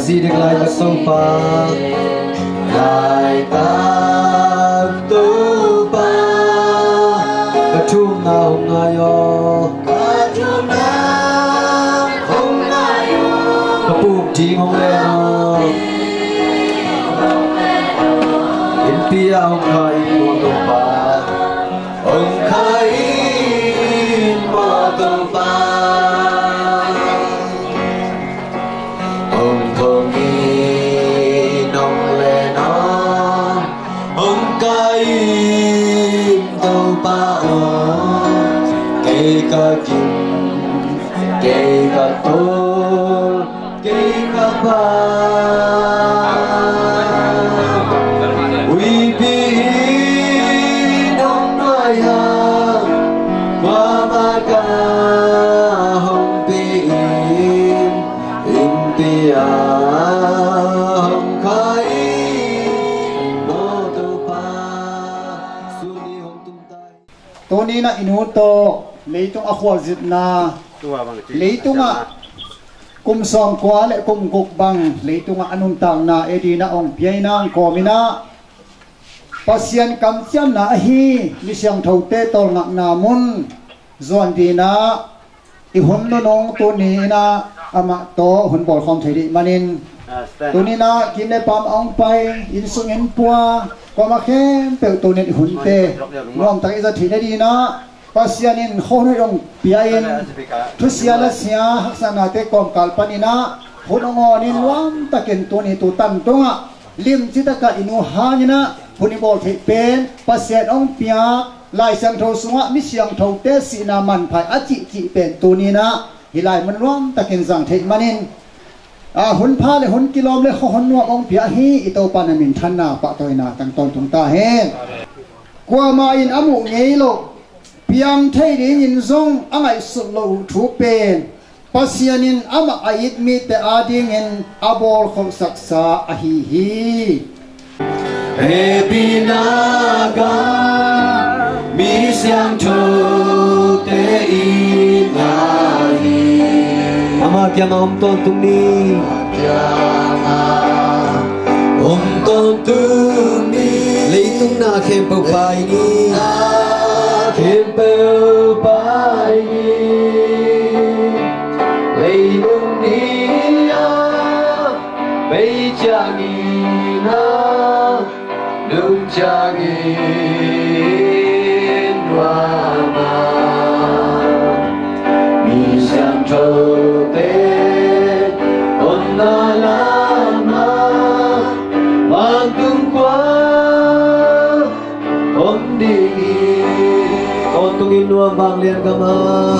si được lại ta sông pa lại ta tu pa ta chung na hong na yo ta chung na hong na yo ta pu chi hong le no in pia hong khai mo tu pa hong khai mo tu pa Kega kim, kega tol, kega ba. We be nong noi ha, qua maga hong be in pia hong khai mo tu pa, suni hong tum tai. Toni na inuto. Leitung akhwal zit na leitung kum som kwa le kum guk bang leitung anun tang na edina ong piai nang komina pasian kam chiam na hi mi siang thote tol ngak na mun zon dina I hun no nong tu ni na ama to hun bol khom thei di manin tu ni na kim le pam ong pai in sung en pua ko ma khem pe tu ni hun te nom tak za thi di na pasianin khone rong piain thusiala sia haksana te kom kalpanina hunongonin wam taken tuni tu tan tonga lim chitaka inu hanina hunibol the pen pasian ong pia lai sang tho sunga mi siang tho te sina man phai achi chi pen tunina hilai man wam taken jang the manin a hun pha le hun kilom le khon nuam ong pia hi ito panamin thanna pa toina tang ton tung ta hen kwa ma in amu ngei lo piang thei ding in zong angai su lo thu pen pasianin ama ait mi te ading in abol khom saksa a hi hi e pinaga mi siang tho te i na hi ama kya om ton tung ni om ton tung ni leitung na khem pau pai ni khem pau pai ni leitung ni a bei cha ni na nung cha ni wa ma mi siang tho te on na la ma mang tung qua om đi on tung in nuông vang liên ca ma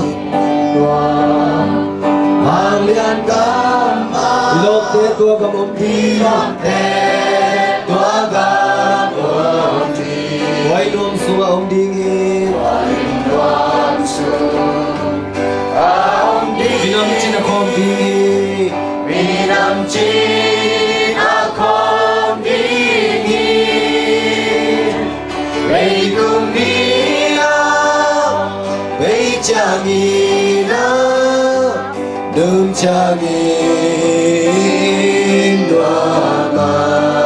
vang liên ca ma lột te tua cầm om đi lột te tua cầm om đi quay nuông su om đi nghe quay nuông su om đi vinam china khom đi nghe vinam china khom đi nghe về cùng đi về cha mi na đừng cha mi đoa ma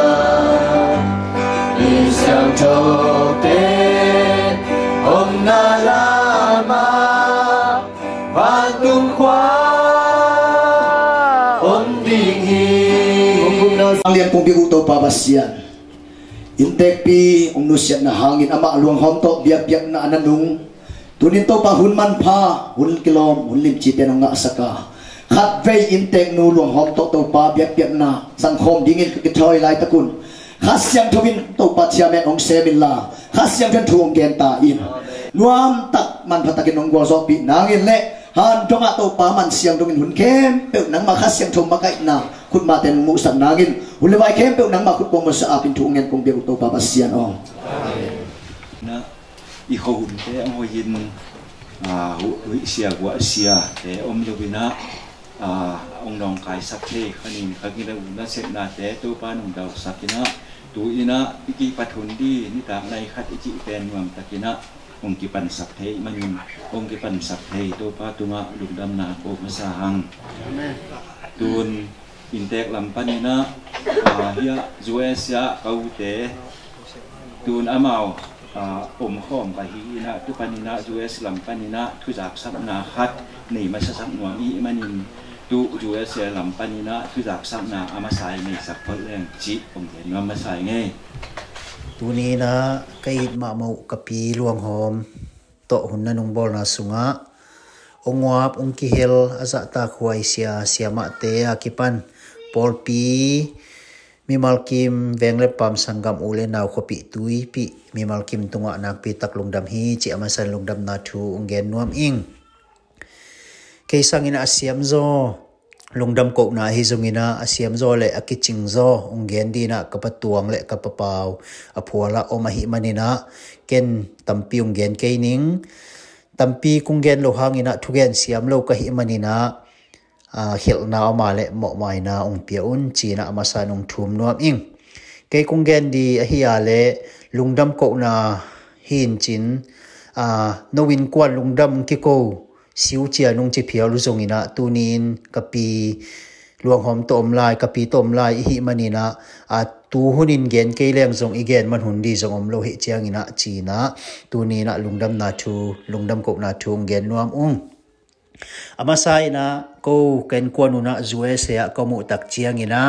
đi sang châu tết hôm na la ma và tung khóa ôn đi lian pung bi uto pa basian intek pi ong nusiat na hangin ama luang hom to biak na ananung tunin to pa hun man pha hun kilom hun lim chi penong nga saka khat vei intek nu luang hom to pa biak na sang khom dingin ke thoi lai takun khasyang thobin to pa chiamen ong semin la khasyang than thuong gen ta in nuam tak man phatakin ong go zo pi nangin le han tonga to pa man siang dongin hun kem pe nang ma khasyang thom makai na khut ma ten mu sang nangin hun le bai kem pe nang ma khut pom sa apin thu ngen kong bi to pa basian ong na I hồn thế ông hồi in hủy xia quả xia thế ông đâu bina ông nong cái sắc thế khăn in khăn in đâu na sẽ na thế tôi pa nong đầu sắc kina tu ina iki pathun di ni tak nai khat ichi pen ngam takina ông kipan sắc thế manin ông kipan sắc thế tôi pa tunga lungdam na ko masahang tun intek lampanina hiya US ya kaute tun amau khom ka hi na tu panina US lampanina thu jak sapna khat nei masasak nuami manin tu US lampanina thu jak sapna amasai nei sakpol leng chi omgen amasai nge tuni na kait ma mau kapi luang hom to hunna nung bol na sunga ongwap ongkihel azata khwai siama te akipan polpi mimalkim vengle pam sangam ule naw khopi tui pi mimalkim tunga nak pi tak lungdam hi chi amasan lungdam na thu ungen nuam ing keisangina asiam zo lungdam ko na hi zungina asiam zo le akiching zo ungen dina kapatuang le kapapaw aphuala omahi manina ken tampi ungen keining tampi kungen lohangina thugen siam lo ka hi manina hil na amale mo mai na ong piaun china amasa nong thum nuam ing ke kungen di ahiale lungdam ko na hin chin nowin kwan lungdam ki ko siu chia nong chi phial zongina tunin kapi luang hom tom lai kapi tom lai hi manina tu hunin gen ke leng zong igen man hun di zong om lo hi chiangina china tunina lungdam na thu lungdam ko na thu gen nuam ung amasai na ko ken kwanuna US ya ko mu tak chiangina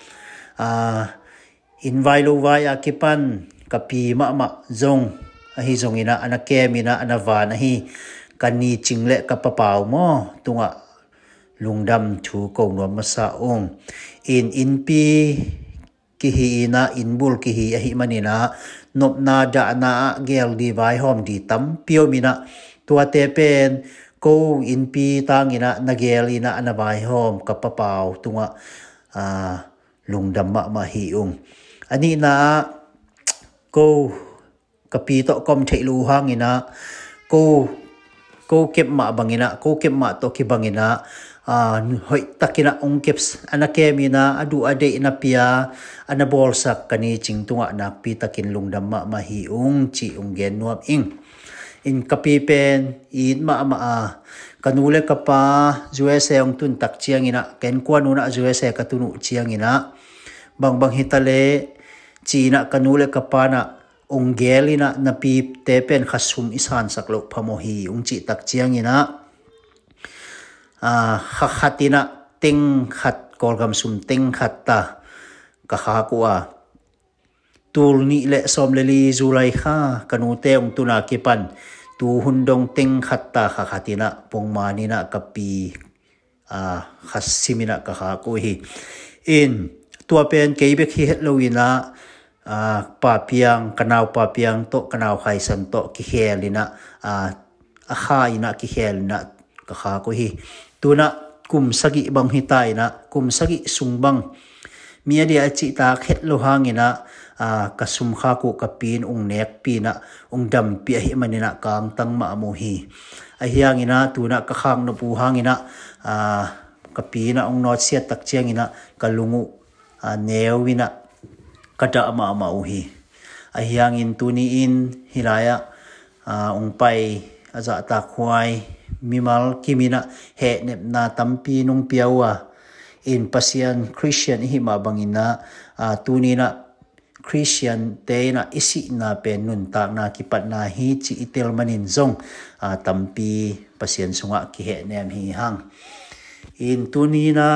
invilo vai akipan kapi ma zong ahi zongina anakemina anavan ahi kani chingle kapapaw mo tunga lungdam thu ko no masa ong inpi kihi na inbul kihi ahi manina nopna da na gel di vai hom di tam pio mina tua te pen ko inpi tangina nagel ina anavai hom kapapaw tunga lungdam ma hi ong ani na ko kapi to kom theilu hangina ko kep ma bangina ko kep ma to ki bangina hoi takina ong keps anakemina adu ade na pia anabol sak kani chingtunga nak pi takin lungdam ma hi ung chi ungen nuam ing in kapi pen in ma kanule kapa USA ong tun tak chiangina ken kwanuna USA katunu chiangina bang hitale china kanule kapa na ongelina na pi tepen khasum isan saklo phamohi ungchi tak chiangina khatina ting khat kolgam sum ting khatta ka kha kwa tul ni le som le li zulai kha kanute ong tuna kipan tu hundong ting khatta khatina pongmanina kapi khasimina ka kha ko hi in tua pen keibek hi hetloina papiang kanau papiang to kanau khaisan to ki helina kha ina ki helina ka kha ko hi tuna kum sagi bang hitaina kum sagi sungbang mia dia chi ta khet lo hangina kasum kha ko kapin ung nek pina ung dam pi hi manina kang tang ma mo hi ahiangina tuna ka khang no pu hangina kapina ung not sia tak chiangina kalungu newina kada ama uhi ahiangin tuni in hilaya ongpai aza ta khwai mimal kimina he nep na tampi nung piawa in pasian Christian hi ma bangina tunina Christian te na isi na penun ta na kipat na hi chi itel manin zong tampi pasian sunga ki he nem hi hang in tunina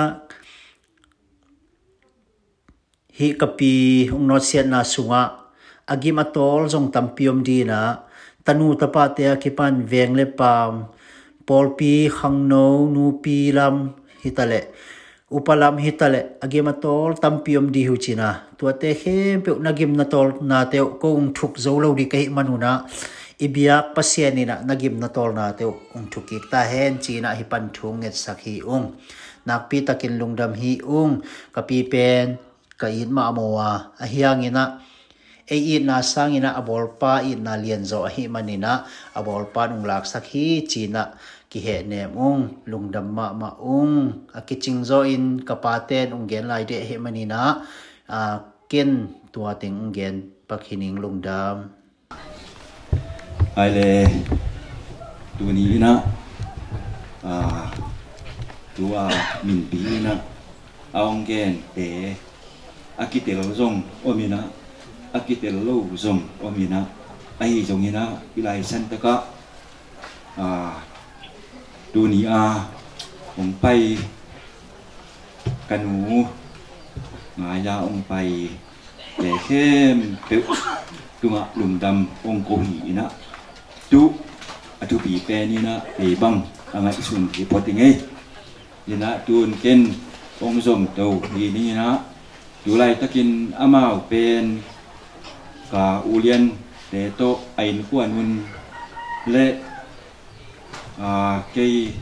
hi kapi ung not sian na sunga agimatol zong tampiom dina tanu tapa te akipan vengle pam polpi khangno nupi lam hitale upalam hitale agimatol tampiom di huchina tuate hem pe nagim natol na te ko ung thuk zolo di kai manuna ibiak pasianina nagim natol na te ung thukik ta hen china hi pan thung nget sakhi ung nakpi takin lungdam hi ung kapi pen kain ma mowa ahiangina na sangina abolpa na lianzo ahi manina abolpa nung lak sakhi china ki he nemung lungdam ma ung akiching zo in kapaten ungen lai de he manina ken tua ting ungen pakhining lungdam aile tunina tua min pi na ông gen để akitel zong omina akitel lo zong omina ai zongina ilai santaka dunia ông pai kanu ngaya ông pai để khem tự tunga lumdam ông ko hi na tu atu bi pe ni na e bang angai sun ki potinge ina tun ken ông zom to ni ni na tu lai takin amau pen ka ulian để to ain kuan mun le cây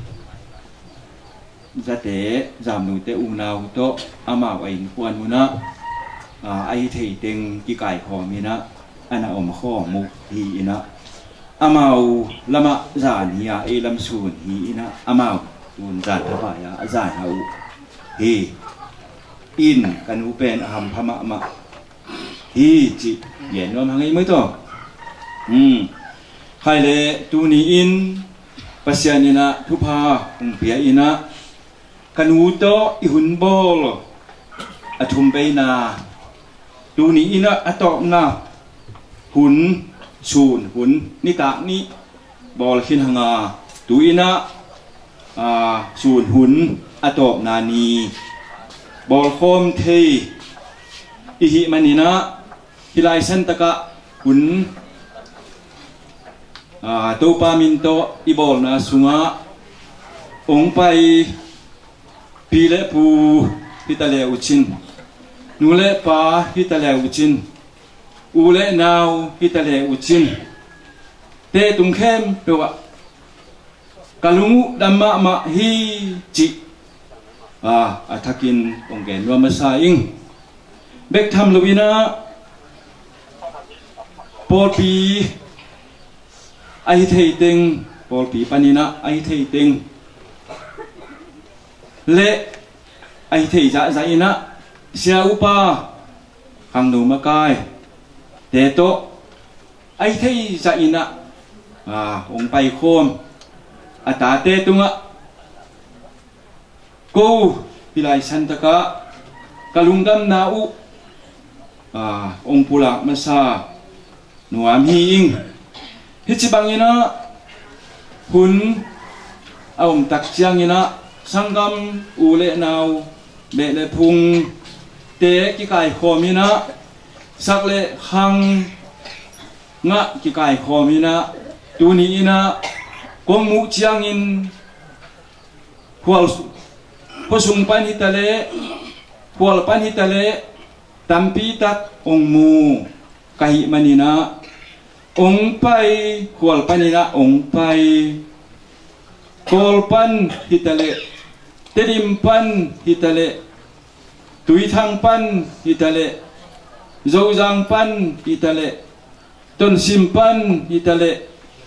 ra tế giảm nụ tế u nào to amau ain kuan mun na ai thầy tên cái cài kho mi na anh ông kho mu hi ina amau lama giàn hi ai lam sun hi ina amau tun giàn thà phải giàn hậu hi in kan u pen ham phama ma hi chi yen nom hangai mới to khai le tu ni in pasianina thupa pia ina kan u to I hun bol athum beina tu ni ina atop na hun sun hun ni ta ni bol khin hanga tu ina sun hun atop na ni bol khom thei ihi manina hilai santaka hun to pa min to ibol na sunga ong pai pile pu hitale uchin nule pa hitale uchin ule now hitale uchin te tung khem pewa kalungu damma ma hi chi athakin onggen wa masaing bek tham luina polpi ai thei ting polpi panina ai thei ting le ai thei za za ina sia upa hang no makai te to ai thei za ina ong pai khom ata te tunga ko pilai santaka kalungam na u ong pulak masa nuam hi ing hichibangina hun aum takchiangina sangam ule naw bele phung te ki kai khomina sakle hang nga ki kai khomina tuni ina komu chiangin hual posung pan hitale hual pan hitale tampi tak ongmu kahi manina ong pai hual panina ong pai kolpan hitale terimpan hitale tuithang pan hitale zojang pan hitale ton simpan hitale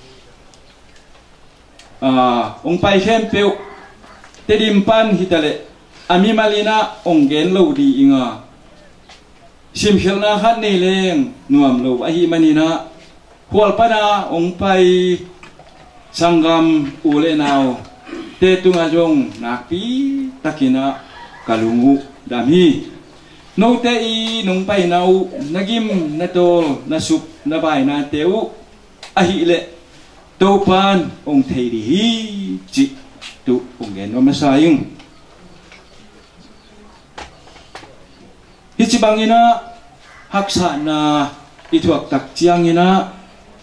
ong pai khempeu terimpan hitale ami malina ong gen lo di inga simkhilna khat nei leng nuam lo ahi manina hual pana ong pai sangam ule naw te tunga jong nakpi takina kalungu dami no te I nong pai naw nagim natol nasup nabai na teu ahi le topan ong thei di hi chi tu ong gen wa masaying hichibangina haksa na ithuak tak chiangina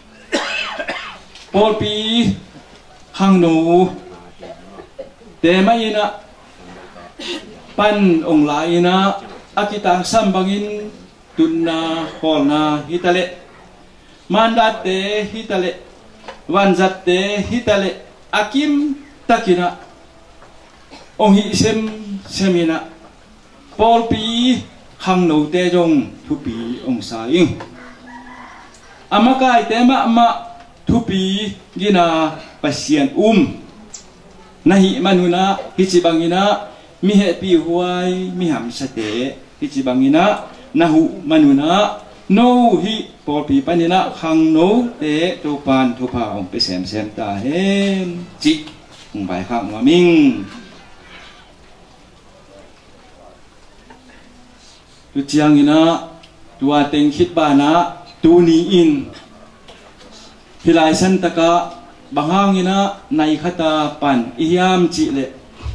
polpi hangno temayina pan ong laina akitang sambangin tunna holna hitale mandate hitale wanjate hitale akim takina ong hi semina polpi hangno te jong thupi ong saing amakai tema ama thupi gina pasien nahi manuna hichibangina mi happy huai mi ham sate hichibangina nahu manuna no hi polpi panina khang no te topan thopa ong pe sem ta hen chi ong bai khang ma ming tu chiang ina tua teng khit ba na tu ni in hilai san taka banghang ina nai khata pan ihiam chi le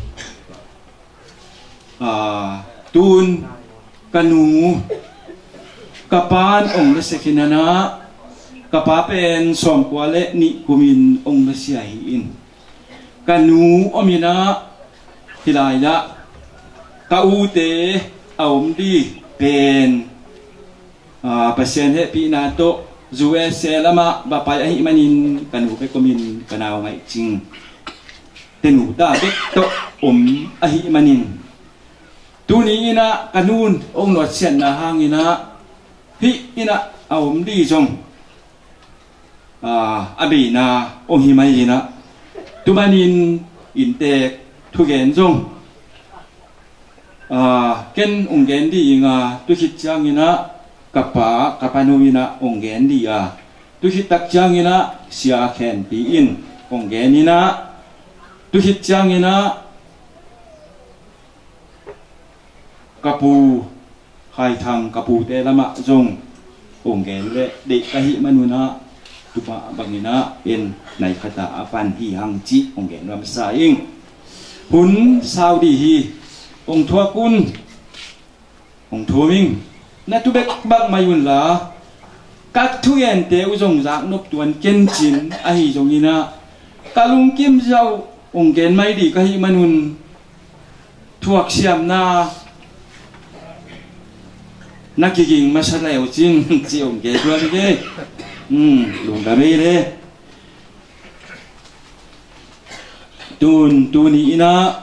tun kanu kapan ong na sekinana kapapen som kwale ni kumin ong na siyahin kanu omina hilai la kaute aum di pen pasien he pi na to zuwe selama bapai ahi manin kanu pe komin kanao ngai ching tenu ta bek to ahi manin tuni ina kanun ong no chen na hangina hi ina aum di jong abina ong hi mai ina tumanin inte thugen jong ken ungen di nga tu hit chang ina kapanu ina ungen di tu hit tak chang ina sia khen pi in ungen ina tu hit chang ina kapu hai thang kapu te lama jong ungen le de kahi manuna tupa bangina in nai khata apan hi hang chi ungen ram sa ing hun saudi hi ông thua kun ông thua mình na tu bek bak mayun la các thu yen te u jong jak nop tuan ken chin a hi jong ina kalung kim jau ông ken mai di ka hi manun thuak siam na kiging masalai chin chi ông ke tuan ke lung da me le tun ina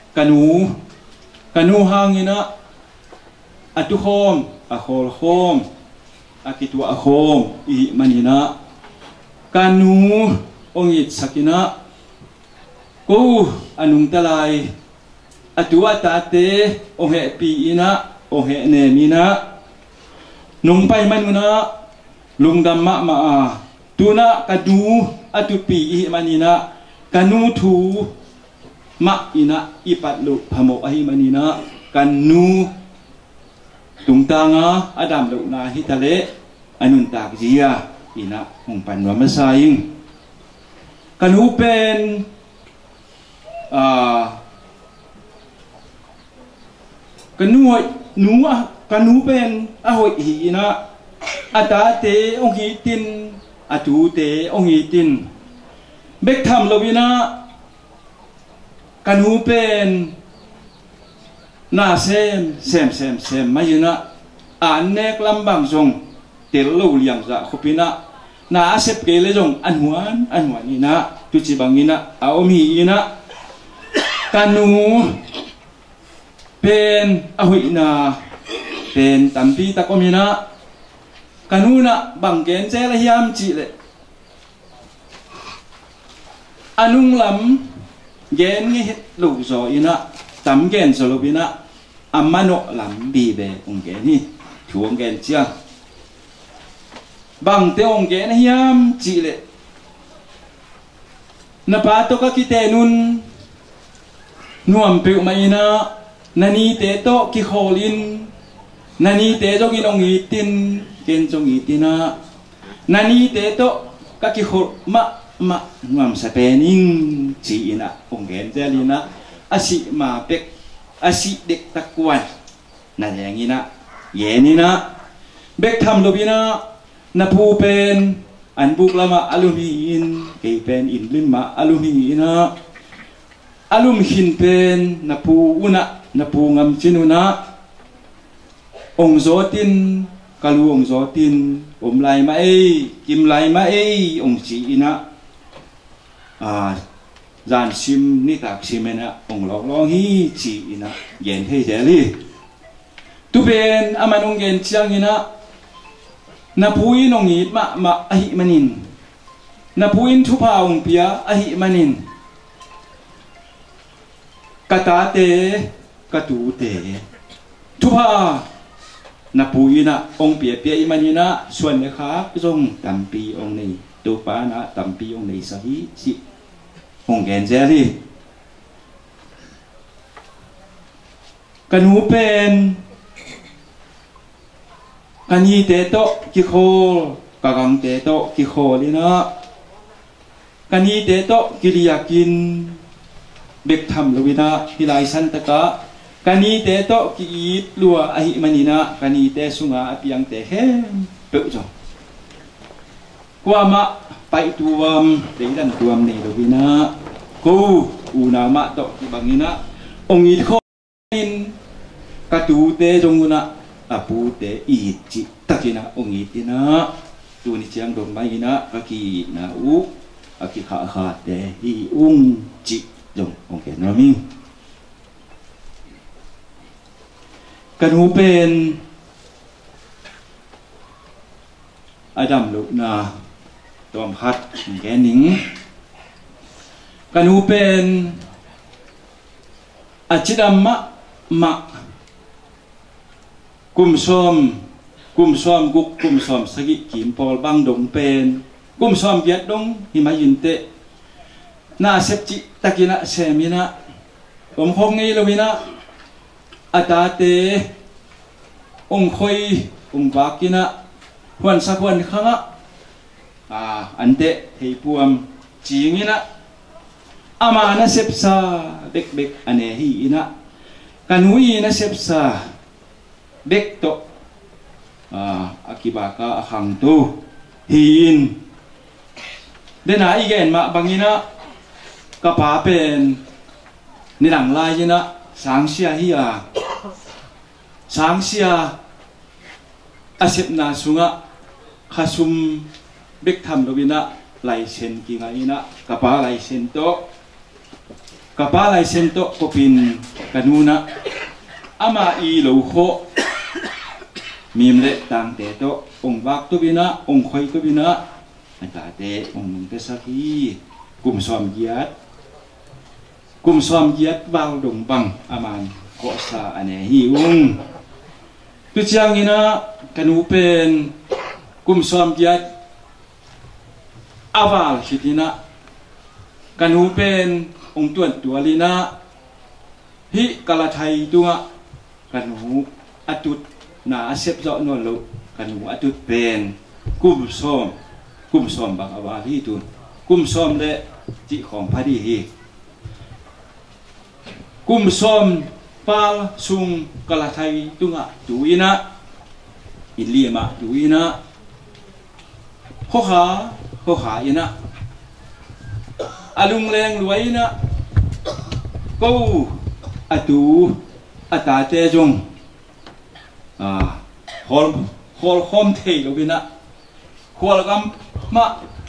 kanu hangina atu khom a khol khom akitu a khom I manina kanu ongit sakina ko anung talai atua tate ohe pi ina ohe ne mina nung pai manuna lungdam ma tuna kadu atu pi I manina kanu thu ma ina ipat lu phamo ahi manina kanu tungtanga adam lu na hitale anun tak jia ina hong panwa masaing kanu pen kanu pen ahoi hi ina atate ong hitin atute ong hitin bek tham lowina kanu pen na sem mayuna anek lambang jong tel lo liang za khopina na asep ke le jong anhuan ina tu chi bangina aomi ina kanu pen ahuina pen tampi takomina kanuna bangken che la hiam chi le anung lam gen ngi lu zo ina tam gen zo lu bina amano lam bi be ong gen ni thuong gen chia bang te ong gen hiam chi le na pa to ka kite nun nuam pe mai na nani te to ki kholin nani te jong in ong itin gen jong itina nani te to ka ki khol ma ngam sa pening chi ina ong gen jelina asi ma pek asi dek takwan na yang ina yenina bek tham lobina na pu pen an buk lama alumin ke pen in lima alumina alum hin pen na pu una na pu ngam chinuna ong zotin kalu ong zotin lai ma kim lai ma ong chi ina gian sim ni tak simena ong long hi chi ina yen he jeli tu ben amanong gen chiang ina na puin ong it ma ahi manin na puin thu pa ong pia ahi manin kata te katu te thu pa na puina ong pia pia imanina suan le kha jong tampi ong nei tu pa na tampi ong nei sahi si ong gen jeli kanu pen kani te to ki khol kagang te to ki kholina kani te to kiliakin bek tham luina hilai san taka kani te to ki it lua ahi manina kani te sunga apiang te hem pe jo kwa ma pai tuam deilan tuam nei luina ko una ma to ki bangina ong it kholin katu te jonguna apu te it chi takina ong itina tu ni chiang dong mai na kaki na u aki kha kha te hi ung chi jong ong ke na mi kan hu pen Adam lu na tom hat ke ning kan hu pen achidam ma kum som guk kum som sagi kim pol bang dong pen kum som biat dong himayin te na sep chi takina semina om khong ngei lomina atate ong khoi ong bakina huan sa huan khanga ante thei puam chingina ama na sep sa bek bek ane hi ina kanui na sep sa bek to akibaka ahang tu hin dena igen ma bangina kapapen nilang layina sangsia hiya sangsia asep na sunga khasum bek tham lobina laisen kinga ina kapa laisen to kopin kanuna ama i lo kho mìm lệ tang te to ong bak to bina ong khoi to bina ata te ong mung te sakhi kum som giat wal dong bang aman ko sa ane hi ung tu chiang ina kanu pen kum som giat aval hitina kanu pen ong tuan tualina hi kala thai tunga kanu atut na asep zo no lo kanu atut pen kum som bang awa hi tu kum som le ti khom phadi hi kum som pal sung kala thai tunga tuina ilima tuina ho ha ina alung leng luaina ko atu atate jong hol hom thei lobina hol gam ma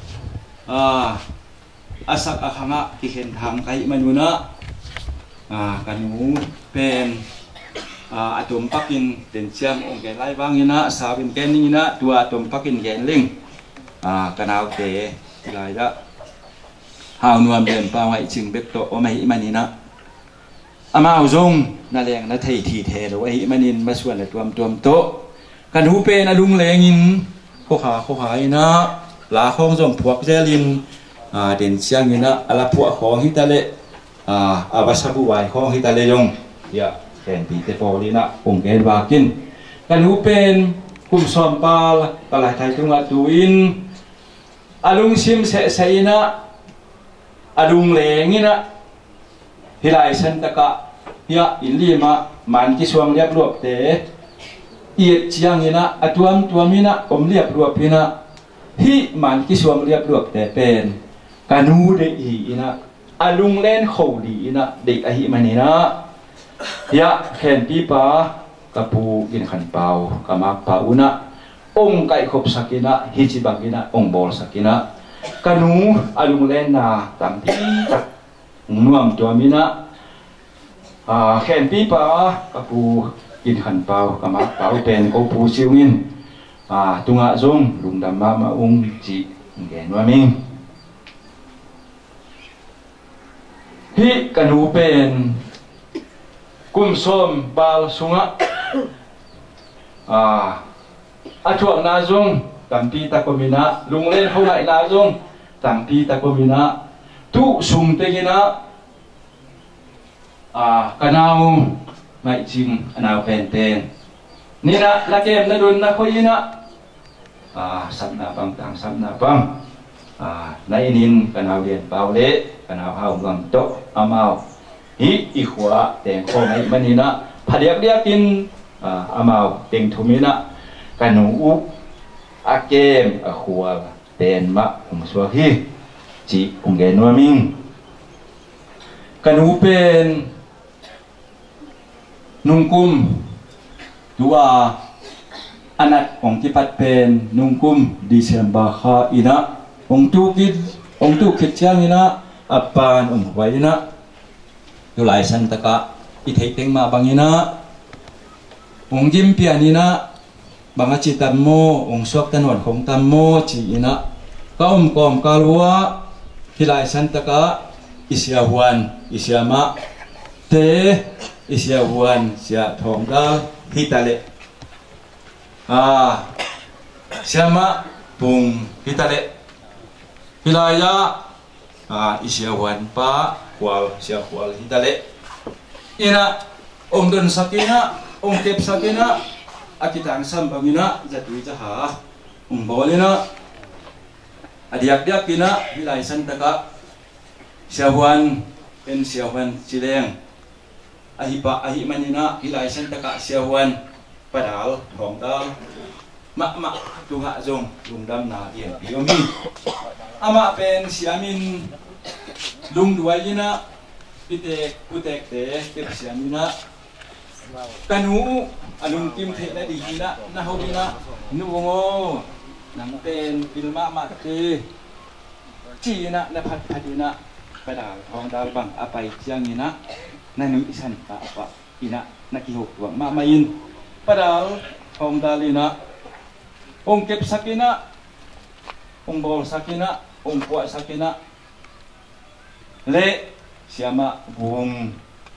asak ahanga ki hen thang kai manuna kanu pen atom pakin ten chiam ong ke lai wangina sabin kenina tua atom pakin gen ling kanau te lai da hau nuam den pa ngai ching bek to o mai manina amao zong na leng na thei thi the lo ai manin ma suan la tuam to kan hu pe na lung lengin kho ha ina la khong zong phuak zelin den chiang ina ala phua khong hi ta le abasabu wai khong hi ta le yong ya ken pi te polina ong gen wa kin kan hu pen kum som pal kala thai tunga tuin alung sim se ina alung lengina hilai san taka ya ilima man ki suam liap luap te iet chiang ina tuamina om liap luap ina hi man ki suam liap luap te pen kanu de hi ina alung len kholi ina de a hi manina ya khen pi pa kapu in khan pau kamak pauna ong kai khop sakina hi chi bangina ong bol sakina kanu alung len na tamti tak nuam tuamina khen pi pa kapu in khan pau kamak pau pen ko pu chiwin tunga zong lungdam ma ung chi nge nuaming hi kanu pen kum som bal sunga chuang na zong tampi takomina lunglen hongai na zong tampi takomina tu sum tegina kanau mai chim anau pen ten นี่นะละเกมนะดุนนะคุยนะสับนาบังต่างสับนาบังในนินกันเอาเรียนเปล่าเละกันเอาเอาลำโตเอาเมาฮีอีขวาแต่งโค้งในมันนี่นะพอเดียกกินเอาเมาเต็งทุมินะกันหนูอาเกมขวาเต็นมะผมสวาฮีจีองเกนัวมิงกันหนูเป็นนุ่งกุมดูว่าอันนั้นองที่พัดเป็นนุ่งกุมดิเซมบาคาอินะองตุกิดเชียงอินะอัปปานไว้อินะดูหลายสันตะกะอิเทเต็งมาบางอินะองยิมเปียนินะบางอาจิตัมโมองสวกตันวันของตัมโมจีอินะก็กอมกาลัวที่หลายสันตะกะอิเสียหวนอิเสียมะเตอิเสียหวนเสียทองดาฮิตาเลเสียมะปุงฮิตาเลฮิลายะอิเสียหวนปะขวาเสียขวาฮิตาเลอินะองดนสักินะองเก็บสักินะอากิตังสัมบังอินะจะตุยจะหาองบอลินะอดียกกินะฮิลายสันตะกะเสียหวนเป็นเสียหวนจีแดงahi manina hilai san taka siawan padal hong dal ma tunga zong lungdam na yen biomi ama pen siamin lung duayina pitek putek te kep siamina kanu alung kim the na di hina na hobina nuongo nang pen pilma ma te china na phadina padal hong dal bang apai chiangina nanu isan apa ina nakihok tuang mamain padahal ong dalina ong kep sakina ong bol sakina ong puak sakina le siama buong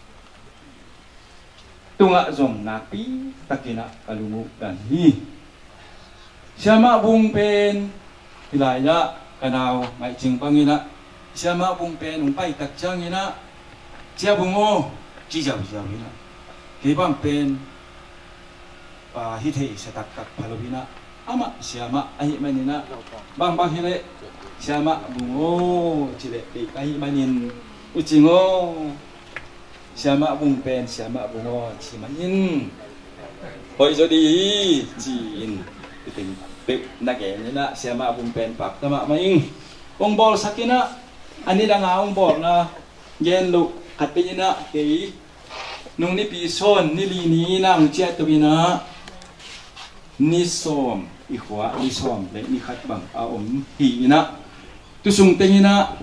tunga zong napi takina kalungu dan hi siama buong pen hilaya kanau mai ching pangina siama buong pen ong pai tak changina chia bungo chi jao ina ke bang pen hi thei sa tak phalobina ama siama ahi manina bang hile siama bungo chile ke ahi manin uchingo siama bung pen siama bungo chi manin hoi jodi chin ting pe na ge na siama bung pen pak tama maing ong bol sakina ani danga ong bol na yen lu at pinina kay nung ni pison nilini na ang chat tubina ni som ihwa ni som le ni khat bang aom hi ina tusung tengina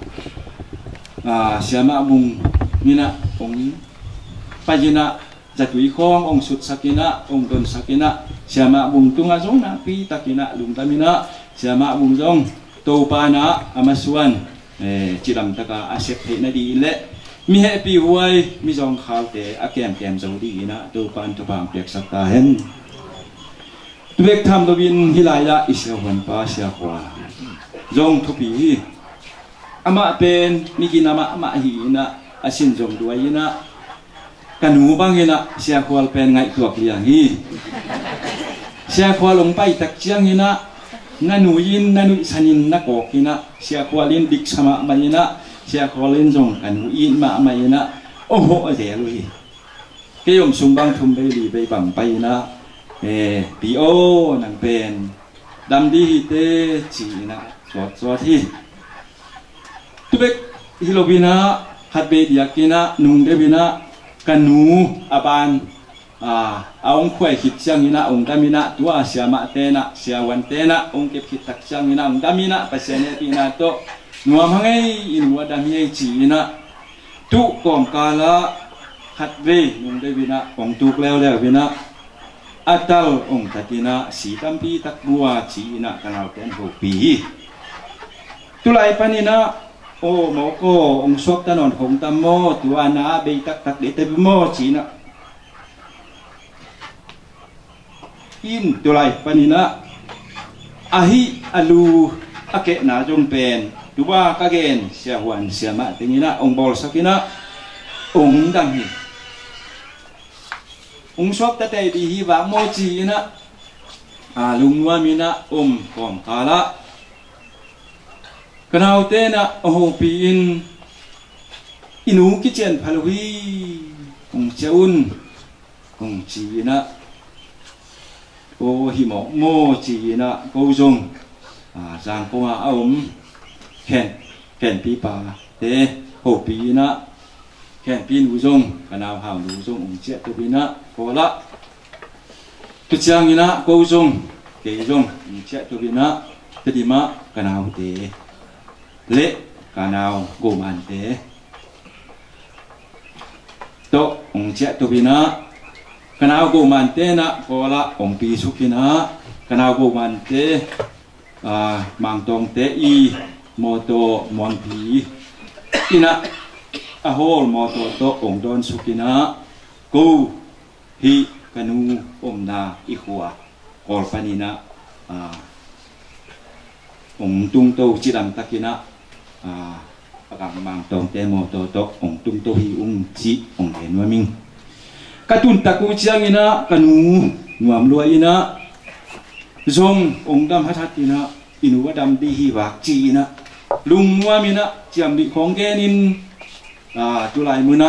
siama bung mina ong pajina jatui khong ong sut sakina ong don sakina siama bung tunga jong na pi takina lungtamina siama bung jong topana amasuan chiram taka asep he na di le mi happy huai mi jong khal te akem zo di na to pan to bang pek sakta hen tuek tham do bin hilaya isyawan pa sia kwa jong thupi ama pen mi kinama ma hi na asin jong duai na kanu bangina sia kwal pen ngai tuak liang hi sia kwal ong pai tak chiang ina nanuin nanu sanin na kokina sia kwalin dik sama manina sia kwalin jong kanu in ma mayina oho ade lui ke yom sumbang thum be li be bang pai na pi o nang pen dam di te chi na so thi tubek hilobina hat be diakina nung de bina kanu aban aong khwai hit siang ina ong damina tua siama tena siawan tena ong kep hit tak siang ina ong damina pasene tina to nuam hangai inwa dami chi ina tu kom kala hat ve nung de bina ong tu kleo le bina atal ong tatina si tampi tak bua chi ina kanal ten ho pi tulai panina o moko ong sok tanon hong tammo tuana be tak tak de te mo chi na in tulai panina ahi alu ake na jong pen tuba kagen sia wan sia ma tingina ong bol sakina ong dang hi swak ta te di hi wa mo chi na lung nuam ina kom kala kanau te na ho pi in inu ki chen phalwi ong cheun ong chi na o hi mo chi na ko jong jang ko a ken pi pa te ho pi na ken pi nu jong kanau hao nu jong ong che tu pi na ko la tu chang ina ko jong ke jong ong che tu pi na te di ma kanau te le kanau go man te to ong che tu pi na kanau go man te na ko la ong pi su ki na kanau go man te mang tong te i moto mong pi ina a hol moto to ong don su ki na ko hi kanu na i huwa kol panina ong tung to chiram takina agam mang tong te moto to ong tung to hi chi ong hen wa ming katun taku chiang ina kanu nuam lua ina zong ong dam hathatina inu dam di hi wak chi ina lung nuam ina chiam di khong genin tulai muna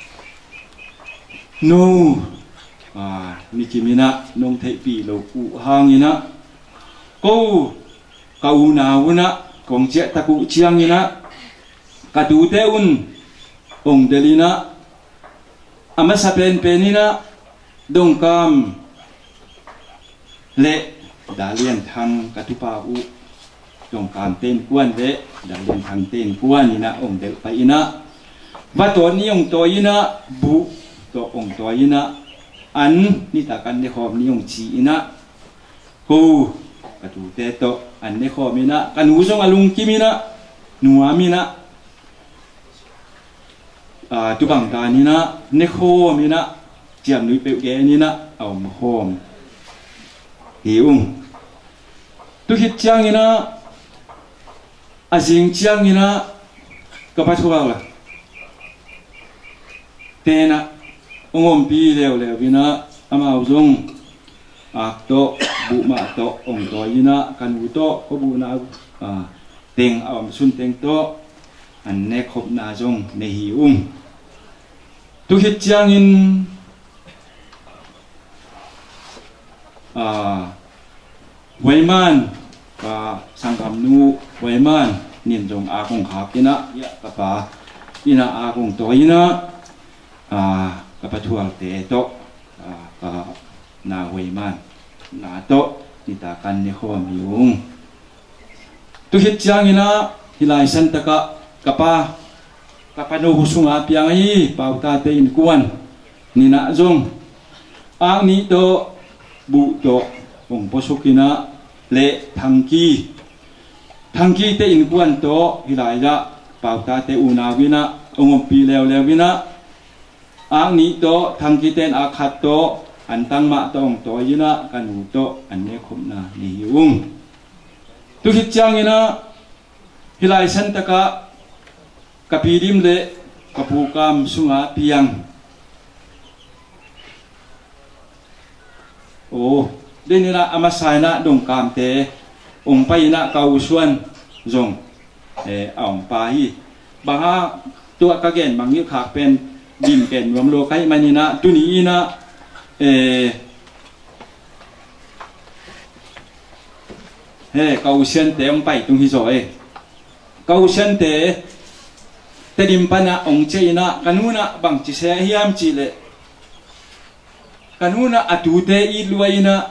no mikimina nong thei pi lo ku hang ina ko kau na una kong che taku chiang ina katu te ong delina ama sapen penina dongkam le dalian thang katupa u dongkam ten kuan le dalian thang ten kuan ina ong del pa ina vaton ni ong to ina bu to ong to ina an ni ta kan ne khom ni ong chi ina ko katu te to an ne khom ina kanu jong alung kimina nuamina tu bang ta ni na ne khom ina chiam nui pe ge ni na om khom hiung tu hit chiang ina ajing chiang ina ka pa thua la te na ongom pi leo leo bina ama uzong to bu ma to ong to ina kan u to ko bu na teng am sun teng to an ne khop na jong ne hiung tu hit chiang in Waiman ka sangkam nu Waiman nin jong akong khak ina ya kapa ina akong to ina kapatual te to ka na Waiman na to nita kan ni khom yung tu hit chiang ina hilai santaka kapa kapano husunga piang hi pauta te in kuan nina jong ang ni to bu to ong posukina le thangki te in kuan to hilai la pauta te unawina ong pi lew lewina ang ni to thangki ten akhat to antang ma to ong to ina kanu to anne khomna ni yung tu hit chang ina hilai santaka kapidim le kapukam sunga piang denira amasana dongkam te ong paina kausuan jong aong pahi banga tua kagen mangi khak pen dim ken wam lo kai manina tuni ina kausian te ong pai tung hi zo kausian te dim pana ong che ina kanuna bang chi se hiam chi le kanuna atute i luaina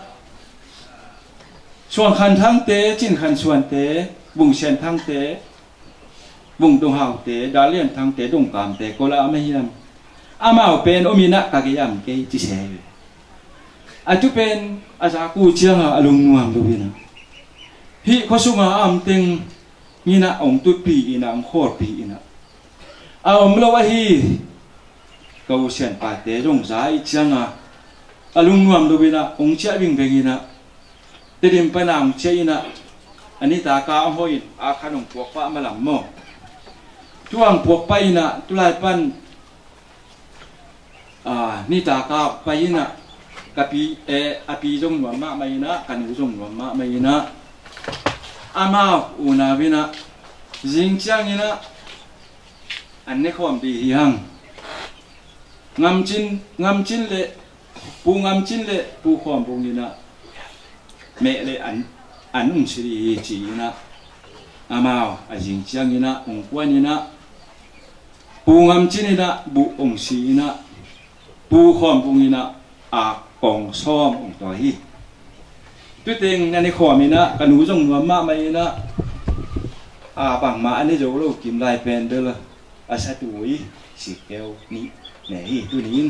suan khan thang te chin khan suan te bung sen thang te bung dong hau te dalian thang te dong kam te kola amahiam amao pen omina kagiam ke chi se atu pen aza ku chiang alung nuam do bina hi khosunga am teng ngina ong tut pi ina ang khor pi ina aom lo wa hi kau sen pa te dong zai chianga alung nuam do bina ong chia bing bengina tedim panang cheina ani ta ka hoin a khanong pok pa malam mo tuang pok pa ina tulai pan ni ta ka pa ina kapi api jong mama mai na kanu jong mama mai na ama una vina jing chiang ina anne khom bi hiang ngam chin le pu khom bung ina me le an sri chi ina ama a jing chiang ina ong kwan ina pu ngam chin ina bu ong si ina pu khom bung ina a kong som ong to hi tu ting nani khom ina kanu jong mama mai ina a bang ma ani jo lo kim lai pen de la a sa tu wi si keo ni ne hi tu nin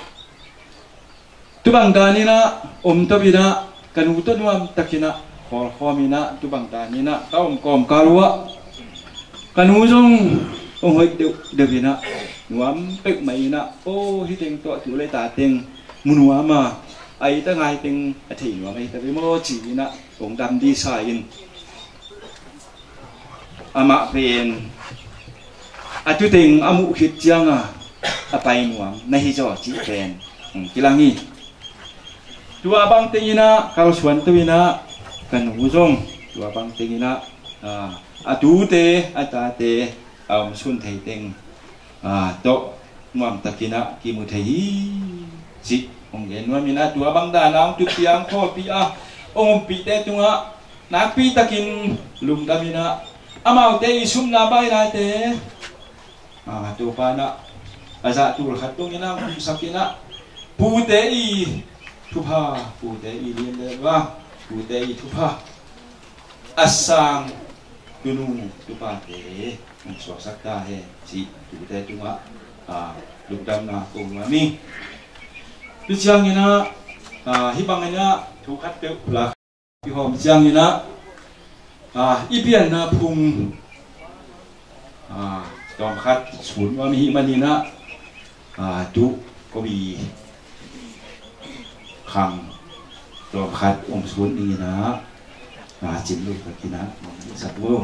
tu bang da ni na to bi na kanu to nuam takina khol khomina tu bang da ni na ka kom ka ruwa kanu jong ong hoi de bi na nuam pek mai na o hi ting to tu le ta ting munua ma ai ta ngai ting a thi nuam ai ta bi mo chi na ong dam di sa in ama pen atu ting amu khit chiang a pai nuam na hi jo chi pen kilangi tua bang tingina kal suan tuina kan hujong tua bang tingina atu te ata te sun thei teng to nuam takina ki mu thei chi ong gen nuamina tua bang da nang tu piang kho pi a ong pi te tunga na pi takin lum damina amau te isum na bai na te tu pa na asa tu khatung ina sakina pu te I thu pa pu te I lien de ba pu te I thu pa asang tunu tu pa te so sakta he si tu te tunga lum dam na ko ngami tu chiang ina hi bang ina thu khat te la pi hom chiang ina ipian na phung dom khat sun wa mi manina tu ko bi khang dom khat sun ni na chin lu ka kina sat wo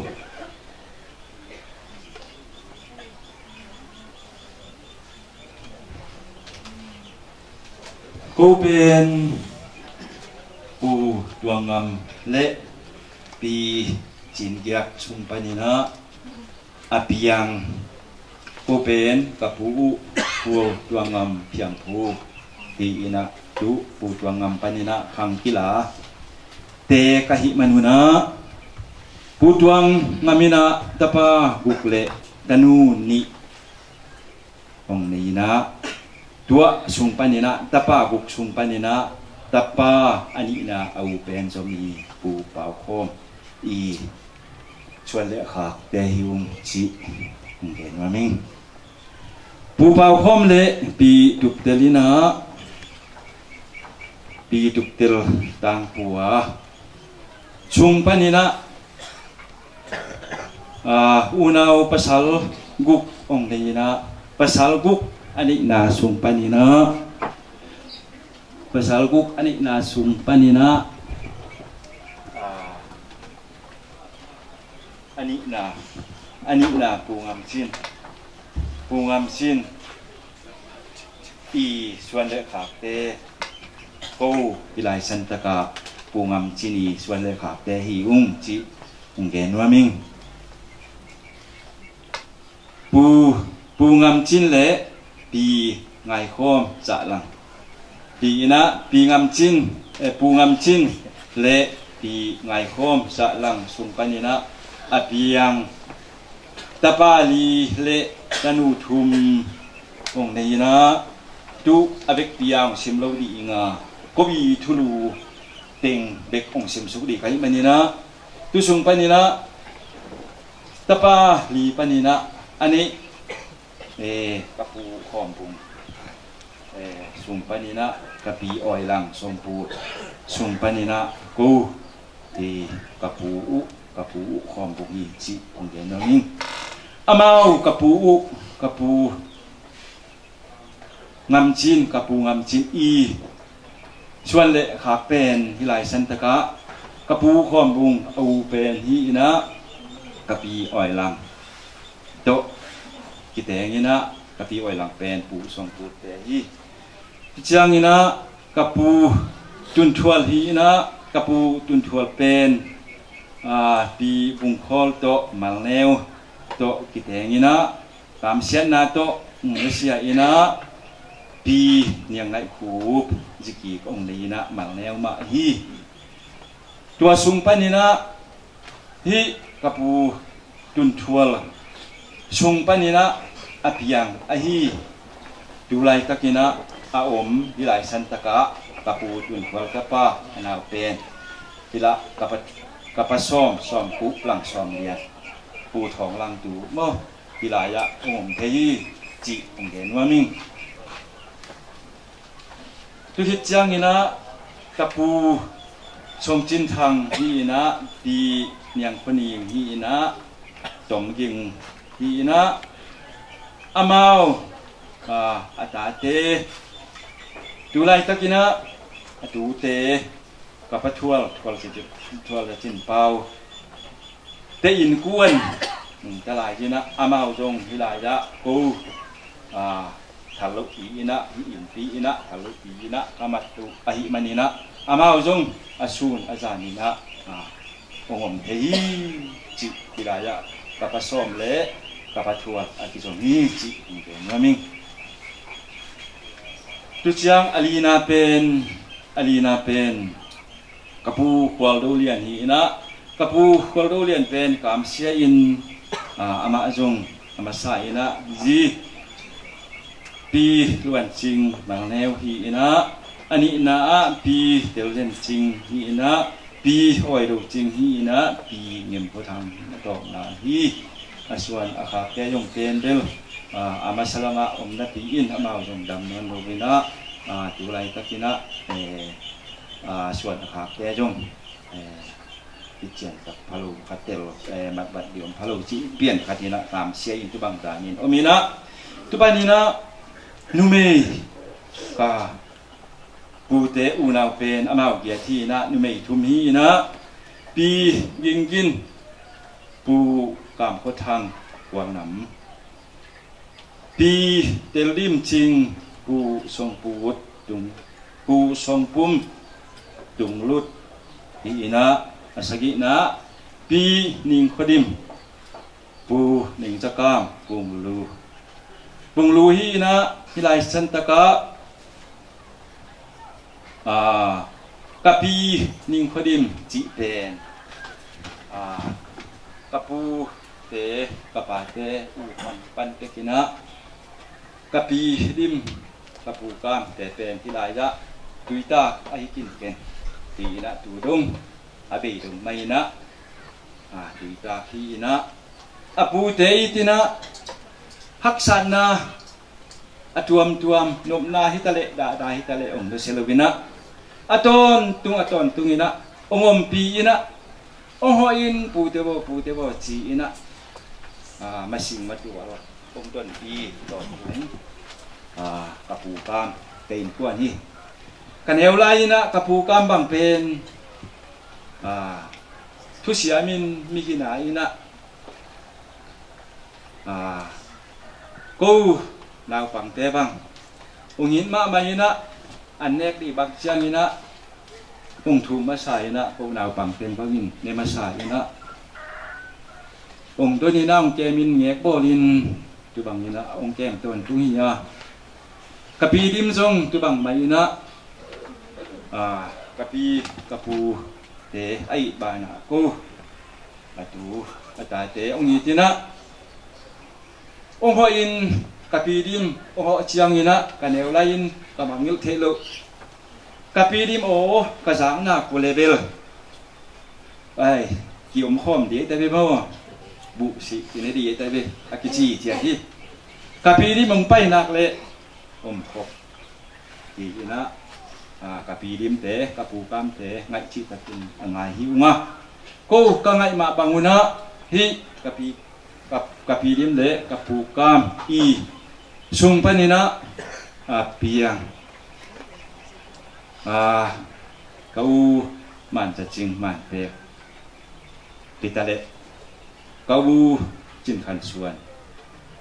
ko ben u tuangam le pi chin gyak chung panina apiang ko pen ka pu tuangam piang pu ti ina tu pu tuangam panina khang kila te ka hi manuna pu tuang ngamina tapa gukle tanu ni ong ni na tua sung panina tapa guk sung panina tapa ani na au pen somi pu pau khom I chuan le khak te hiung chi ngen wa ming pu pau khom le pi tup telina pi tup tel tang puwa chung panina unau pasal guk ong leina pasal guk ani na sung panina pasal guk ani na sung panina ani na pungam sin I suan le khak te ko ilai san taka pungam chin I suan le khak te hi chi gen wa ming pungam chin le pi ngai khom cha lang pi na pi ngam chin pungam chin le pi ngai khom cha lang sung panina apiang tapali le tanu thum ong nei na tu avec piang simlo di inga kobi thulu teng bek ong sim su di kai manina tu sung panina tapa li panina ani kapu khom pung sung panina kapi oi lang som pu sung panina ko ti kapu khom buk I chi ong gen no ning amau kapu ngam chin I chuan le khak pen hilai san taka kapu khom bung au pen hi ina kapi oi lang to kiteng ina kapi oi lang pen pu som pu te hi chiang ina กับปูจุนทวลฮีนะกับปูจุนทวลเป็นปีบุงคอลโตมาเลวโตกิเตงินะตามเสียนนาโตมุสยาอินะปีเนียงไงคูบจิกีองลีนะมาเลวมาฮีตัวสุงปันนี่นะฮีกับปูจุนทวลสุงปันนี่นะอภิยังอฮีดูไลตะกินะอาอมวิไลสันตะกะกับปูจุนทวลกับป้านาเป็นทีละกับปะซ้อมกุหลังซ้อมเรียนปูทองลังตูโมพิลายะองค์เทยีจิองค์เดนวามิงทุกทิศจังนี่นะกับปูชมจินทังนี่นะดีเนียงพนีนี่นะตมยิงนี่นะอามาอาตาเตดูไลตะกินะดูเตกับพระทัวลสิทัวลจินเปาเตอินกวนจะลายที่นะอามาจงที่ลายจะกูทะลุอีนะอินปีนะทะลุอีนะกามัตุอหิมันีนะอามาจงอาซูนอาจารย์นี่นะองค์เฮีจิที่ลายจะกับพระส้มเละกับพระทัวอาทิตย์จงฮีจิองค์เดนวามิงทุกอย่างอลีนาเป็นกับผู้ควาลดูเลียนฮีนะกับผู้ควาลดูเลียนเป็นกามเสียอินอามาจงอามาสายนะจีปีล้วนจริงบางแนวฮีนะอันนี้นะปีเดลเจนจริงฮีนะปีอ้อยดูจริงฮีนะปีเงียบพอทางตอกนาฮีส่วนอาคาแกยงเป็นเดลอามาสลามะอมนับปีอินอามาจงดำเนินโดยนะตุไลตะกินะส่วนนะครับแกจงพิจารณากับพาลูคัตเตลมัดบัดเดียมพาลูจีเปลี่ยนคัตินะตามเสียอินตุบังตานินโอมีนะตุบันินะนุเมกาปูเตอูนาวเป็นอมาวเกียทีนะนุเมทุมฮีนะปียิงกินปูกามโคทังกวางหนำปีเตลดิมจิงปูทรงปูวดดุงปูทรงปุ่มดุงลุดอีนะอาศัยนะปีนิงขดิมปูนิงจักามปุงลูฮีนะฮิไลสันตะกะกะปีนิงขดิมจิเป็นกะปูเตกะปาเตอูปันเตกินะกะปีดิมกะปูกามแต่เป็นฮิไลจะตุยตาไอกินเกนตีนะตูดงอาเบดงไม่นะตุยตาขีนะอาปูเตยตินะฮักสันนะอาตัวมนมนาฮิตาเลดาฮิตาเลองเดเซลวินะอาตอนตุงอินะองอมปีนะองหอินปูเตโบจีนะมาสิงมาตัวเราองต้นปีต่อถุงกับปูกามเต็มตัวนี้กันเอวไลนะกับผู้กำบังเป็นทุเสียมีกินายนะกูลาวฝั่งเตะบังองหินมาไม่นะอันเนกดีบักเชียงนะองถูมาใส่นะกูลาวฝั่งเป็นพระวินเนมาใส่นะองตัวนี้นะองแกมินเงกโบลินตุบังนี่นะองแกมต้นตุงีนะกะปีดิมซงตุบังไม่นะกะปีกะปูเตไอบานากูอาตูอาตาเตองยีตินะองหอินกะปีดิมองหเชียงยีนะกะเนวไลน์กะบังยิลเทลุกะปีดิมโอกะสังนากูเลเบลไอกิอมข้อมดีแต่เบบ่บุสิกินดีแต่เบอากิจีเจียที่กะปีดิมมึงไปนักเลยอมครบดีนะกับปีดิมเตะกับปูกามเตะไงชีตะกินไงหิวงะกูก็ไงมาบังอุนะฮิกับปีดิมเตะกับปูกามอีซุงปนินะเปียงกูมันจะจริงมันเปะปิตาเละกูจินขันส่วน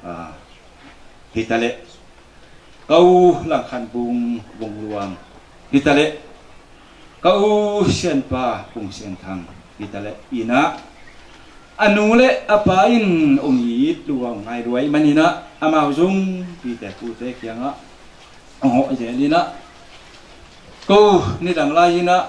ปิตาเละกูหลังขันบุงวงลวง hitale kau sian pa pung sian thang hitale ina anule apain ongi luang ngai ruai manina amau jung pite pute kyanga ho jelina ko ni dang lai na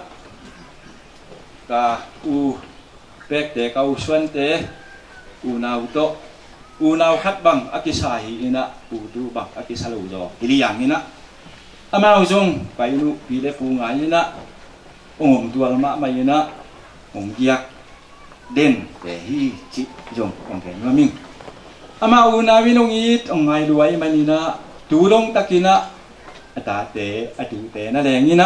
ka u pek te kau suan te u nau to u nau khat bang akisahi ina u du bang akisalu jo hili yang ina amau jung pai lu pile pu ngai ina ong tual ma mai ina ong giak den te hi chi jong ong ke ma ming amau na winong it ong ngai luai manina tulong takina ata te atu te na leng ina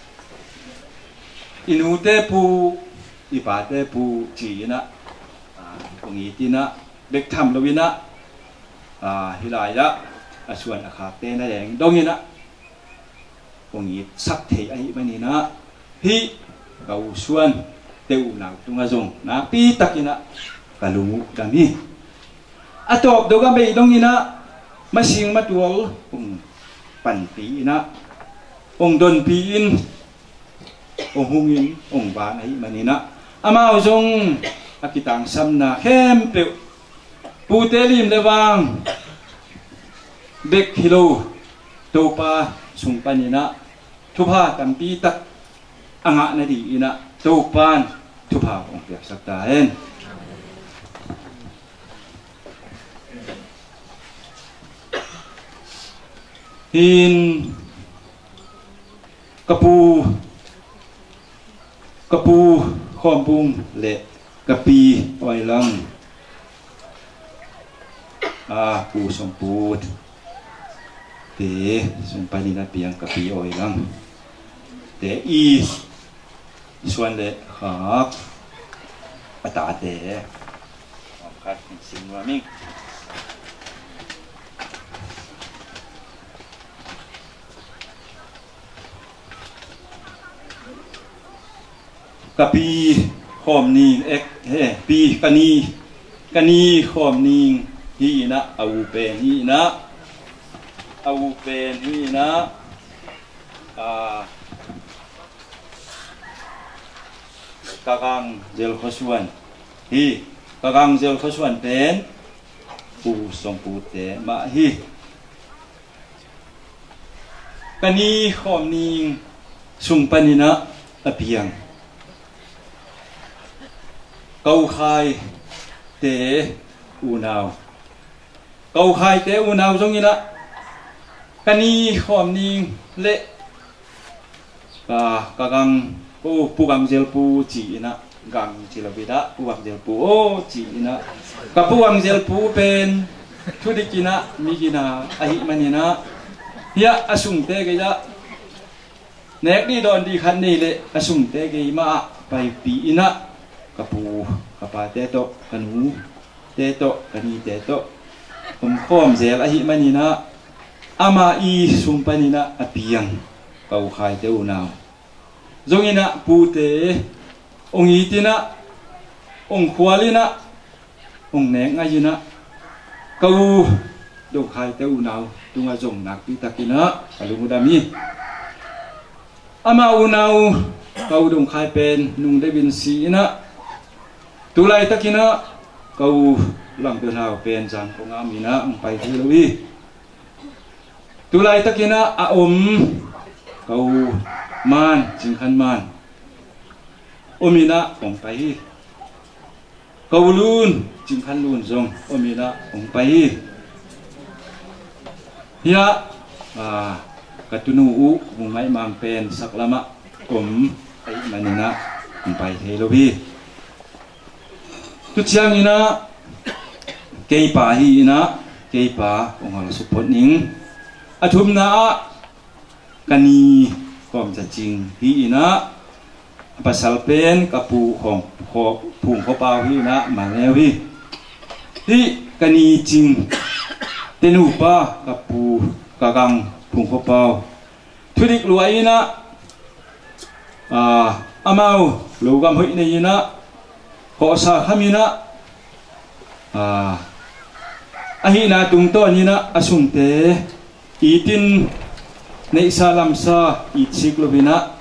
inu te pu ipa te pu chi ina ong itina bek tham lowina hilaya asuan akha te na leng dong ina ong it sak the ai manina hi kau suan teu nau tunga jong na pi takina kalungu dami atop doga be dong ina masing matual pan pi ina ong don pi in ong hungin ong ba ai manina amao jong akitang samna khem pe putelim lewang bek hilo topa sungpanina thupa tampi tak anga na di ina topan thupa ong piak saktaen hin kapu khompung le kapi oilang pu somput te sumpalina piang kapi oilang te i suan le khak ata te khat sin wa ming kapi khom ning ek he pi kani khom ning hi na au pen hi na kakang zel khosuan hi kakang zel khosuan pen pu song pu te ma hi kani khom ning sung panina apiang câu khai te unau giống như là kani khom ning le ka gang pu gang gel pu chỉ na gang chỉ là vida pu gang gel pu chỉ na ka pu gang gel pu pen thu đi kina mi kina ahi manina ya asung te ge ya nek đi don đi khan ni le asung te ge ma pai pi ina kapu kapa te to kanu te to kani te to khom zel ahi manina ama i sumpanina apiang kau khai te unau zongina pute ong itina ong khwalina ong neng ajina kau do khai te unau tunga jong nak pi takina kalungudami ama unau kau dong khai pen nung de bin si ina tulai takina kau lang benau pen jang ko ngamina ang pai thilowi tulai takina a kau man jingkhan man omina ong pai kau lun jingkhan lun jong omina ong pai ya katunu u bungai mang pen saklama ai manina ong pai thilowi tu chiang ina keipa hi ina keipa ongal support ning athum na kani kom cha ching hi ina pasal pen kapu khom phung kho pau hi na malewi hi kani ching tenu pa kapu kakang phung kho pau thudik luai ina amau logam hoi nei ina ko sa khamina ahina tung to nina asumte itin nei salam sa ichik lovina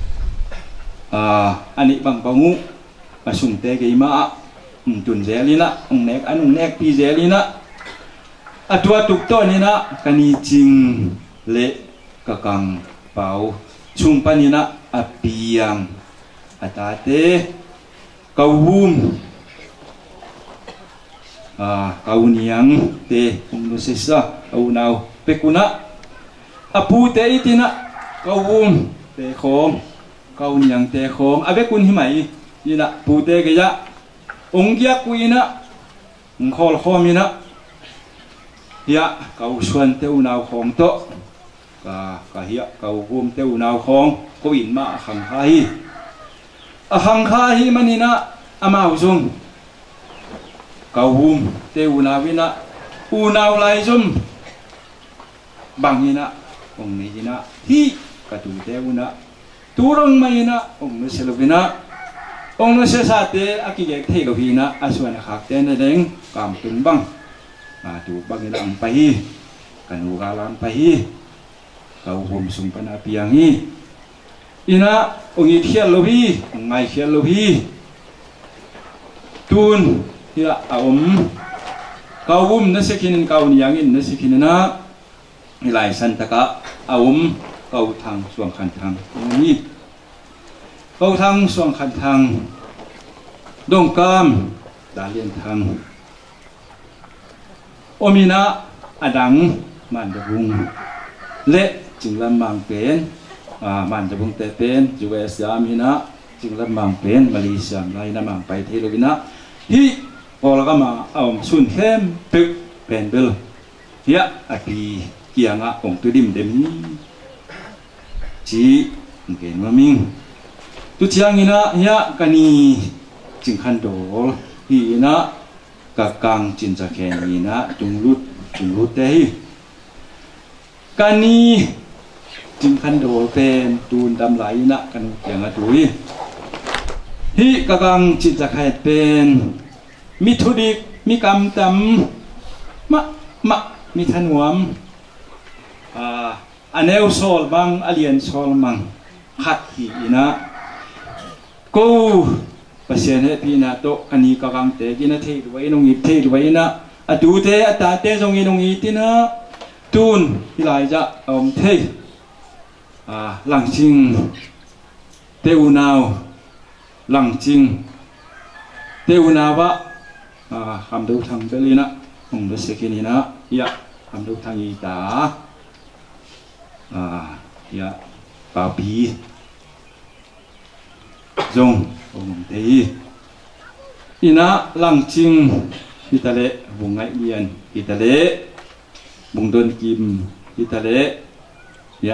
ani bang pangu asum te ge ma tun zelina ong nek pi zelina atua tuk to ni na kani jing le kakang pau chung panina apiang atate kawum kauniang te ong sesa kaunau pekuna apu te itina kawum te khom kauniang te khom abe kun hi mai ina pu te ge ya ong ya kuina khol khomina ya kau suan te unau khom to ka hiya kau hum te unau khom ko in ma khang hi manina amau zum kau hum te unawina unau lai zum bangina ong ni hina hi ka tu te una turang maina ong no selovina ong no se sa te akige the lo hina aswan khak te na deng kam tun bang tu bangina ang pahi kanu galang pahi kau hum sum pana piang hi ina ong i khial lo hi ngai khial lo hi tun ya aum kau hum na sekinin kau niangin na sekinina ilai santaka aum kau thang suang khan thang ni kau thang suang khan thang dong kam dalian thang omina adang mandabung le jinglam mang pen mandabung te pen US amina jinglam mang pen Malaysia lai na mang pai thelogina hi olagama aum sun khem pek pen bel ya api kianga ong tu dim dem ni chi ngen maming tu chiang ina ya kani jingkhan dol hi ina kakang cinca khen ina tunglut te hi kani jingkhan dol pen tun dam lai ina kan kianga tui hi kakang cinca khen pen mi thudik mi kam tam ma mi thanuam aneu sol bang alien sol mang khat hi ina ko pasien he pina to ani kakang te gina thei duai nong i thei duai na atu te ata te jong i nong i tina tun hilai ja om thei lang ching te unao lang ching te unawa ham do thang belina ong do sekinina ya ham do thang i ta ya papi zong ong tei ina lang ching itale bungai lian itale bungdon kim itale ya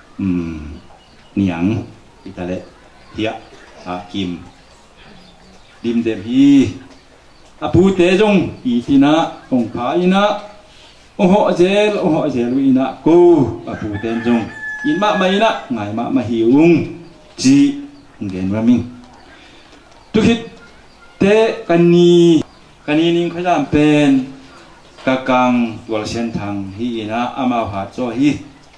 niang itale ya kim dim dem hi apu te jong itina ong pha ina oho zel ina ko apu ten jong in ma mai na ngai ma hiung ji ngen raming tu hit te kani ning khajam pen kakang wal sen thang hi ina ama ha cho hi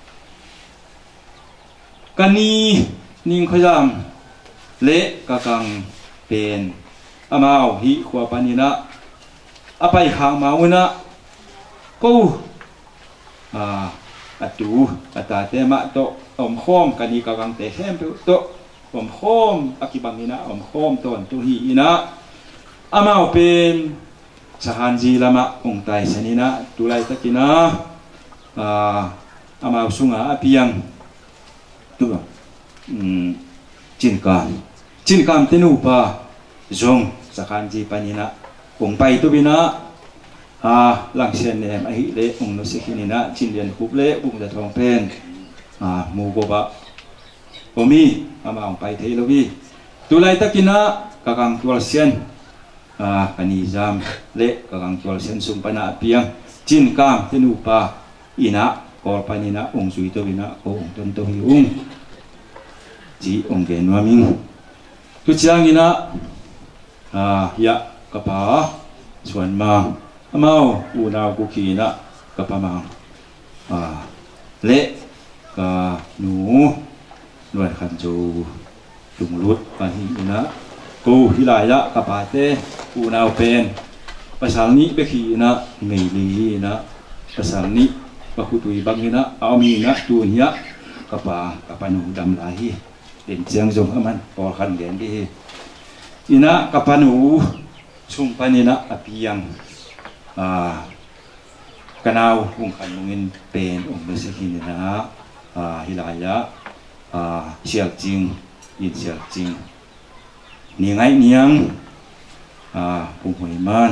kani ning khajam le kakang pen amao hi khwa panina apai hang mauna ko atu atate ma to om khom kani kakang te hem to om khom akibangina om khom ton tu hi ina amao pen sahanji lama ong tai sanina tulai takina amao sunga apiang tu chinkam tenu pa zong sahanji panina ong pai tu bina lang sen ne ma hi le ong no sekinina chinlian hup le ung da thong pen mu go ba omi ama ong pai thei lobi tulai takina kakang tual sen kani jam le kakang tual sen sum pana piang chin kam tenu pa ina kor panina ong sui to bina ko ong ton to hi ung ji ong gen waming tu chiang ina ya kapa suan ma amao unau ku kina kapamang le ก็หนูหน่วยขันจูจุงรุดปาหินะกูฮิลายะกปาเตกูนาวเป็นภาษานี้เบขีนะเมลีนะภาษานี้บางคุตุยบางนะเอามีนะตัวเนี้ยกปาหนูดำลายเด่นเสียงจงให้มันพอขันเด่นดีอินะกปาหนูชุมปานินะอภิยังกนาววงขันมงินเป็นองค์ฤาษีนี่นะฮิลายะเชียจริงยินเชียจริงนี่ไงเนียงปุ่มหวยมัน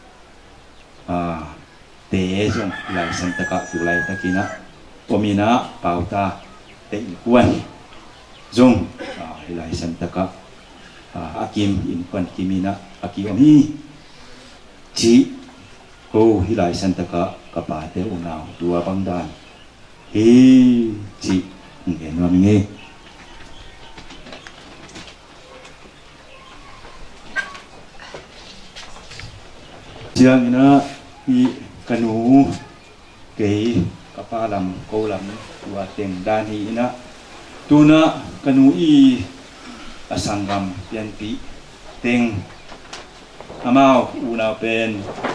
เตะจงไหลสันตะกะอยู่ไหลตะกี้นะโอมีนะเป่าตาเตะอีกวันจงฮิลายสันตะกะอากิมอินควันกิมินะอากิอมีจีโอ้ฮิลายสันตะกะกะปาเตอุนาวตัวบังดานฮีจีเห็นว่ามีไงเจียงนะอีกนูเกยกะปาลำโกลำตัวเต็งดานีนะตัวนะกนูอีอสังกมเปียนปีเต็งอามาอูนาวเป็น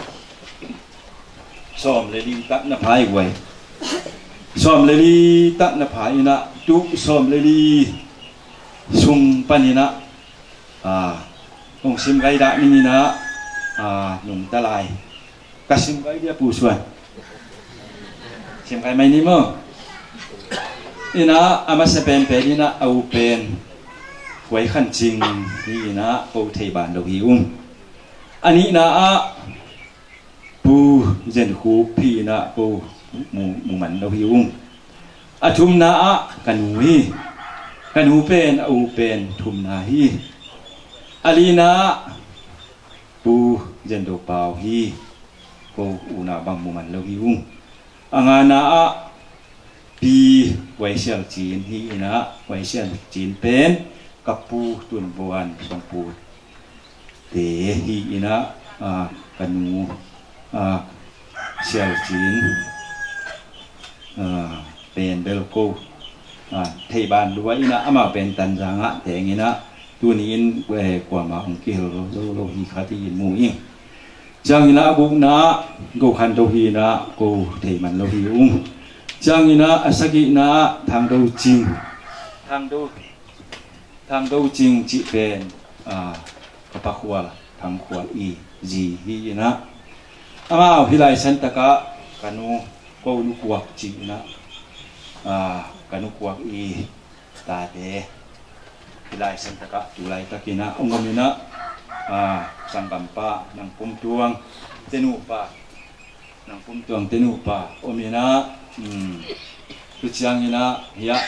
ซ้อมเลยดีตักนภายไว้ซ้อมเลยดีตักนภายนะจุซ้อมเลยดีซุงปานินะองซิมไกดะนี่นะหนุ่มตะลายกระซิมไกdiaปูส่วนซิมไกไม่นี่มั้งนี่นะอามาสเปนเป็นนี่นะเอาเป็นไว้ขั้นจริงนี่นะโอเทบานดอกหิวอันนี้นะปูเจนคูพี่นะปูหมูมันดอกหิวอาทุมนะกันหูเป็นเอาเป็นทุมนาฮีอาลีนะปูเจนโดเปาฮีปูอุณาบังมุมันโลหิวอังานะปีไวเชียลจีนฮีนะไวเชียลจีนเป็นกับปูตุนบวนสองปูเตฮีนะกันหูเชียลจีนเป็นเบลโกเทบานด้วยนะอามาเป็นตันจางะแต่งนะตัวนี้เว่กว่ามาองค์เกลโลหิคาที่ยินมูอิงจังนะบุกนะกูขันโลหินะกูเทมันโลหิอุงจังนะอาสกินะทางดูจริงทางดูจริงจิเป็นกระปะขวาทางขวาอีจีฮีนะอามาฮิไลสันตะกะกันูกูนุกวักจินะกันุกวักอีตาเดฮิไลสันตะกะจุไลตะกินะองค์มินะสังกัมปะนังปุ่มตวงเตนูปะนังปุ่มตวงเตนูปะองค์มินะตุจังมินะเฮีย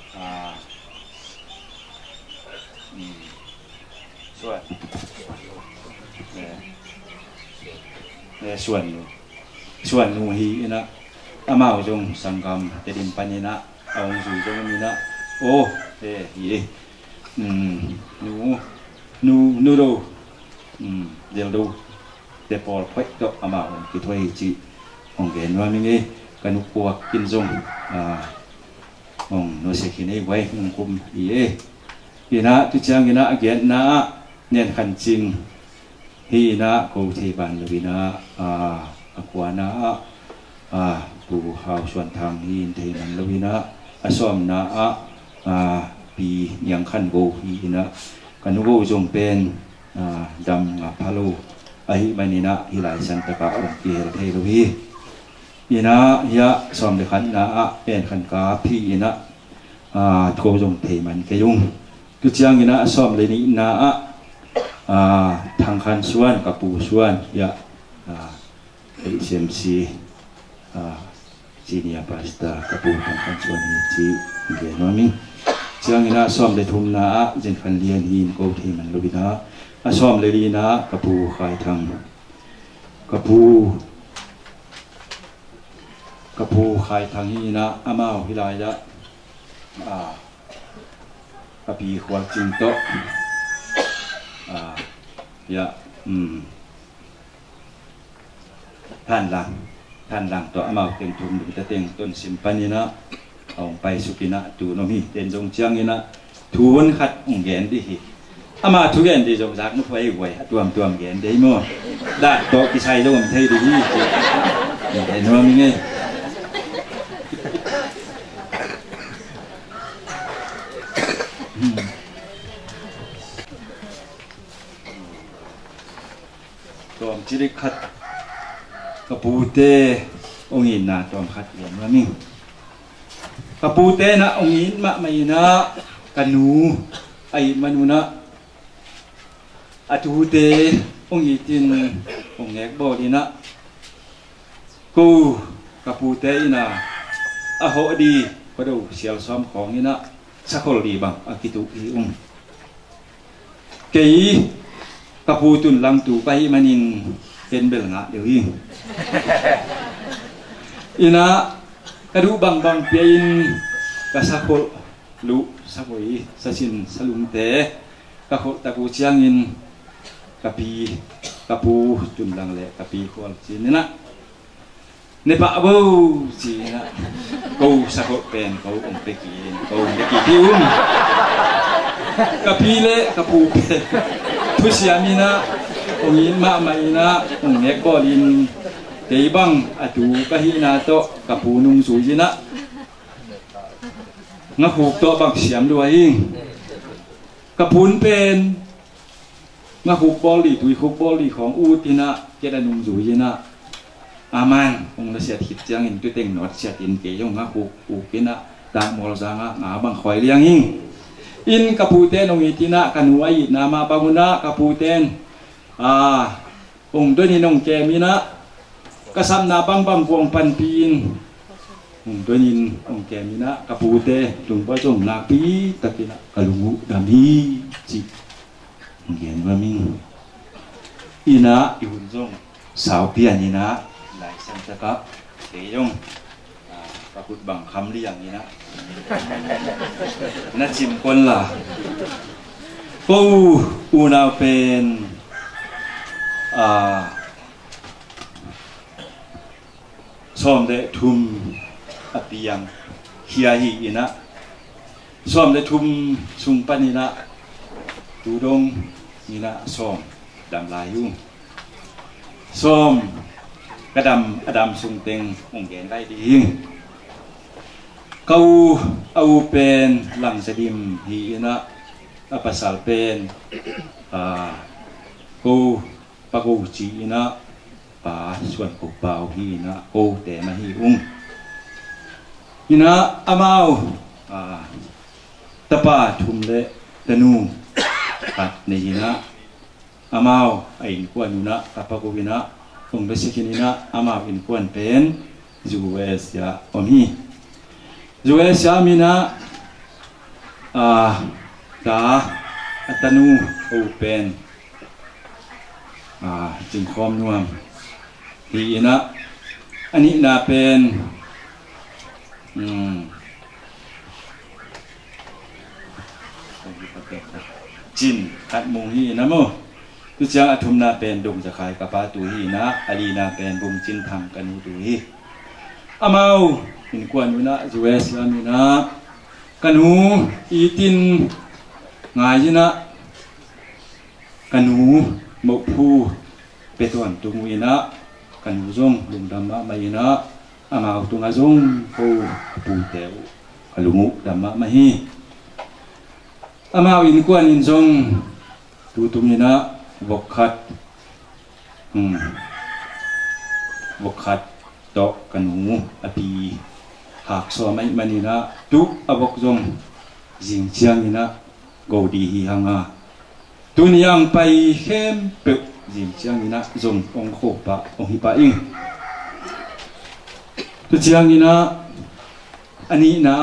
ส่วนนูฮีนะอามาจงสังกัมเตดิมปัญญนะเอาสู่จงมินะโอ้ฮีนูดูเดี๋ยวดูเดี๋ยวพอพักก็อามาคิดว่าจีองเห็นว่ามีไงกันนุกวักกินจงโนเสกินีไว้มุงคุมฮีนะทุจางฮีนะเกียรนะเนียนขันจริงฮีนะกูที่บ้านลวินะอควานะปูหาวส่วนทางฮีนเทมันลวินะอสอมนะปียังขันโกฮีนะกันนุกจงเป็นดำพาลูไอมันนี่นะฮิไลสันตะกะองเกลเทลวีอีนะยะสอมเดขันนะเป็นขันกาพี่นะโกจงเทมันเกยุงกุจยังอีนะสอมเลยนี่นะทางขันส่วนกับปูส่วนยะเซียมซีจีเนียปาสตากับปูทางขันส่วนนี้จีเกนวามิงจังอีนะสอมเดทุมนะเจนขันเลียนหินโกเทมันลวินะซ้อมเลยดีนะกระปูขายทางกระปูขายทางนี้นะอามาพิลายะกระปีขวาจิงโตยะท่านหลังตัวอามาเต็งทุมดูแต่เต็งต้นสิมปันนี้นะเอาไปสุกินะตูน้องฮีเต็นจงเชียงนี่นะทูนขัดองแกนดิฮีอามาทุกแกนดิจงรักนุ๊กไว้ไว้ตัวแกนได้มั้งได้โตกิชัยจงเทดีฮีเห็นว่ามีไงตัวจิริขัดกระปูเตองอินนะตัวขัดเห็นว่ามีกระปูเตนะองอินมะไม่นะกันนูไอมนุนะอาตูเตองอิตินองแงกบอดีนะกูกระปูเตนะอาโหดีพอดูเสียวซ้อมของนี่นะสักคนดีบ้างอากิตุอีเกยกระปูตุนลังตูไปมันินเป็นเบลงะเดี๋ยวยิ่งอินะกระดูบางเปียนกระสักคนลุสักวยสัชินสลุงเตะกระโคตะกูเชียงอินกระปีกระปูตุนลังเละกระปีควอลจีนี่นะในป่าบูจีนะกูสักเป็นกูไปกินที่อุ้มกระพีเละกระปูเป็นทุเสียมีนะองยินมาไม่นะองเอกบอลินเกี่ยบังอาจูกะฮินาโตกระปูนุงสูจีนะงักหูโตบักเสียมด้วยกระปูนเป็นงักหูบอลีตุยหูบอลีของอูตินะเจดานุงสูจีนะอามันองเราเสียทิศจังอินตัวเต็งหนอดเสียตินเกยงงักหูอูกินะตามมรสังะงาบังคอยเลี้ยงหิงอินกระปูเตนองอิตินะกันหัวอินามาปามุนะกระปูเตนองตัวนี้น้องแกมีนะกระซับนาบังพวงปันปีนองตัวนี้องแกมีนะกระปูเตจงประจงนาปีตะกินะกะลุงดามีจิเห็นว่ามิงอินะอิหุ่นจงสาวเปียนี่นะหลายสันตะกับเกยงปรากฏบังคำเรียงนี่นะนัดจิมคนล่ะกูอูนาเป็นซ้อมได้ทุ่มอภิยังเฮียฮีอินะซ้อมได้ทุ่มสุงปานินะตูดงนี่นะซ้อมดำลายยุ่งซ้อมกระดำอดำสุงเต็งองแกนได้ดีเขาเอาเป็นหลังสดิมฮีนะภาษาเป็นกูปะกูจีนะป่าส่วนกูเปล่าฮีนะกูแต่มาฮีฮีนะอามาตะปาทุ่มเละตะนูปัดในฮีนะอามาไอ้กวนนะกับปะกูฮีนะองเบสิกินีนะอามาอินกวนเป็นจูเอสยาอมฮีจูเอสยามีนะตาอัตนูอูเป็นจึงคอมนวมฮีนะอันนี้นาเป็นจินขัดมุงฮีนะโมตุจางอธุมนาเป็นดงจะขายกับปาตูฮีนะอาลีนาเป็นบุงจินทำกันตูฮีอามาอินกวนอยู่นะจูเอสยามีนะกันหูอีตินงายนะกันหูหมกผู้เปตวันตุงวินะกันหูจงลุงดำมะไม่นะอามาตุงอาจงปูปูเตวกลุงดำมะไม่ฮีอามาอินกวนอินจงตูตุมินะบกขัดบกขัดโตกันหูอปีหากสวไม่มันนี่นะตุกอบกจงจิงเชียงนี่นะกูดีฮีฮังตุนยังไปเข้มเปิดจิงเชียงนี่นะจงองโคปะองหิปะอิงตุเชียงนี่นะอันนี้นะ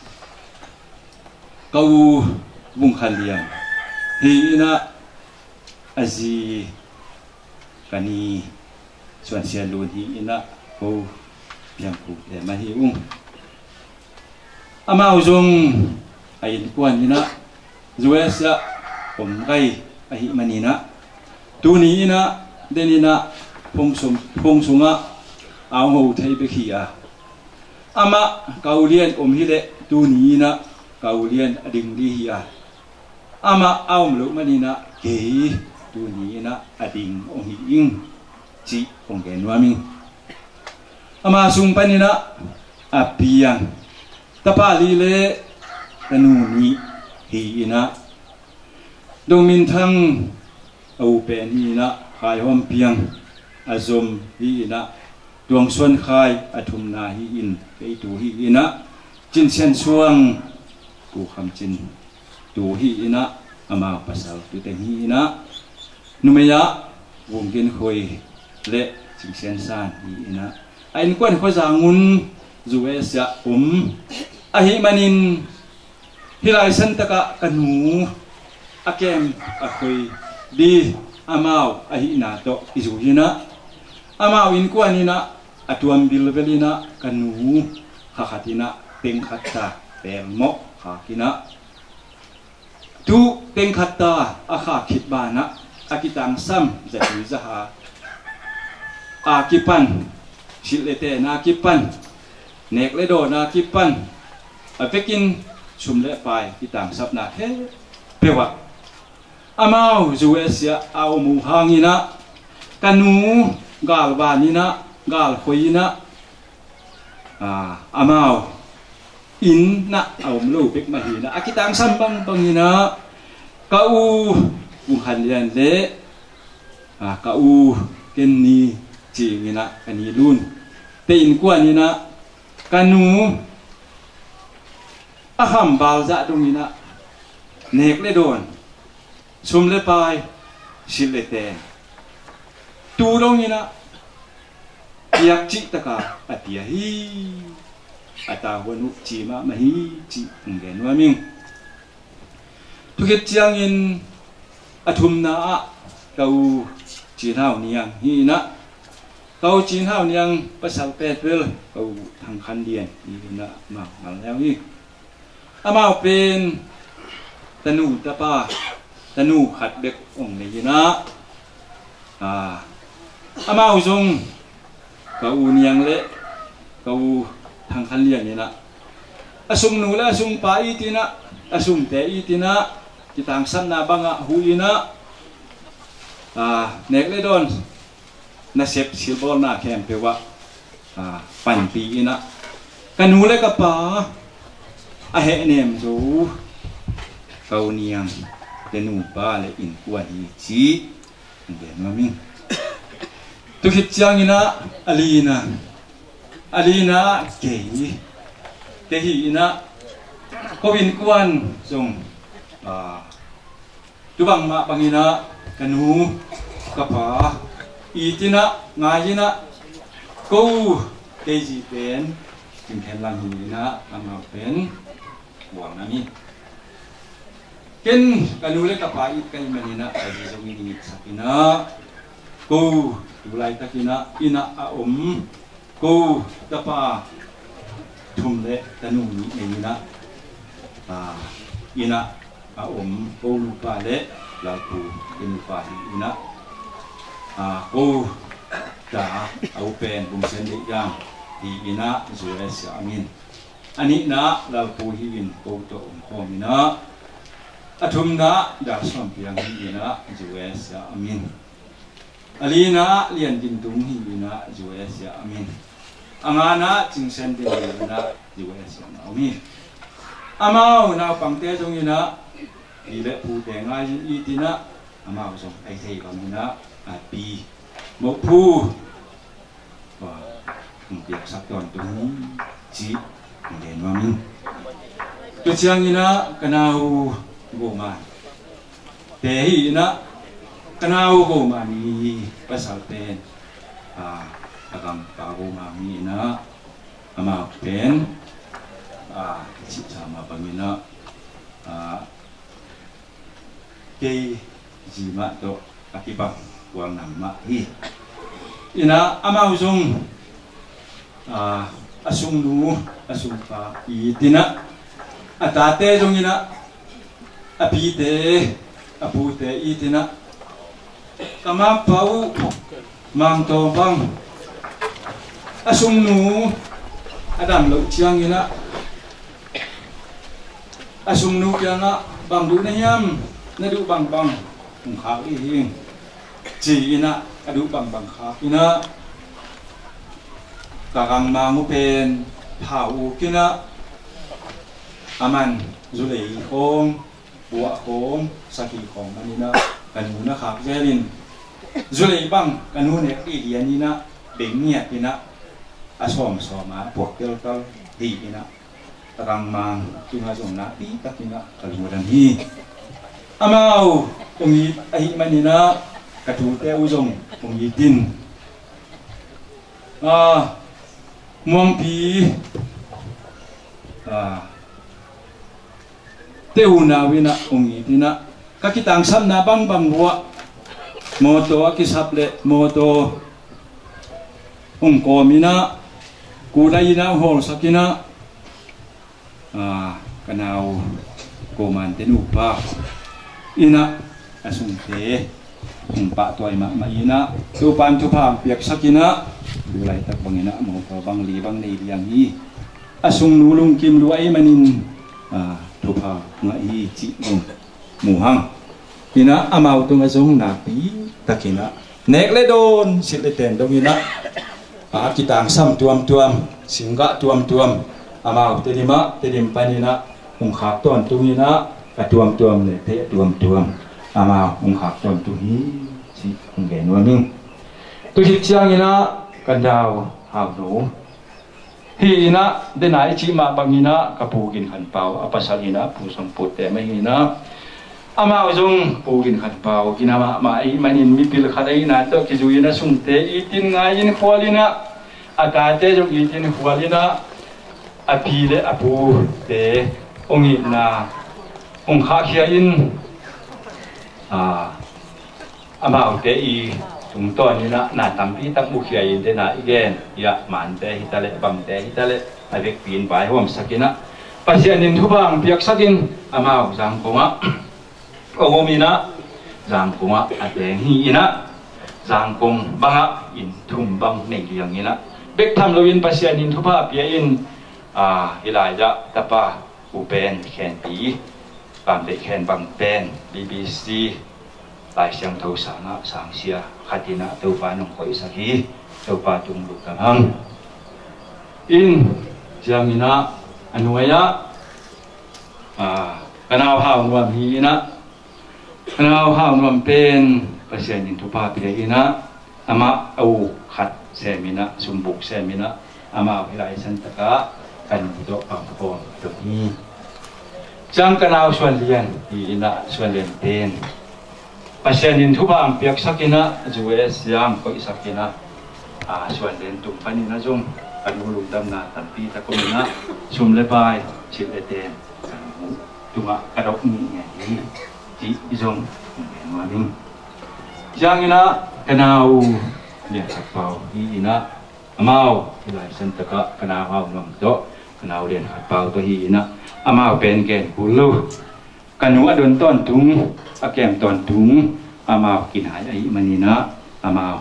กูบุงขันเลียงฮีนะอาจีกันนี่ส่วนเสียลูนฮีนะกูเพียงกูแต่มาฮีอุ้งอามาจงไอ้กวนนี่นะจูเอสละผมไก่ไอ้มันนี่นะตัวนี้นะเดนี่นะพงสุงะเอาหูไทยไปขี้ ama kaulian hile tu ni na kaulian ading di hi a ama aum lu manina ke tu ni na ading hi ing chi gen wa ming ama sung panina apiang tapali le kanu ni hi ina domin thang au pen hi na khai hom piang azom hi ina tuang xuân khai athum na hi in cái tu hi ina chin sen suang ku kham chin tu hi ina ama pasal tu teng hi ina numeya wong gen khoi le chin sen san hi ina ain kwan kho zangun zues ya ahi manin hilai san taka kanu akem akhoi di amau ahi na to izuhina amau in kwanina atuam bilvelina kanu hakhatina tengkhatta permo hakina tu tengkhatta akha khitbana akitang sam zati zaha akipan silete na kipan nekle do na kipan apekin sumle pai kitang sapna he pewa amau zuesia au mu hangina kanu galbanina gal khoina amau in na au mlo pek mahina akitang sambang bangina kau buhalian le kau kenni cingina kanilun tein kuanina kanu aham balza dongina nekle don sumle pai silete tu dongina yak ci taka atia hi ata wanu ci ma mahi ci ngen wa ming tuket chiangin athumna kau chinau niang hi na kau chinau niang pasal petrel kau thang khan dien hi na ma mal leo hi amau pen tanu tapa tanu khat bek ong ne na amau jong kau niang le kau thang khan lian ni na asum nu la asum pa itina asum te itina kitang san na banga huina nek le don na sep silbol na kem pewa pan pi ina kanu le ka pa a he nem zo kau niang tenu pa le in kwa hi chi den mami tu hit chang ina alina ke te hi ina ko bin kwan song tu bang ma bangina kanu kapa itina ngayina ko keji pen tinghen lang hina ama pen buang nami ken kanu le kapa it kai manina ai jong ni sakina ko tulai takina ina ko tapa thumle tanu ni na ina ko lupa le laku lupa ina ko da au pen bung sen ni yang di ina zues amin ani na laku hin ko to ko mina athum na da som piang ina zues amin alina lian din tung ina zues amin angana chingsen din ina zues amin amau na pangte jong ina ile pu te ngai itina amau jong ai thei bang ina api mo pu wa tiak sak ton tung chi den wa min tu chiang ina kanau go ma te hi ina kanau go ma ni pasal pen agam pa go ma mi ina amau pen chi sama pamina ke jima to akibat wang nama hi ina amau jong asung nu asung pa itina atate jong ina apite apute itina kama pau mang to bang asung nu Adam lo chiang ina asum nu kia nga bang du na hiam na du bang khá i hing chỉ ina adu bang khá ina kagang mangu pen phau kina aman zulei khom bua khom saki khom manina kanu na khak zelin zulei bang kanu ne i yanina bengnia ina asom soma buak tel kal di ina kagang mang tunga zona pi takina kaludan hi amau ungi ai manina katu te uzong ungi tin muang pi teu na wina ungi tina kakitang sam na bang bua moto akisaple moto ungkomina kulaina hol sakina kanau koman tenupa ina asungte umpa toy ma ina tupan tupang piak sakina dulai tak bangina mo pa bang li bang nei liang hi asung nulung kim luai manin tupa ngai chi muhang ina amau tung asung na pi takina nek le don sit le ten dong ina kitang sam tuam singga tuam amau tedim panina khak ton tungina ka tuam le te tuam amau khak ton tu hi chi ngen waning tu hi chiang ina kandau hau no hi ina denai chi ma bangina kapugin khan pau apasal ina pusang putte mai ina amau jong pugin khan pau kinama mai manin mi pil khadai na to ki juina sumte itin ngain khwalina akate jong itin khwalina apile apu te ongi na khak hia in amau te i chúng tôi như là tầm pi tắc mục hiện thế này igen ya man te hitale bang te hitale avec pin bai hom sakina pasien in thu bang piak sakin amau jang konga omina jang konga ateng hi ina jang kong banga in thum bang nei liang ina bek tham loin pasien in thu ba pia in ilaja tapa upen khen pi bang de khen bang pen BBC lại sang thâu sáng xia khatina tàu pha nông khoi sakhi tàu pha chung lu kamang in jamina anuaya kanau hau nuam hi ina kanau hau nuam pen pasien in thupa pile ina ama au khat semina sumbuk semina ama hilai santaka kan do pangpom to hi jang kanau suan lian hi ina suan lian pen pasien in thu bang piak sakina juwe siam ko isakina suan den tum panina jong kanulung damna tampi ta komina sumle bai chile ten tunga kadok ni nge ti jong maning jangina kanau ne sakpau hi ina amau ilai santaka kanau hau nom to kanau len pau to hi ina amau pen ken kulu kanu adon ton tung akem ton tung amau kinai ai manina amau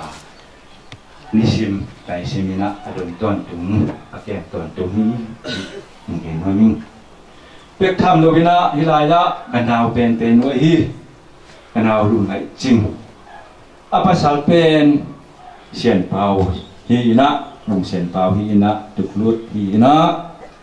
nisim kai semina adon ton tung akem ton tung ngen mamin pek tham lo bina hilaya kanau pen no hi kanau lu ngai ching apa sal pen sian pau hi ina mung sian pau hi ina tuklut hi ina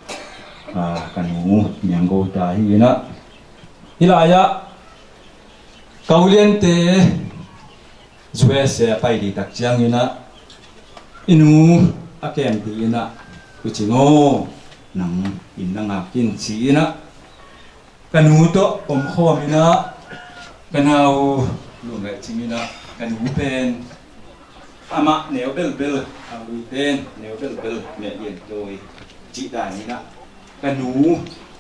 kanu nyanggo ta hi ina hilaya kaulian te juwe se pai di tak chiang ina inu akem ti ina kuchingo nang inanga kin chi ina kanu to khom ina kanau lu ngai ching ina kanu pen ama neo bel awi pen neo bel me yen toi chi da ina kanu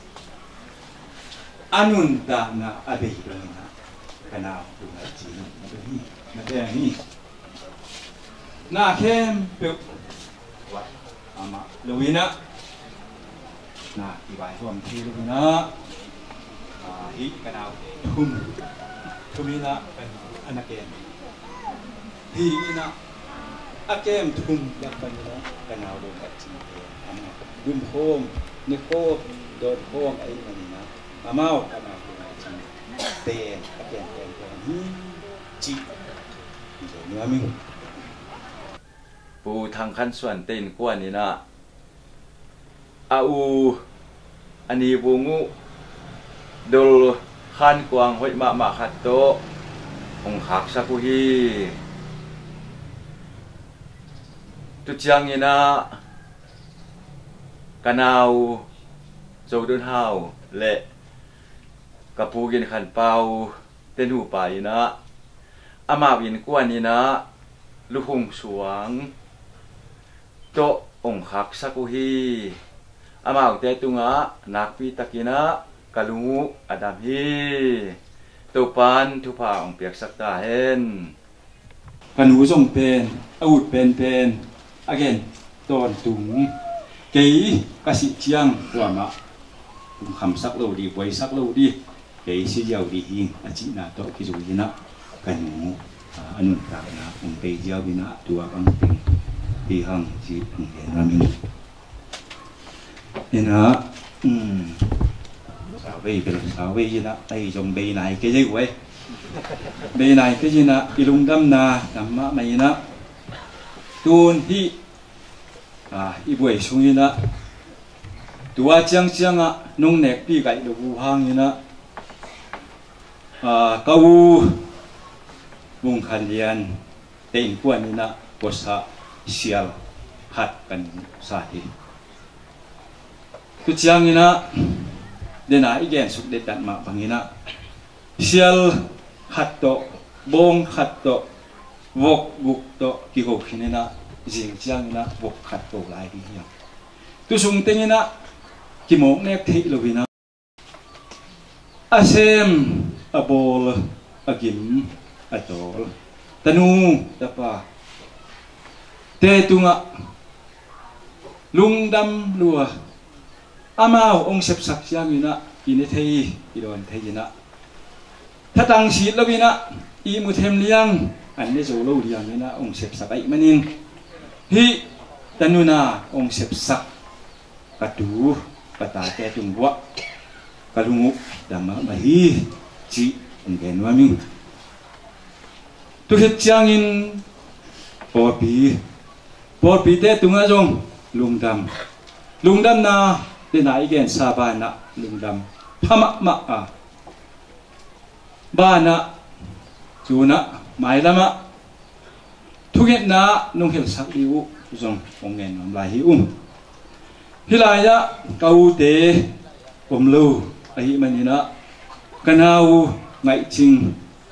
anun ta na abe na kanau lu ngai ching na te ni na kem pe wa ama luina na ibai hom thi luina hi kanau thumina kan anaken hi ina akem thum yak panina kanau do ka chi ama dum hom ni ko dot hom ai manina amao kanau do ka chi ten akem hi chi ni ami pu thang khan suan ten kwa ni na au ani bungu dol khan kwang hoi ma khat to ong khak sa ku hi tu chiang ina kanau zo dun hao le kapu gin khan pau ten hu pa ina ama win kwan ina lu hung suang to ong khak sa ku hi ama te tunga nak pi takina kalungu adam hi topan thu pa ong piak sakta hen kanu jong pen out pen again ton tung kei kasi chiang wama kham sak lo di boi sak lo di kei si yau di hing achi na to ki ju na kanu anun ta na ong kei yau bina tua kang ting di hang ji ong hen ramin ina sao vây gì đó đây dùng bì này cái gì vậy bì này cái gì nè ilung đâm na đâm má mày nè tuôn hi i buổi xuống như nè tua chiang nung nẹt pi gậy được vu hang như nè câu vùng khăn liền tên quan như nè bớt sa xiao hạt cần sa thì tu chiang như nè để nãy igen sụt để đặt mạng bằng ina sial hạt to bong hạt to vok gục to kỳ hộp khi na riêng chiang ina vok hạt to lại đi nhau tu sung tên ina kỳ mộng nét thị lo vina asem abol agim atol tanu tapa te tunga lung dam lua amao ông sep sak siang ina ini thei idon thei ina thatang si lovina i mu them liang an ne zo lo liang ina ông sep sak ai manin hi tanuna ông sep sak katu kata te tungwa kalungu dama mahi chi ông gen wamin tu het chiang in porpi te tunga jong lungdam na để nãy gen sa ba na lung dam phama ma ba na chu na mai lama thu get na nong hel sak liu zong ong ngen nom lai hi hilai ya kau te lu ai manina kanau ngai ching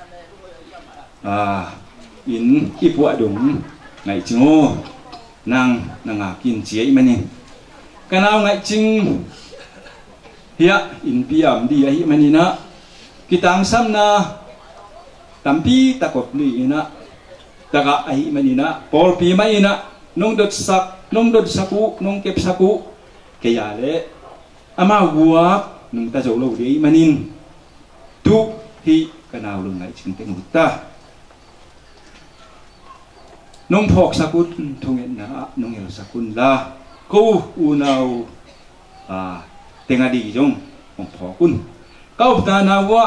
in ipua dum ngai chingo nang nanga kin chi mani kanau ngai ching hia in piam di ai manina kitang samna tampi takop ni ina taga ai manina pol pi mai ina nong dot saku nong kep saku kaya le ama gua nong ta zo lo di manin tu hi kanau lu ngai ching te ta nong phok sakut thungen na nong el sakun la ko unau tenga di jong ong phokun kau ta na wa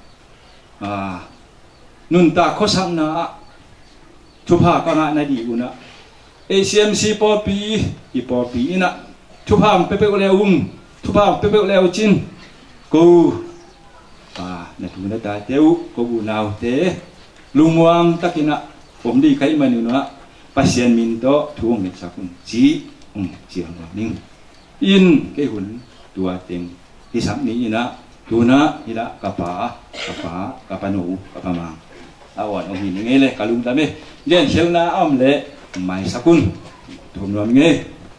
nun ta khosam na thupa ka nga na di una ACMC popi ina thupa pepe leung thupa pepe leu chin ko na tu na ta teu ko unau te lungwang takina om di kai manu na pasien min to thuong net sakun chi chiang ning in ke hun tua teng hi sam ni ina tuna ila kapanu kapamang awan om hin ngele kalum ta me len selna am le mai sakun thum ram nge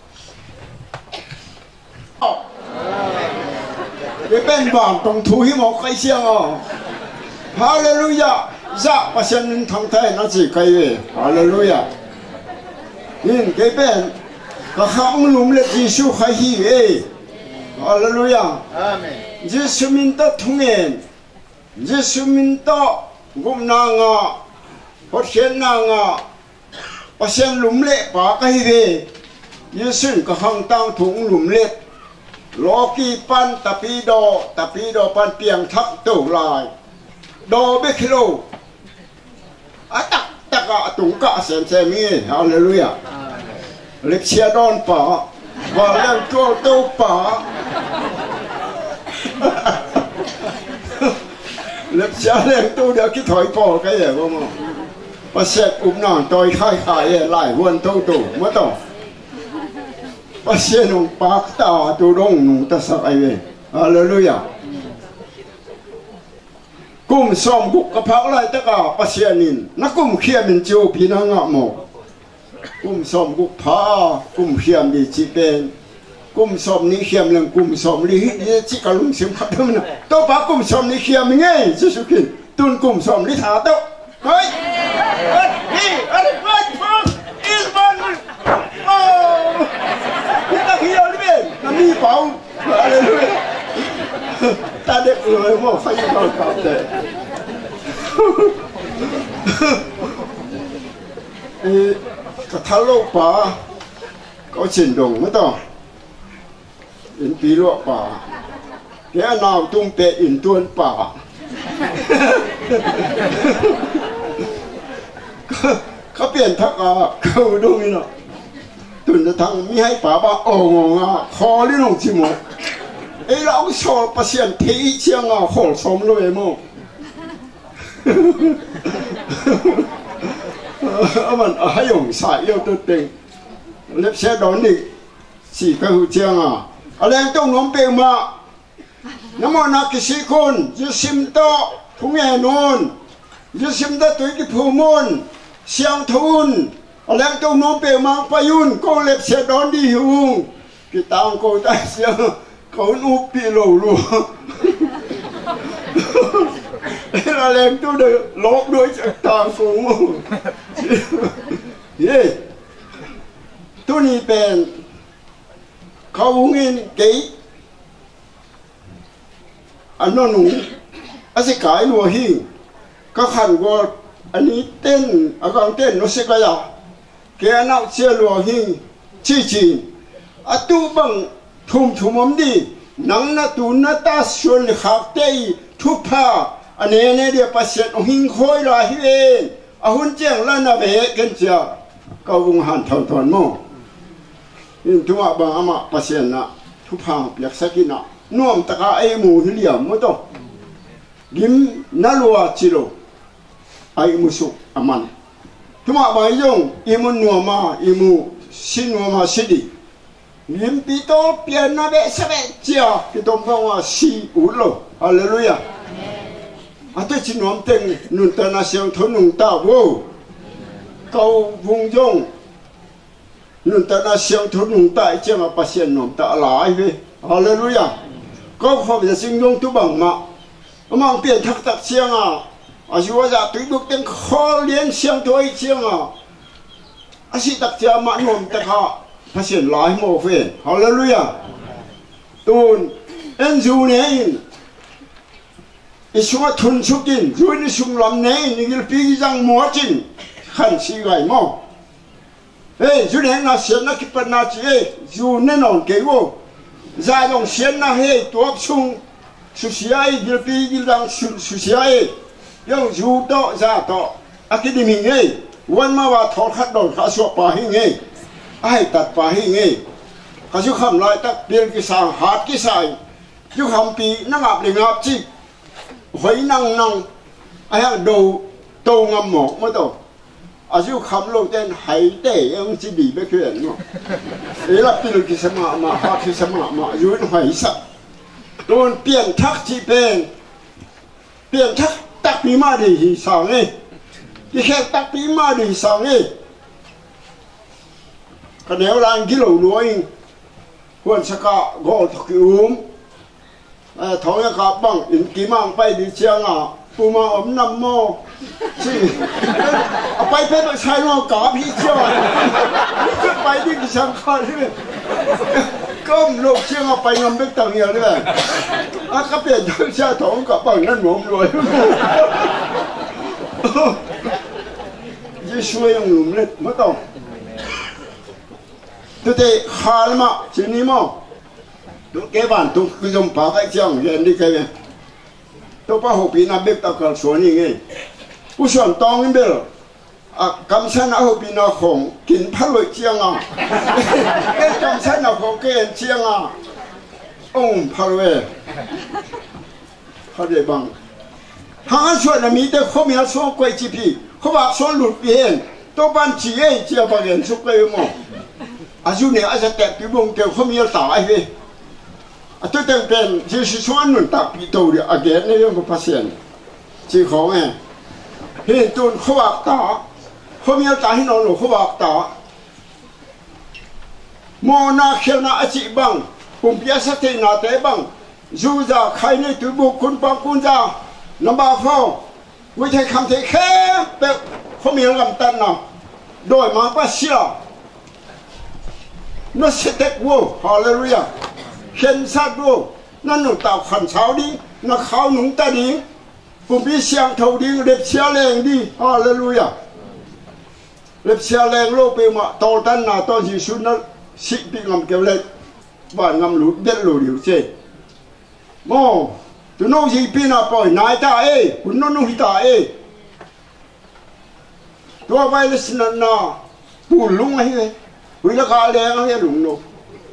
cái bên bảng tổng thu hi một cái xiang hallelujah dạ pasien thằng thầy nó chỉ cái về hallelujah in cái bên các hạng lùm lệ Giêsu khai hi về hallelujah amen Giêsu min ta thung en Giêsu min ta gum na nga hot khen na nga bà xem lùm lệ bà cái về như xin có hàng tăng thủng lùm lệ lo kỳ pan tapi do pan piang thắc tổ lại do biết kilo tắc tung cả xem nghe hallelujah lịch xe đón bà và lên cho tô bà lịch xe lên tô được cái thổi bỏ cái gì không bà sẽ nòn tôi khai lại vườn tô tổ mất đâu bà sẽ nông bạc ta tô đông nung ta sắc ai về hallelujah cùng xóm gục cái pháo lại tất cả bà sẽ nín nó cùng kia mình chiều pin nó ngọ mồ cùng xóm gục phá cùng khiêm đi chỉ bên cùng xóm ní khiêm lên cùng xóm ní chỉ cả lùng xiêm khắp đâu nè tôi bảo cùng xóm ní khiêm nghe chứ sự kiện tuân cùng xóm ní thả đâu ơi ta khi nào đi bên nó mi bảo ta đẹp người mà phải nói cảm thế cái tháo lô bà có chuyển động mất đâu in tí lọ bà cái nào tung tệ in tuôn bà có biển thắc câu đâu như nào tuần là thằng mi hay bà ồ khó lên lòng chim một ấy lão sò bà xiên thấy chiang khổ sống rồi mà mình ở hai ông xài yêu tôi tình lép xe đón đi chỉ cái hữu chiang ở đây tôi nói bề mà nó mà nãy cái sĩ con như sim to không nghe non như sim to tuổi cái phù môn xiang thun ở đây tôi nói bề mà payun cô lép xe đón đi hùng cái tang cô ta xiang cậu úp bị lầu luôn là làm tôi được lóp đuôi chẳng tàng cùng yeah tôi đi bèn khâu nghiên kỹ anh nó nụ anh sẽ cái lùa hi các hành của anh ấy tên ở con tên nó sẽ cái gì cái nào chia lùa hi chỉ à tu bằng thum ấm đi nắng na tu na ta xuân khạc tây thu pa anh ấy đi pasien ông hình khôi là hi hun cheng la na về cái chia câu vùng hàn thầu thuần mô nhưng chúng ta bằng ama pasien na thu pa biak sakina nuam taka ai mu hi liam mo to lim na lua chilo ai mu su aman chúng ta bằng yung imun nuama imu sin nuama sidi lim pito pian na be sabe chia ki tom phong si ulo hallelujah ate chin nom teng nun ta na siang thon nung ta wo câu vùng yong nun ta na siang thon nung ta chia ma pasien nom ta lai ve hallelujah câu phom ya sing yong tu bang ma mang pian thak tak siang a jua ja tui duk teng kho lien siang thoi siang asi tak chia ma nom ta kha pasien lai mo fe hallelujah tun en ju ne isua thun sukin ju ni sung lam ne ni gil pi jang mo chin khan si gai mo hey ju ne na sian na ki pa na chi ju ne non ke wo za dong sian na he tuop sung su siai gil pi gil dang su siai yo ju to za to academy nge wan ma wa thor khat don kha so pa hi nge ai tat pa hi nge ka ju kham lai tak pian ki sang hat ki sai ju kham pi na ngap le ngap chi hoi năng ai đầu tàu ngâm mỏ mới đâu à chú khám lâu tên hải để ông chỉ bị biết chuyện mà đấy là pi cái什么mà hoa cái什么mà chú nó phải sợ luôn biển thắc chỉ biển thắc tắc bí ma đi sang ấy cái khe tắc bí ma đi sang ấy cái nếu là anh cái lẩu nuôi quân sẽ cả gọi thật thôi cả bằng in kỹ mang bay đi chiang phụ mang ấm nằm mò chỉ bay phép được sai nó cả bị chiang bay đi cái sang khai đấy cơm lộc chiang bay ngâm biết tầng nhiều đấy các biển chơi xe thống cả bằngนั่นหมrồi Giêsu yang lum let mà tao tôi thấy khá mà chỉ ní mà tôi cái bản tôi cứ dùng phá cái chăng hiện đi cái này tôi bảo hộp pin nằm bếp tao cần số như nghe u xuân tông như bây giờ cầm sắn áo hộp pin nào khổng kín phát lội chiang à cái cầm sắn nào khổng cái chiang à ông phát lội phát lội bằng hàng xuân là mi tới khôngมีsố quay chi phí không bảo số lụt biển tôi ban chỉ ấy chỉ bảo hiện số quay mà dù này ai sẽ đẹp cái bông kêu khôngมีtao ai về tôi tưởngเป็นchỉ số anh muốn tập bị tàu được cái này không có phát hiện chỉ khó nghe hiện tuần không bảo tao khôngมีtao hiện nó không bảo tao mà na khi na chỉ bằng cùng biết sát thế na thế bằng dù ra khai này tôi buộc quân bằng quân ra nó bảo phao với thầy khám thấy khép khôngมีlàm tan nào đổi mà bắt xia nó sẽ tết vô hallelujah hiện sát vô nó nụ tạo khẩn sáu đi nó khao núng ta đi cùng biết sang thầu đi đẹp xe lên đi hallelujah đẹp xe lên lô bề mà tàu tan nào tàu gì xuống nó xịt bị ngầm kéo lên và ngầm lút biết lù điều gì mô tụi nó gì pin nào bồi nai ta ấy tụi nó nuôi ta ấy tụi bay là xin nào bù lung ấy huy là cá đen hay lung nô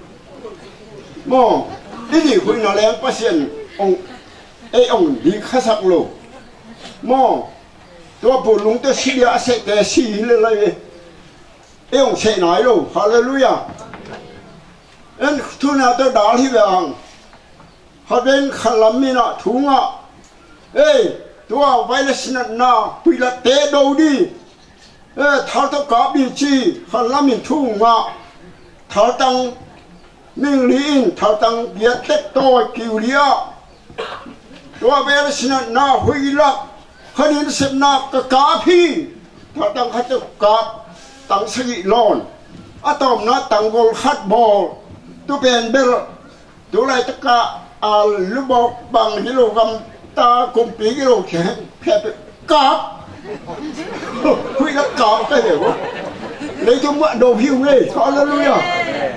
mô đi đi huy nó đen phát hiện ông đi khát sắc lô mô tụi bù lung tới xí địa sẽ té xí lên lại ông sẽ nói lô hallelujah anh thu nào tôi đào hi về hàng họ đến khăn lắm mi nọ thú ngọ ê tôi vai là xin nào quy là té đâu đi ê tháo tôi có bị chi khăn lắm mình thú ngọ tháo tăng mình lý tháo tăng biết tết tôi cứu lia tôi vai là xin nào quy là khăn đến xem nào cái cá phi tháo tăng khát tôi cá tăng sĩ lon à tôm nó tăng gol khát bò tôi bên bên tôi lại tất cả lúc bọc bằng cái lô găm ta cùng tí cái lô khép cáp huy nó cáp cái hiểu không lấy cho mượn đồ phiêu nghe có lên luôn à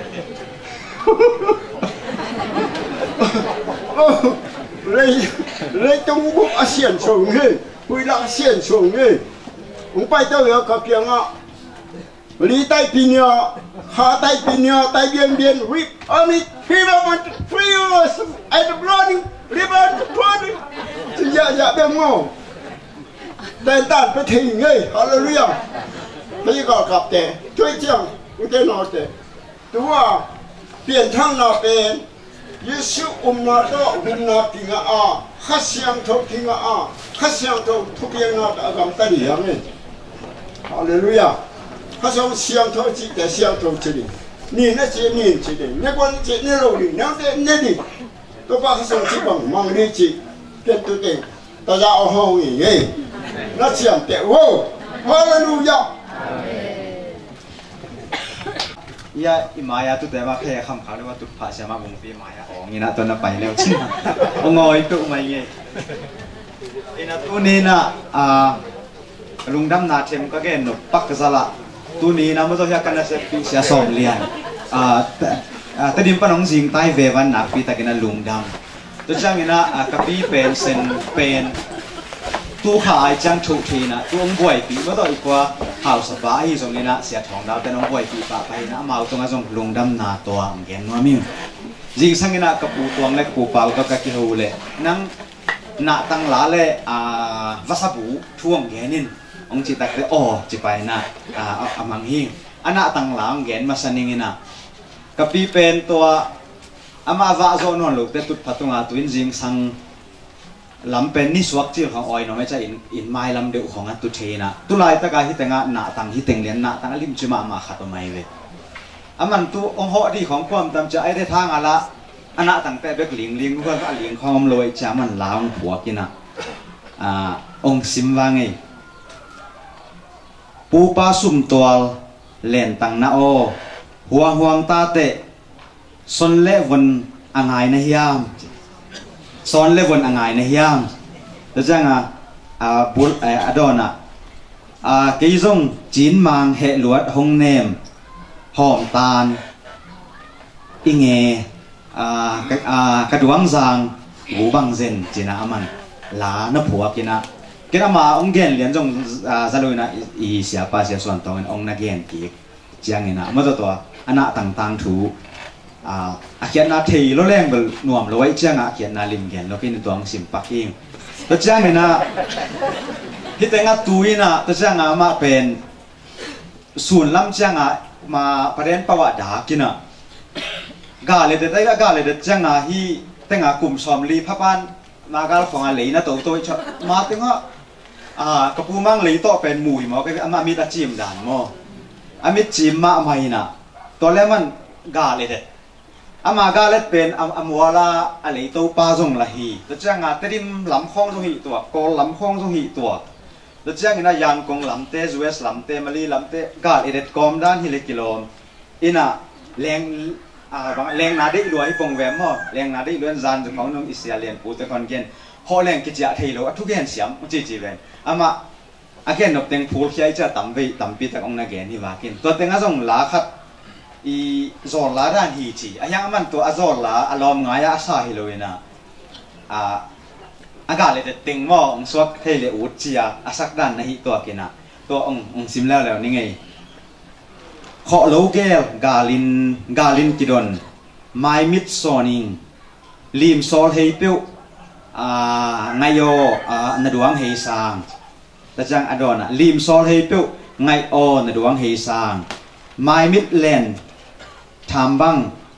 lấy trong bụng xiển xuống nghe huy đã xiển xuống nghe cũng bay tới ở cả kia ngọ lý tay pin nhờ hạ tay pin nhờ tay biên biên whip army freedom free us at the bloody river bloody chỉ dạ bên ngô đền tàn phải thì ngay hallelujah bây giờ gặp thế chơi chăng cũng thế nói thế đúng không biển thang nào bên Giêsu nó đó nó kinh hát xiang thâu kinh hát xiang thâu thu biên nó đã gặp ta đi hàng này hallelujah他说香头鸡在香头这里，你那些年纪的，那关这那路里，那在那里，都把他说鸡帮忙的鸡，跟对的，大家好好耶，那这样的哦，哈利路亚。 ya imaya tu tema khe kham khale wa tu pha sama bung pi maya ong ina to na pai leo chin ongoi tu mai nge ina tu ni na lungdam na them ka gen no pak zala tu ni na mo to ya kana se pi sia som lian ta dim panong jing tai ve van na pi ta kena lungdam to chang ina ka pi pen sen pen tu khai chang thu thi na tu ong boi pi mo to ikwa hau sa ba hi jong ina sia thong dau ten ong boi pi pa pai na mau to nga jong lungdam na to ang gen no mi jing sang ina ka pu tuang le pu pau ka ki hu le nang na tang la le vasabu thuang genin ông chỉ tắc cái chỉ phải na amang hing ana tang lang gen masaningina kapi pen to ama va zo non luk te tut phatunga tuin jing sang lam pen ni suak chi khang oi no me cha in mai lam deu khonga tu thena tu lai ta ka hi tenga na tang hi teng len na tang lim chima ma khat mai ve aman tu ong ho di khong kwam tam cha ai de thang ala ana tang te bek ling ko ka ling khom loi cha man laung phua kina ong sim wangai pupa sum toal len tang na o huang ta te son le von angai na hiam son le von angai na hiam ta janga bul adona cái dòng chín mang hệ luật hông nêm hòm tàn y nghề cái duang giang vũ bằng dền chỉ là aman lá nó phù hợp na cái đó mà ông ghen liền dòng ra đôi na y xia pa xia xuân tông ông na ghen kì chiang na màตัวanh na tăng tăng thủ khiết na thì lo leng bel nuam lo ai chiang khiết na lim ghen lo kin tuang sim pak ingตัวchiang naที่แต่งตัวน่ะตัวจ้างมาเป็นส่วนล้ำจ้างมาประเด็นประวัติดากินะกาเลยแต่กาเลยแต่จ้างที่แต่งกลุ่มสอมลีพระบ้านมากาลฟงเลยนะตัวชอบมาถึงว่ากระปูมังเลยต่อเป็นหมู่หมอก็อามามีตาจิมด่านหมออามีจิมมาไม่น่ะตัวแรกมันกาเลยเด็ดอามากาเลยเป็นอามัวละอะไรตัวปลาจงละฮีตัวจ้างแต่ดิมลำคลองจงหีตัวกอลำคลองจงหีตัวแล้วจ้างอินะยานกงลำเตะ US ลำเตะมาลีลำเตะกาดเอเดตกอมด้านฮิเลกิโลมอินะแรงแรงนาได้รวยปงแวมห่อแรงนาได้รวยจานจากของน้องอิสราเอลปูตะคอนเกนพอแรงกิจเทโลทุกอย่างเสียมจีเวนอามาอาเกนนบเต็งพูดใช้จะต่ำไปต่ำปีตะกองนาเกนที่ว่ากินตัวเต็งอาส่งลาคัดอีโซนลาด้านฮีจีอายังมันตัวอาโซนลาอารมณ์ง่ายอาซาฮิโลนะอากาศเลยแต่ติงหม้อองสวกเทเลอุดเชียอาสักด้านในตัวกินนะตัวองซิมแล้วนี่ไงขอโลเกลกาลินกิดอนไมมิดโซนิงลิมโซลเฮปิวไงโยนดวงเฮซางแต่จังอดอนลิมโซลเฮปิวไงโอนดวงเฮซางไมมิดเลนทำบัง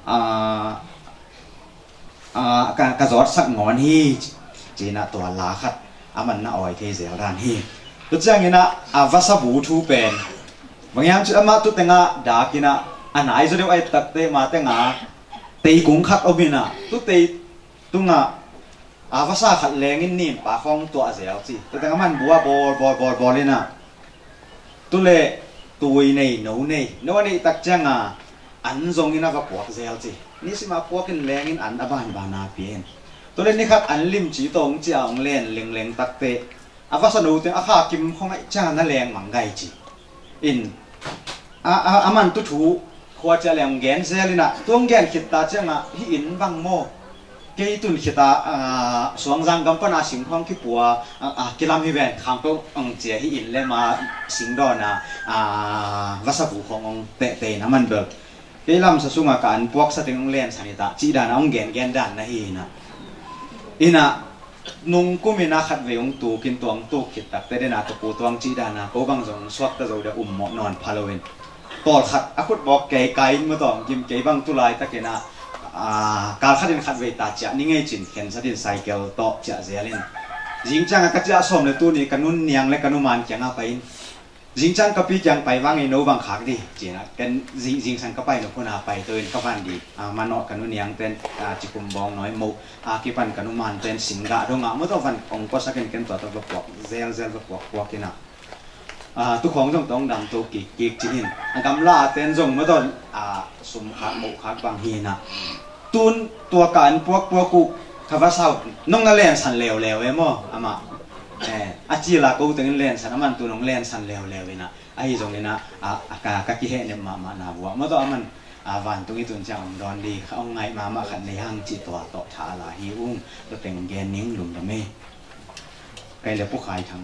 กระจอดสักงอนฮีจีน่ะตัวลาคัดมันน่าอ่อยเทเสียด้านฮีตัวจังงี้นะวาสบูทูเป็นบางอย่างจุดมาตุเตงะดากินะอันไหนจะเรียกไอ้ตักเตมาเตงะตีกุ้งขัดเอาบินะตุเตตุงะวาสขัดแรงนิ่มปากของตัวเสียสิตัวเตงะมันบัวบอลเลยนะตุเล่ตัวนี่หนูนี่นี่ตักจังอันทรงนี่นะก็ปวดเสียสินี่สิมาปวดกันแรงอันอบานบานาเปลี่ยนตัวเล่นนี่ครับอันลิมจีตรงจีเอาเล่นเล็งตักเตะอาฟัสนูเตะอาข้ากิมของไอ้จ้านั่นแรงหมังไงจีอินมันตุถูขวดจะแรงแกนเซลินะตัวแกนขิดตาเจ้าฮิอินบังโมเกยตุนขิดตาสวงจังกัมปนาสิงห์ของขี้ปัวกิลามิเวนข้างก็เจียฮิอินเลยมาสิงดอนะวัสดุของเตะนะมันเบิกเกยลำสุงอาการพวกสติงเล่นสันนิตาจีดานะแกนด้านนะฮินะอินะนุ่งกุมินาขัดเวงตูกินตัวตูขิดตักแต่ได้นาตะปูตัวจีดานาโกบังจงสวักตะโจเดหมอนอนพาโลเวนตอดขัดอาคุดบอกไก่เมื่อตอนกิมไก่บังตุลายตะเกนาการขัดเดินขัดเวตาจะนี่ไงจินเข็นสตินไซเคิลโตจะเสียเล่นยิงจังกัจจะสมในตัวนี้กันุนเนียงและกันุมานเกียงอาไปยิงจังกับพี่จังไปว่างไอ้โนบังขากดีจีนะกันยิงสังกับไปนกนาไปเตือนกับวันดีมานอกันุนเนียงเป็นจิกุมบองน้อยมุกิปันกันุมานเป็นสิงห์ดงเมื่อตอนวันองค์ก็สักกันตัวตัวปวกเซลปวกกินทุกของต้องดำตัวกิกจีนินกำลาเต้นจงเมื่อตอนสมขาบุขาบางฮีนะตุนตัวการพวกกูข้าพเจ้าน้องนั่นเล่นสันเลวเว้ยมั้งอามาอาชีพละกูตึงเล่นสันมันตัวน้องเล่นสันเลวเลยนะไอ้ตรงนี้นะกะกิเฮเนี่ยมาหน้าบัวเมื่อตอนมันวันตรงนี้ตัวเจ้าดอนดีเขาไงมาขันในห้างจีตัวต่อชาลาฮิอุ้งตัวแต่งแกนนิ้งหลุมตะเม่ไกลเลยผู้ขายทาง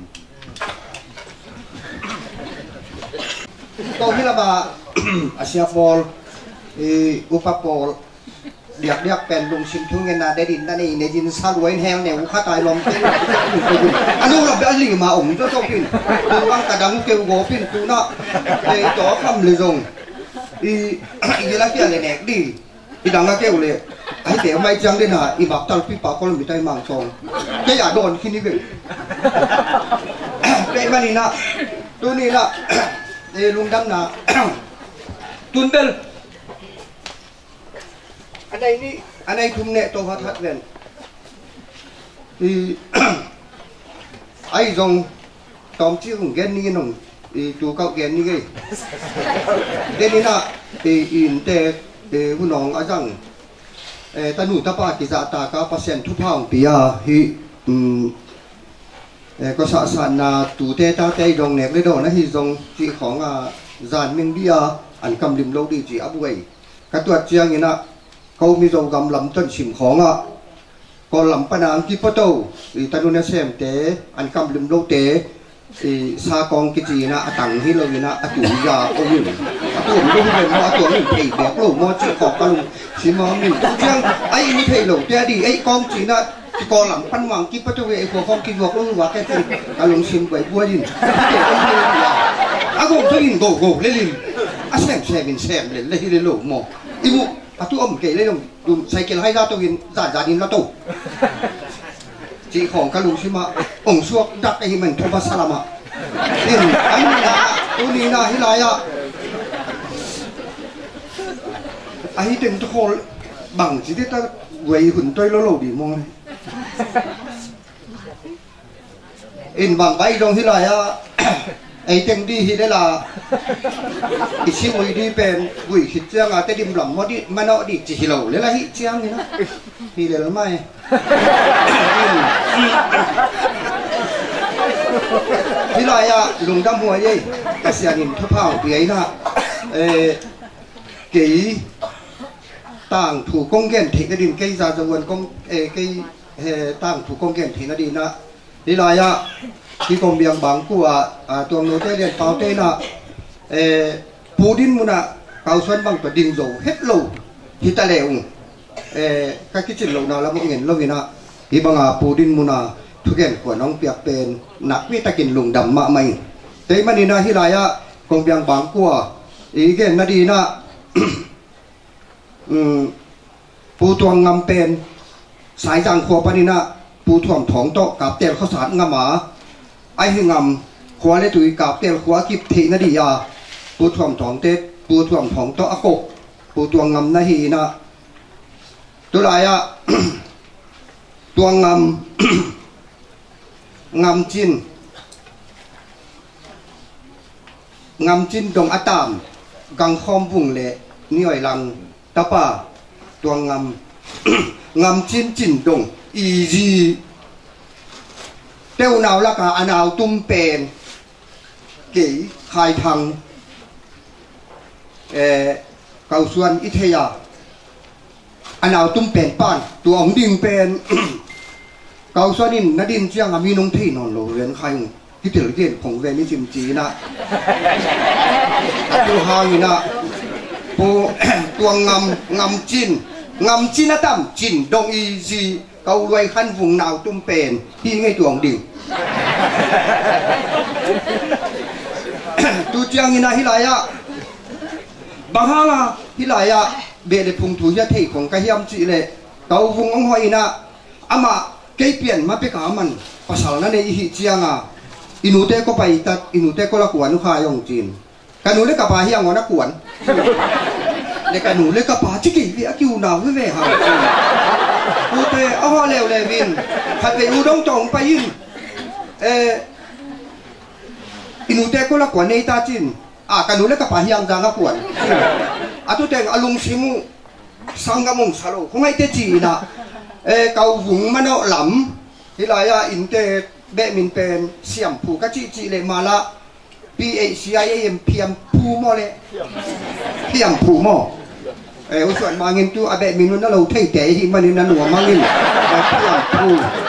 ตอนที่เรามาอาเซียฟอลอุปปอลเรียกเป็นลุงชิมทุ่งเงินนาได้ดินนั่นเองในดินซาลวยแห้งเนี่ยข้าตายลมเป็นอันนี้เราเป็นลิงมาองค์เจ้าเจ้าปิ่นตัวบางกระดังเกลียวโง่ปิ่นตัวน่ะไอ้ตัวคำเลยจงอีลักเกี่ยเลยแหนกดีอีดังก็เกลียวเลยไอ้เดี๋ยวไม่จังได้หน่ะอีบักตัลปีปากคนมีใจมังทรงแค่อย่าโดนขี้นี่เป็นเป็นมันนี่นะตัวนี้นะลุงดำนะตุนเบลอันไหนทุ่มเนี่ยตัวพัดเล่นไอ้จงตอมชื่อของแกนี่น้องตัวเก่าแกนี่ไงเดี๋ยวนี้นะอินแต่ผู้น้องอาจังตาหนูตาป้ากิจตากาเปอร์เซ็นต์ทุกพังปีฮี có sợ sàn là tủ tê ta tê dòng nẹp lấy đồ nó thì dòng chỉ khoảng dàn mình đi ăn cầm lim lâu đi chỉ áp quầy các tuột chiang như nè câu mi dòng gầm lắm tuần xỉm khoảng còn lắm pa nam kí bắt đầu thì ta luôn xem tế ăn cầm lim lâu tế thì xa con cái gì nè tặng hi lâu như nè tủ già câu mình tủ mình không mà tủ mình thầy bé lâu mà chỉ có cái luôn chỉ mà mình tủ chiang ấy như thầy lâu tế đi ấy con chỉ nè còn làm pan hoàng kí bắt đầu về của con kí vọc luôn và cái gì cái luôn xin quậy bua gì cũng thấy nhìn gồ lên liền xem lên lỗ mồ ibu tôi ông kể lên đồng sai kia hay ra tôi nhìn giả đi nó tổ chỉ khoảng cái lũ xí mà ông suốt đặt cái mình thôi mà sao mà nên anh là tôi đi là hay lại anh tìm tôi khó bằng chỉ biết ta quayหุ่นtôi lỗ đi mong in bằng bay trong hay lại ấy tiếng đi thì đây là ít xíu người đi bên buổi khi chiang tới đêm lắm mà nó đi chỉ lẩu lấy là hít chiang như nó thì để lắm mày thì lại lùng đâm hoa vậy cái xe nhìn thấp hào thì ấy là cái tàng thủ công nghệ thì cái đỉnh cây ra rồi công cái tàng thủ công nghệ thì nó đi nè thì lại khi công việc bằng của tuồng nô tê liền pháo tê nè phú đinh mu nè cao xuân bằng tuần đình dầu hết lâu thì ta lệ các cái chuyện lâu nào là một nghìn lâu gì nè thì bằng phú đinh mu nè thu kiện của nông việc bên nạp với ta kinh lùng đầm mạ mình thế mà đi nè hi lại công việc bằng của ý kiến nó đi nè phú tuồng ngâm bên sải giang khua bên đi nè phú tuồng thòng to cạp tiềnข้าวสารngâm mà ai hình ngầm khóa lấy tụi cạp tiền khóa kịp thị nó đi phú tuồng thòng tết phú tuồng thòng to ác cục phú tuồng ngầm nó hi nè tôi lại tuồng ngầm ngầm chín đồng á tạm găng khom vùng lệ niỏi lăng ta pa tuồng ngầm chín đồng y gì tiêu nào là cả anh nào tung bền kỹ khai thăng cầu xuân ít hay anh nào tung bền pan tu ông đình bền cầu xuân in nó đình chiang ami nông thị non lồ lên khai cái tiểu kiệnของเวนี่จิมจีนะตัวหางนะตัวงำจินนะตั้มจินดงอีจีเกาด้วยขั้นvùng nàoตุ้มเป็นที่ngayตัวดิ่งตัวเจียงนี่นะฮิลายะบางฮะฮิลายะเบลพุงถุยะเทของกะเฮียมจีเลยเกาvùngองหอยนะอามาเกยเปลี่ยนมาเป็นขามันภาษานั่นเองฮิเจียงอินูเตก็ไปตัดอินูเตก็ละกวนลูกค้ายองจีนกันหนูเล็กกับปลาเฮียงวนักกวนเล็กกันหนูเล็กกับปลาชิกิวิอากิวหนาวไม่แม่หาอูเตเอาห่อเลวเลวินขัดไปอูดงจงไปยินอินูเตก็ละกวนในตาจีนกันหนูเล็กกับปลาเฮียงจางละกวนตุเตงอลุงชิมุสังกมุงสโลคงไอเตจีนะเกาหุงมันเอาหลำที่ไรอินเตเบมินเป็นเสียมผูกกะจีเลยมาละ PACIAM เพียมผูหม้อเลยเพียมผูหม้อส่วนมาเงินตัวเบมินนั่นเราเท่แต่ที่มันนั่นหัวมาเงินเพียมผู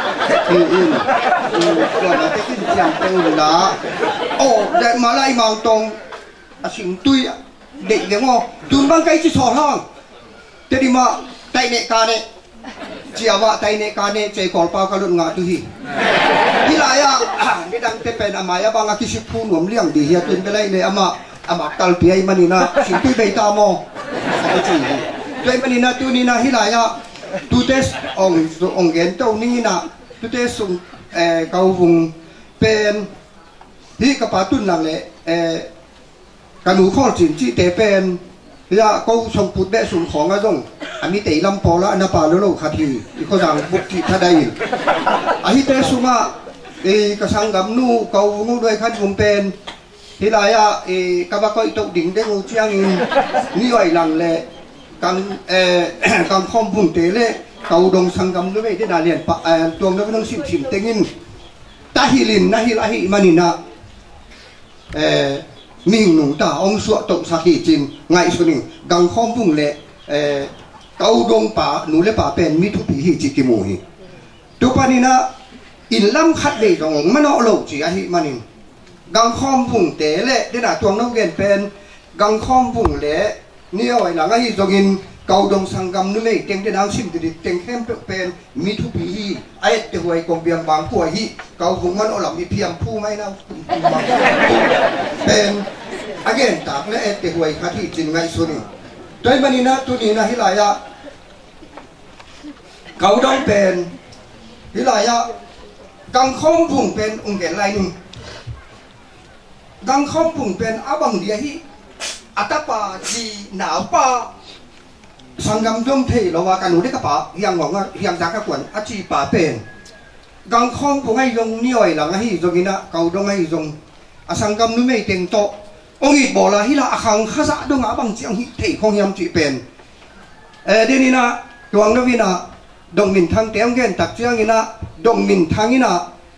ส่วนมาเท่ที่เสียมเป็นละโอ้เด็กมาไล่มังตรงสิงตุยเด็กเดี๋ยวงอจุนบางไก่จีสอห้างแต่ดีมาไตเนกาเนเจียวะไตเนกาเนใจกอลปากลุนงาตุฮีที่ไรไม่ดังเตเป็นอามาบางกิสิพูนหวมเลี้ยงดีเฮียตุนไปเลยอามาตัลปีไอมันนี่นะสิตุยเบตามอด้วยมันนี่นะตุนี่นะที่ไรตุเตสองเงินเต้านี่นะตุเตสเกาวุงเป็นที่กระปาตุนหลังเลยกันหนูข้อจินจีเตเป็นยาเขาส่งพุทธเบสุนของอะไรตรงอันนี้เตะลำพอละอันนั้นป่าแล้วเราขาดทีอีกคนสั่งบุตรท่าใดอันนี้เตะสุมากระสังกับนู่เขางูด้วยขั้นvùngเป็นที่ไรกบฏก็อีตกดิ่งได้งูเชียงนี่ไหวหลังเลยกังคอมvùngเตะเลยเขาดงสังกับด้วยได้ด่าเรียนตัวนั้นก็ต้องชิมเต็งิน tahilin nahilahi manina mình nung ta ông suy tụng sa khi chín ngày xuân gang khom vùng lệ câu đông pa nụ lệ pa pen mi thu pi hi chỉ kim mui tu panina in lam khát về trong mà nó lâu chỉ hi manin gang khom vùng tế lệ để là tuang nông gen pen gang khom vùng lệ nhiều ấy là ngay hi in câu đông sang gam nuôi tiếng đến ang sim thì tiếng hem pen mi thu pi hi ai te huay công biang bang của hi câu vùng mà nó làm mi piam phu mai nào pen again tak le te huay khát hi chín ngày xuân tới manina tu ni na hilaya câu đông pen hilaya gang khom vùng pen ung gen lai ni gang khom vùng pen abang dia hi atapa ji nào pa sangam jom thei lo wa kanu de ka pa hiang ngong hiang ja ka kwan achi pa pen gang khom ko ngai jong nioi la ngai jongina kau dong ngai jong asangam nu mei teng to ongi bola hila akhang khaza do nga bang chiang hi thei khong hiam chi pen denina tuang no vina dong min thang teang gen tak chiang ina dong min thangina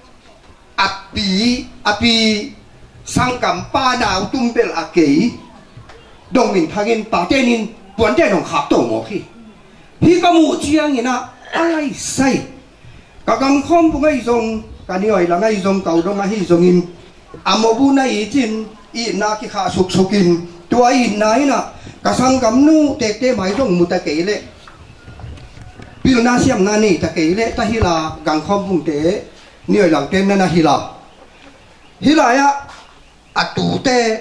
api sangam pa naw tumbel akei dong min thangin pa tenin buồn thế đồng khắp tổ một khi có mù chiang na ai say các con không có ngay dùng cái điều là ngay dùng cầu đông ngay dùng in amobu này chín in na cái khá suk sukin tua in này na cái sang cắm nu tê tê máy dùng một ta kể lệ bil na xiêm na ni ta kể lệ ta hi là gang không vùng tế nhiều lần tên na hi là ya tu tê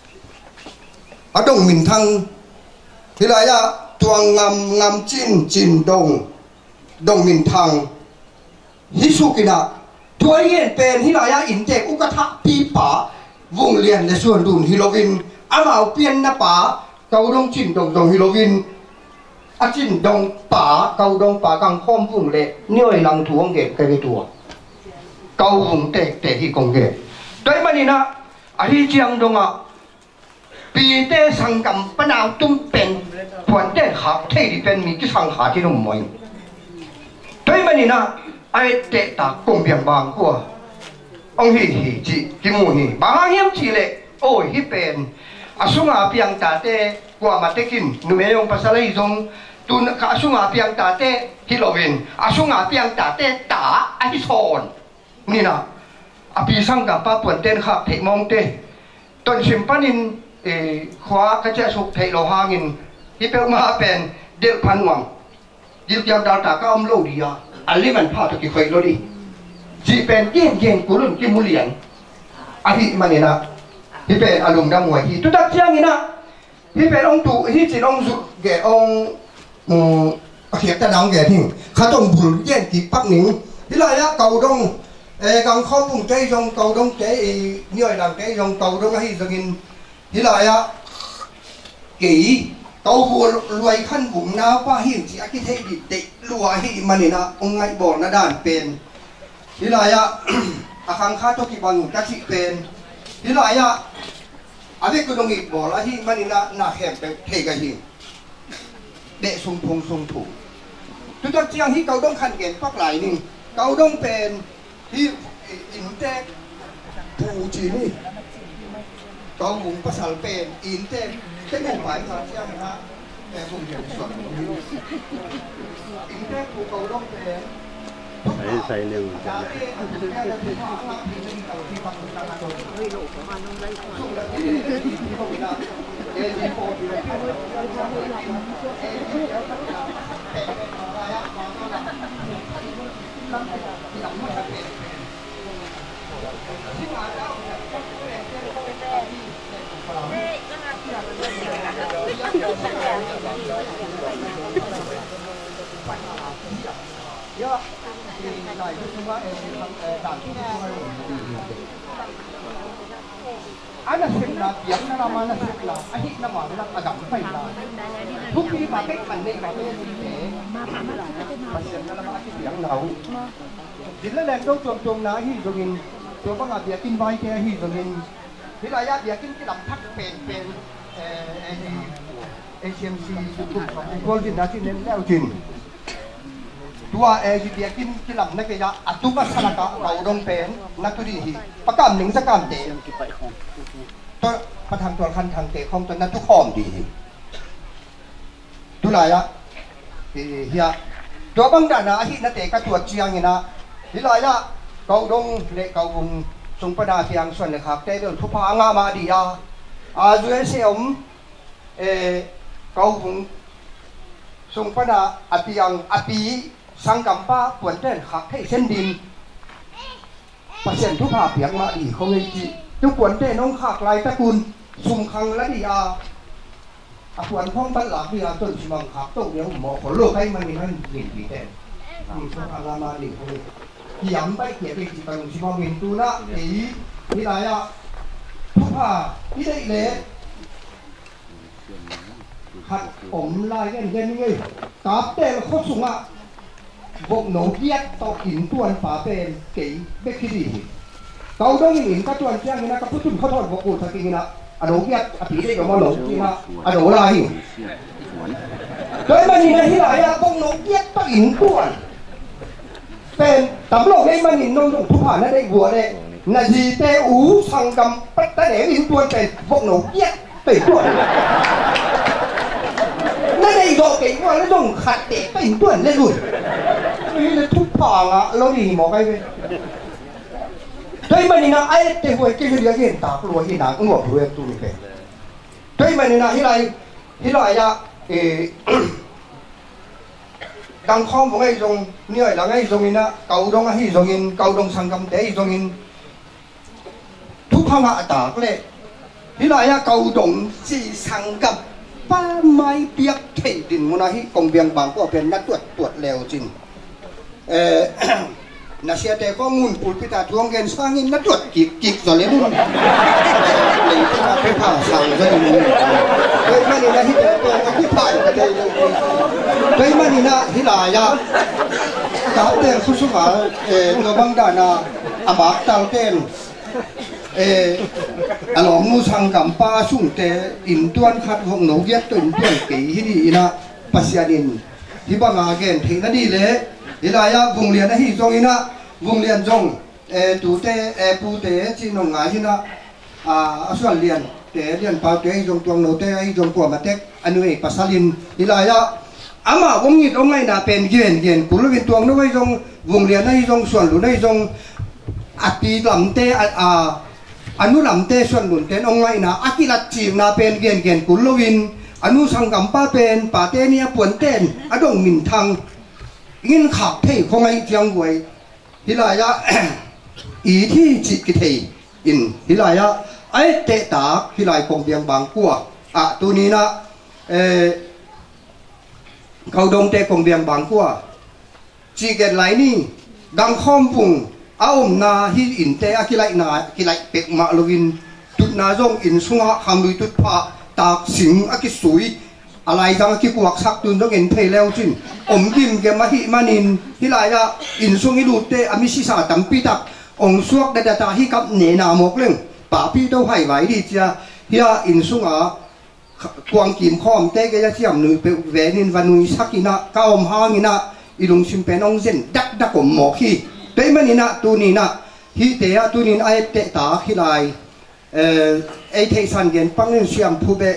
ở đồng mình thăng thì là ya tuang ngam chín đồng min thang hisukina tuai yen pen hi là ya in te ukatha pi pa vùng liền le suan dun hilovin amau pian na pa kau dong chín đồng hilovin a chín đồng pa kau dong pa gang khom vùng le nioi lang thuang ge cái tua kau vùng te hi kong ge dai manina a hi chiang dong a pi te sang kam panau tum pen puan te khap thei di pen mi ki sang kha ti nom moi toi mani na ai te ta kong biang bang ko ông hi chi ki mu hi ba hiam chi le oi hi pen asunga piang ta te kwa ma te kin nu me yong pasalai jong tun ka asunga piang ta te hi lovin asunga piang ta te ta ai son ni na api sang kam pa puan ten khap thei mong te ton sim panin khóa cái chế sụp thầy lò hoa nghìn hi pe ma pen del pan wang dil yang dal ta ka om lo dia ali man pha to ki khoi lo di ji pen yen kulun ki mulian a hi manina hi pe alum dam wa hi tu tak chiang ina hi pe ong tu hi chi ong zu ge ong hiệp ta nong ge thing kha tong bul yen ki pak ning hi la ya cầu dong gang khom vùng tây dong cầu dong te nhoi lang te dong cầu dong hi zongin thì là ya kỹ tàu vua loài khăn vùng nào qua hiểm chỉ cái thế gì tệ lúa hi mà nè ông ngay bỏ nó đàn pen thì là ya khang khát cho cái bằng cái chị pen thì là ya biết cái đồng nghiệp bỏ là hi mà nè na hẹp thế cái gì để sung thủ tôi cho chiang hi cầu đông khăn kén phát lại nè cầu đông pen hi in te phụ chỉ nè có vùng pasal pen in te cái vùng phải là chiang ha vùng hiểm soạn in te phụ cầu đông pen sai liều ana sikla yang na mana sikla ahi na ma na agam pai la bukti ba ke kan nei ba ke pasien na ma ki yang nau dilla le do chong na hi jogin to ba nga bia kin vai ke hi jogin hilaya bia kin ki dam thak pen ACMC ku ko din na tin leo tin ตัวที่เดียกินที่ลำนักยาอัตุบัสละกะเราดงเป็นนักตุดีฮีประกำหนึ่งสักกำเตะตัวประทำตัวคันทางเตะของตัวนั้นทุกข้อมดีดูหลายอะเฮียตัวบางด่านนะที่นักเตะก็ตัวเจียงนี่นะที่หลายอะเกาดงเละเกาบุงทรงประดาเพียงส่วนเลยครับแต่เรื่องทุพพางามาดีอะจุเอเซียมเกาบุงทรงประดาอภิยังอภิสังกัมปะปวนเต้นหักให้เส้นดินเปอร์เซ็นต์ทุกภาพเพียงมาดีเขาไม่จีทุกปวนเต้นน้องขากลายตะกุลสุ่มคังและดีอาปวนพ้องบัลลังดีอาต้นสมังขับโต๊ะเดียวหมอขอโลกให้มันมีมันหลีกเต้นมีทุกภาพมาดีเขาเลยย้ำไปเกี่ยวกับการชิมวินตูนะนี่ไรอะทุกภาพที่ได้เลยขัดผมลายกันยังไงกราบเต้โคตรสูงอ่ะพวกหนูเย็ดต่อหินตัวนป่าเป็นเก๋เบคคิดีเกาดงหินก็ตัวนเจ้านี่นะก็พูดถึงเขาทอดพวกกูทักกี้นะอโดเย็ดอภิเดชกับมันหลงที่นะอโดลายโดยมันนี่นะที่ไหนอะพวกหนูเย็ดต่อหินตัวนเป็นตำรวจในมันหินนงทุกผ่านนั่นได้หัวเลยนาจีเตอูสังกัมปัตตานีหินตัวนเป็นพวกหนูเย็ดเป็นตัวนนั่นเองบอกเก่งว่าแล้วต้องขัดเตะเป็นตัวเล่นลุยนี่เลยทุกผ่าอ่ะเราดีหมอไปเลยด้วยมันนี่นะไอ้เตะหัวเก่งเดียวเห็นตากลัวเห็นหนังหัวหัวตัวนี้เป็นด้วยมันนี่นะที่ไรอะดังข้อมของไอ้ตรงเนี่ยหลังไอ้ตรงนี้นะเกาดงไอ้ตรงนี้เกาดงสังกัมเตะตรงนี้ทุกข้างอ่ะตากเลยที่ไรอะเกาดงจีสังกัมป้าไม้เปียกเทดินมุนาฮิกงเบียงบางก็เป็นนักตรวจเร็วจริงนาเสียแต่ข้อมูลปุพิตาทวงเงินสร้างเงินนักตรวจกิกต่อเลยนู่นเลยที่มาไปผ่าสั่งก็อย่างนี้โดยมันนี่นะที่เป็นที่ผ่านก็ได้โดยมันนี่นะที่ลายะกาเตนสุสุมาตัวบังดานาอาบักตาเตนอลองมูสังกัมป้าสุ่งเตอินตวนขัดหงหนูเย็ดตัวอินตวนเก๋ที่ดีนะปัสยานินที่บ้านอาเกนที่นั่นดีเลยที่ลายะวงเรียนนะที่ตรงนี้นะวงเรียนจงตูเตปูเตจีนงงาที่นะส่วนเรียนเตเรียนปาเตจงตวงโนเตจงกัวมาเต็กอนุเอกปัสลินที่ลายะอามาวงนี้ตรงไหนนะเป็นเย็นกุลวินตวงนู้นจงวงเรียนนะจงส่วนหลุนจงอภิลำเตอนุลำเตส่วนหนุนเตนองไงนะอากิลัดจีมนาเป็นเกณฑ์กุลวินอนุสังกัมป้าเป็นป่าเตเนียปวนเต้นอดงมินทังงินขับเทคงไอเจียงหวยฮิลายะอีที่จิตกิเทอินฮิลายะไอเตตาฮิลายกงเบียงบางกัวตัวนี้นะเขาดงเตกงเบียงบางกัวจีเกตไหลนี่ดังข้อมปุ่งเอานาฮิอินเตอกิไลนากิไลเป็กมาลวินตุนาจงอินสุงะฮามุยตุพะตากสิงอกิสุยอะไรจังกิกวักสักตุนต้องเห็นเพลแล้วจินกิมเกมาฮิมานินฮิไลละอินสุงอิลูเตอมิชิสาตัมปิตักสวกเดดตาฮิกับเนนามกเล่งป่าพี่ต้องให้ไหวดีจ้าฮิอาอินสุงะกวางกิมข้อมเตกยะเทียมนุยเปเวนินวานุยสักินะก้าวมหางินะอิลุงชิมเป็นองเซนดักกหมอกฮีเต็มมันนี่นะตัวนี้นะฮิเตะตัวนี้ไอเตะตาฮิไลไอเทสันเกนปังเงินเสียมผู้เบ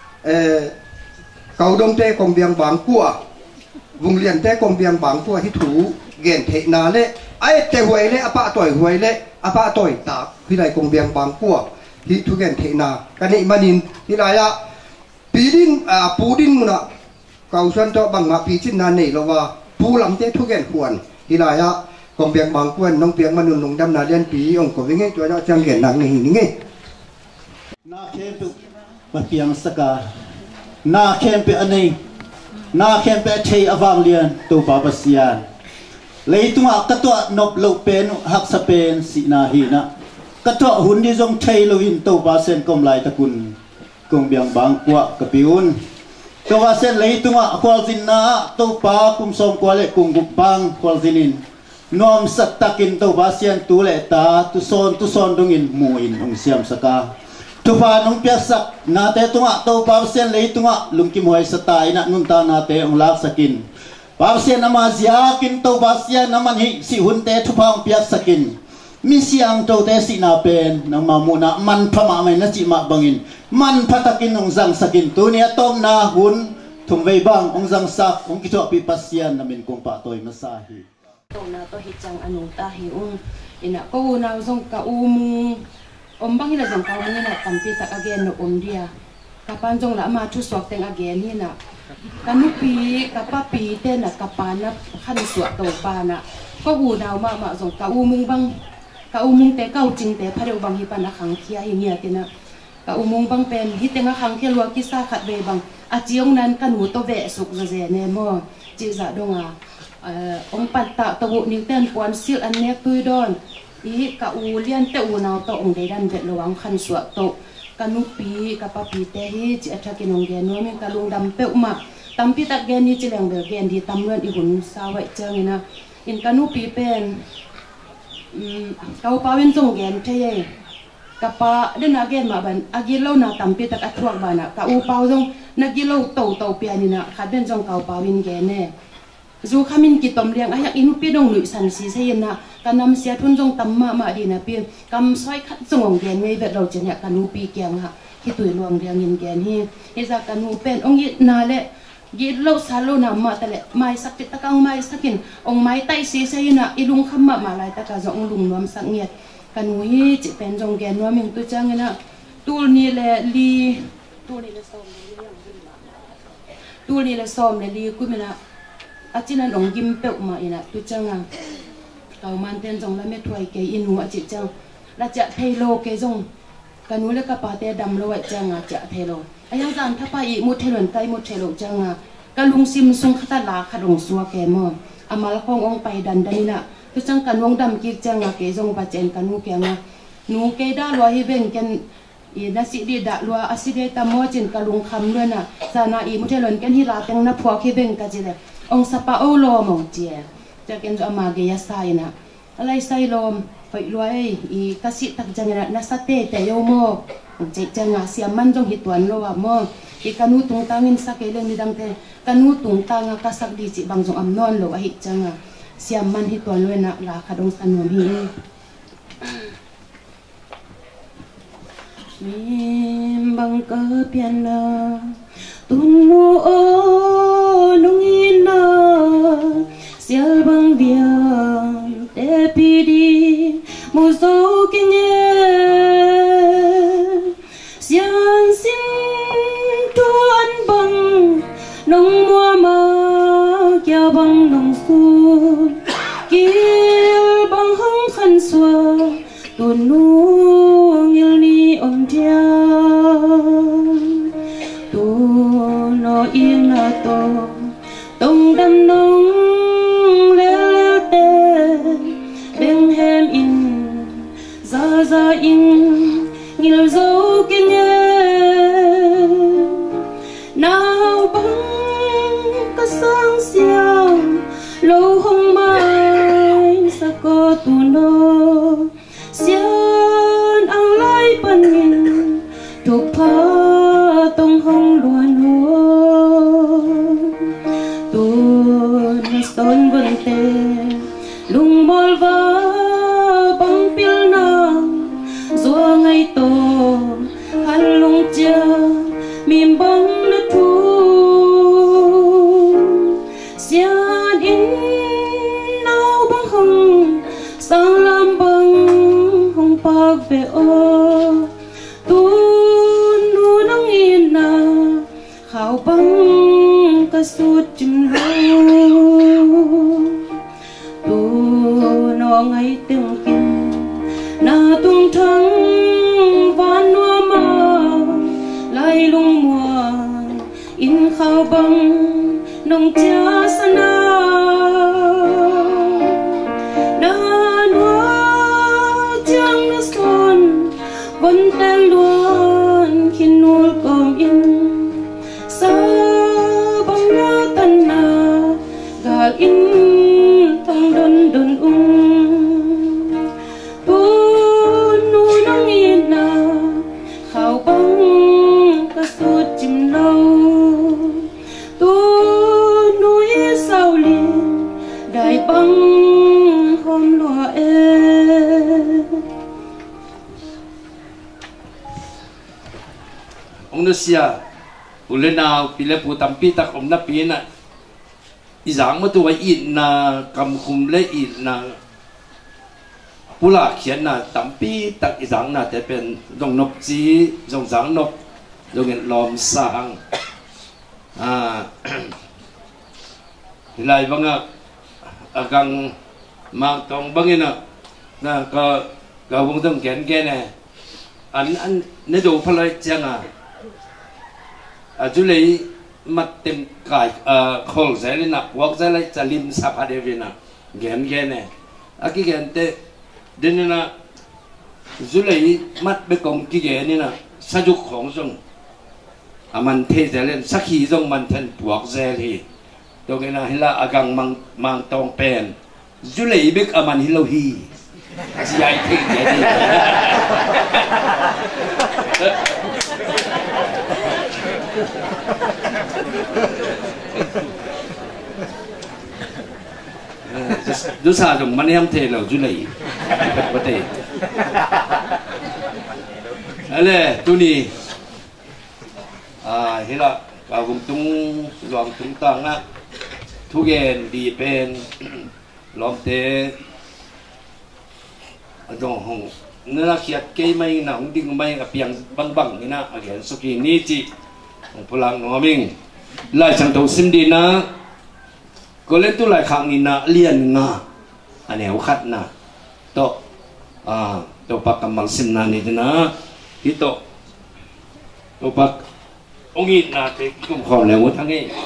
เกาดงเตะกงเบียงบางกัววงเรียนเตะกงเบียงบางกัวที่ถูเกนเทนาเละไอเตะหวยเละอปะต่อยหวยเละอปะต่อยตาฮิไลกงเบียงบางกัวที่ถูเกนเทนากันนี่มันนินฮิไลอะปีดินปูดินมุนะเกาส่วนตัวบังมาปีจินนานี่เราว่าปูลำเตะถูเกนควรฮิไลอะกองเปียงบางกวนน้องเปียงมนุษย์ลงดำนาเลียนปีองค์ก็วิ่งตัวเราจังเห็นหนังนี่นี่ไงนาเข้มมาเปียงสกานาเข้มไปอันนี้นาเข้มไปเทอวางเลียนตัวบาบเซียนเลยตัวกระตัวนบลูเป็นหักสเปนสีนาฮีนะกระตัวหุ่นที่ทรงเทลวินตัวบาเซนกลมลายตะกุนกองเปียงบางกวะกระปิวนตัวบาเซนเลยตัวควอลซินนาตัวปาคุมทรงกวาเลกุงกุบางควอลซินินนอมสักตักินตัวบาเซียนตัวเลตาตุซอนดงอินมูอินองเซียมสกาทุพานองเปียสักนาเตตัวบาเซียนเลยตัวลุงกิมวยสไตล์นักนุนตานาเตองลากสกิน pasien nama zia kin to pasien nama hi si hunte thupang piak sakin mi siang to te si na pen nama muna man phama mai na chi ma bangin man phatakin ong zang sakin tu ni atom na hun thum vei bang ong zang sak ong ki to pi pasien namin kong pa toy masahi to na to hi chang anu ta hi ina ko na zong ka bang ina zong ka ni na tampi tak again no dia kapan jong la ma thu swak teng again hi na kanupi kapapi te na kapana khan suak to pa na ko naw ma zong ka bang ka te kau jing te phareu bang hi pa na khang khia hi nia te na ka bang pen hi te nga khang khia lua ki sa khat ve bang a chiong nan kanu to ve suk ze ne mo chi za donga ong pat ta to ni ten pon sil an nek tui don i ka lian te naw to ong de dan ve lowang khan suak to kanupi kapapi te hi chi athakin ong gen no men kalung dam pe ma tampi tak gen ni chileng be gen di tamluan i hun sawai changina in kanupi pen kau pawin jong gen the kapa den again ma ban agilo na tampi tak athuak bana ka paw jong nagilo to pianina khaben jong kau pawin gen ne zu khamin ki tom liang ayak inupi dong lui san si seina kanam sia thun jong tamma ma di na pi kam soi khat jong gen ngei vet lo chen ya kanupi kyang ha hi tui luang liang in gen hi za kanu pen ong yit na le gi lo salo na ma tale mai sakit takang mai sakin ong mai tai si seina ilung khamma ma lai ta ka jong lung nom sak ngiat kanu hi chi pen jong gen no min tu chang na tul ni le li tul ni le som le li ku mena achinan ong gim pe ma ina tu changa kau man ten jong la me thoi ke inu achi chang la cha thelo ke jong kanu le ka pa te dam lo wa changa cha thelo ayang zan thapa i mu thelon kai mu thelo changa kalung sim sung khata la khadong suwa ke mo amal khong ong pai dan danina tu chang kanwong dam ki changa ke jong ba chen kanu ke nga nu ke da lo hi ben ken i na si di da lo aside ta mo chen kalung kham lo na sana i mu thelon ken hi la teng na phwa ki ben ka jile ong sapa o lo mo che cha ken jo ma ge ya sai na alai sai lom fai luai i kasi tak jangena na sate te yo mo che changa siam man jong hi tuan lo wa mo i kanu tung tangin sa ke leng ni dang te kanu tung tanga ka sak di chi bang jong am non lo hi changa siam man hi tuan lo na la khadong san nom hi mim bang ka pian la tun lo o nung ina sial bang dia te pidi mu zo kinye sian sin tuan bang nong mua ma kya bang nong su kil bang hong khan swa tu nu ngil ni om dia tu no in na to tong dam nong le te beng hem in za in ngil zo kinye nào băng ka sang xiao lâu hong mai sa ko tu no xian ang lai pan min thuộc pha tông hong luan ho tu na son vân te lung mol va bang pil na zua ngay to han lung chia mìm băng na thu xian in nao băng hong sang lam băng hong pak ve o tu nu nang in na khao băng ka sut chim lo tu no ngay tiếng kim na tung thăng van noa ma lai lung mùa in khao băng nông chia sana na noa chang na son vẫn tên luôn khi nuôi com in sa băng na tan na gal in thong don don tu nu nang in na khao băng ka sut chim lâu tu nuôi sao li nó xia u lên nào pile pu tam pi tak om na pi na izang mà tu ít na cầm khum le ít na pula khian na tam pi tak izang na te pen dong nop chi dong zang nop dong en lom sang lại vâng agang mang tông bangin na ka vung tông kén kén này anh nếu đủ phải lấy chăng chú lấy mặt tem cài khol giải lên nạp quốc giải lấy trả lim sắp hạt đề na kén kén này cái kén te đến na chú lấy mặt bê công cái kén này na sa dục khổng sung mình thế giải lên sắc khí sung mình thành quốc giải thì tôi nghe là hila agang mang tông pen chú lấy biết mình hilo hi giải thích vậy đi chú sa dùng mình em thế là chú lấy có thể ale tu ni hila vào vùng tung loạn tung tăng á thu gen đi bên lom té dong hong nên là khi cây mây nào cũng đinh mây ở piang băng băng như na ở cái số kỳ ní chị pulang nó mình lại chẳng đầu sim đi na có lên tu lại khang in na liền nga anh em khát na to to pak kamal sim na ni na itu to pak ông in na thì cũng khó leo một thằng ấy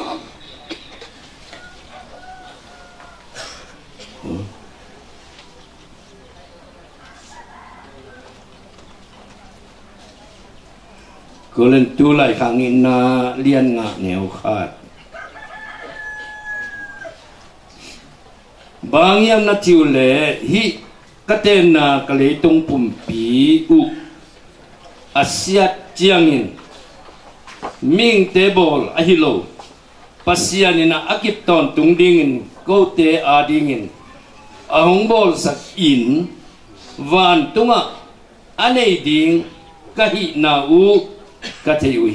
có lên tu lại khang in na liền nga neo khát bang yang na tiu le hi katen na kale tung pum pi u asiat chiangin ming table ahilo pasianina akip ton tung dingin ko te adingin ahong bol sak in van tunga anei ding kahi na u katheu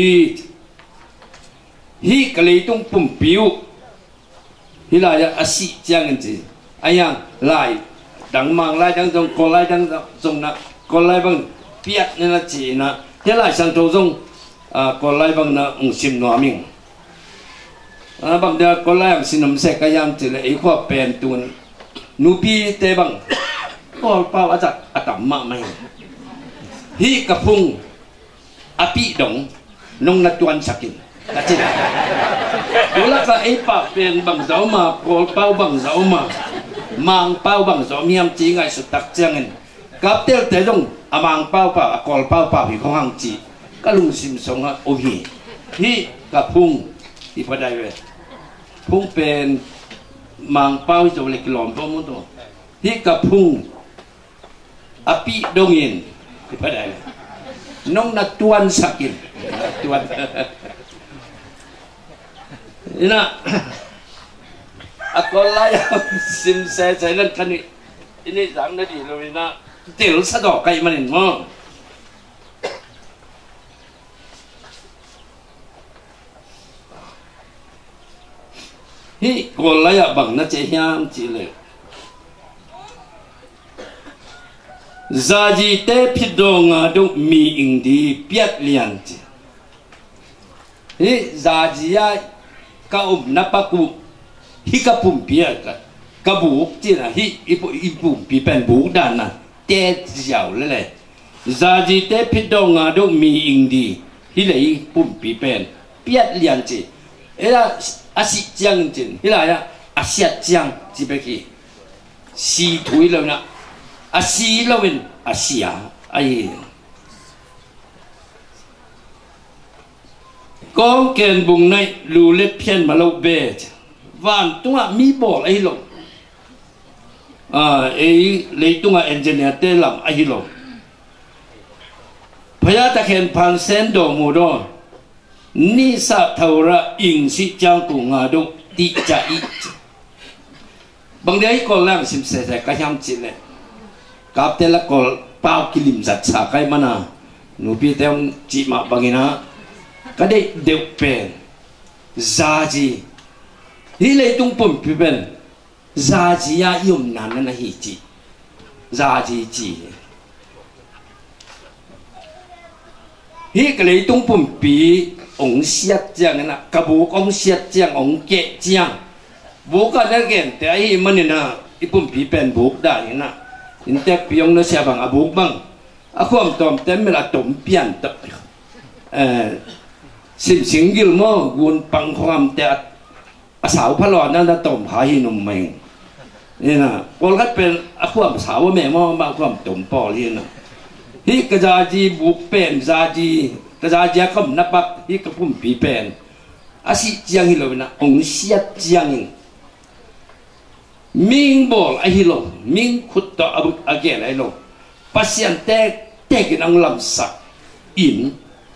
hi kale tung pum piu hilaya asi chiang ji ayang lai dang mang lai dang jong ko lai dang jong na ko lai bang piat na chi na thế lại sang châu jong ko lai bang na ung sim no ming bang da ko lai ang sinom se kayam chi le e kho pen tun nu pi te bang ko pa ajak atam ma mai hi ka phung api dong nong na tuan sakin là chứ đó là cái bạc tiền bằng dấu mà có bao bằng dấu mà mang bao bằng dấu miam chỉ ngay sự đặc trưng này cáp tiêu thế dong mang bao bạc còn bao bạc thì không hàng chỉ các lùng sim sống á ôi hi cả phung thì phải đây về phung pen mang bao cho lịch lòm bao muốn thôi hi cả phung api dongin thì phải đây nong na tuan sakin tuan ina ako layang simse sa ilan kani ini zang na di lo ina til sa do kay manin mo hi ko laya bang na che hiam chi le zaji te phidonga do mi indi piat lian chi hi zaji ya ka napaku hi ka pum pia ka bu chi na hi ipu pi pen bu dan na te jiao le le za ji te phidonga do mi indi hi le pum pi pen piat lian chi era asi chiang chin hi la ya asia chiang chi be ki si thui lo na asi lo win asia ai con kèn bùng này lù lết phiên mà lâu bề vạn tung à mi bỏ ấy lộn ấy lấy tung à engineer tê làm ấy lộn phải ta khen pan sen đồ mù đó ni sa thầu ra in si trang của ngà đông ti cha ít bằng đấy còn làm sim se cái nhám chỉ này cáp tê là còn bao kilim giật xa cái mana nupi tem chỉ mà bằng ina cái đấy đều bền giá gì hi lấy tung bùm bì bền giá gì ya yum nan na hi chi giá gì chi hi cái lấy tung bùm bì ông xét chăng na cái bố ông xét chăng ông kệ chăng bố cái đó kiệnแต่hi mình na i bùm bì bền bố đã na in te piong nó sẽ bằng à bố bằng à không tóm tem là tóm pian tậpสิ่งสิ่งกิลโม่กุนปังความแต่สาวพะหลอดนั่นจะตมหาหินมเมงนี่นะพอก็เป็นความสาวแม่ม่มาความตมปอเรียนนะฮิกระจาจีบุกเป็นจาจีกระจาจีก็นับปักฮิกระพุ่มปีเป็นอาศิจียงฮิโลนะองเสียจียงมิงบอลไอฮิโลมิงขุดต่ออาเกนไอโลปัสยันเตกินอังลำสักอิน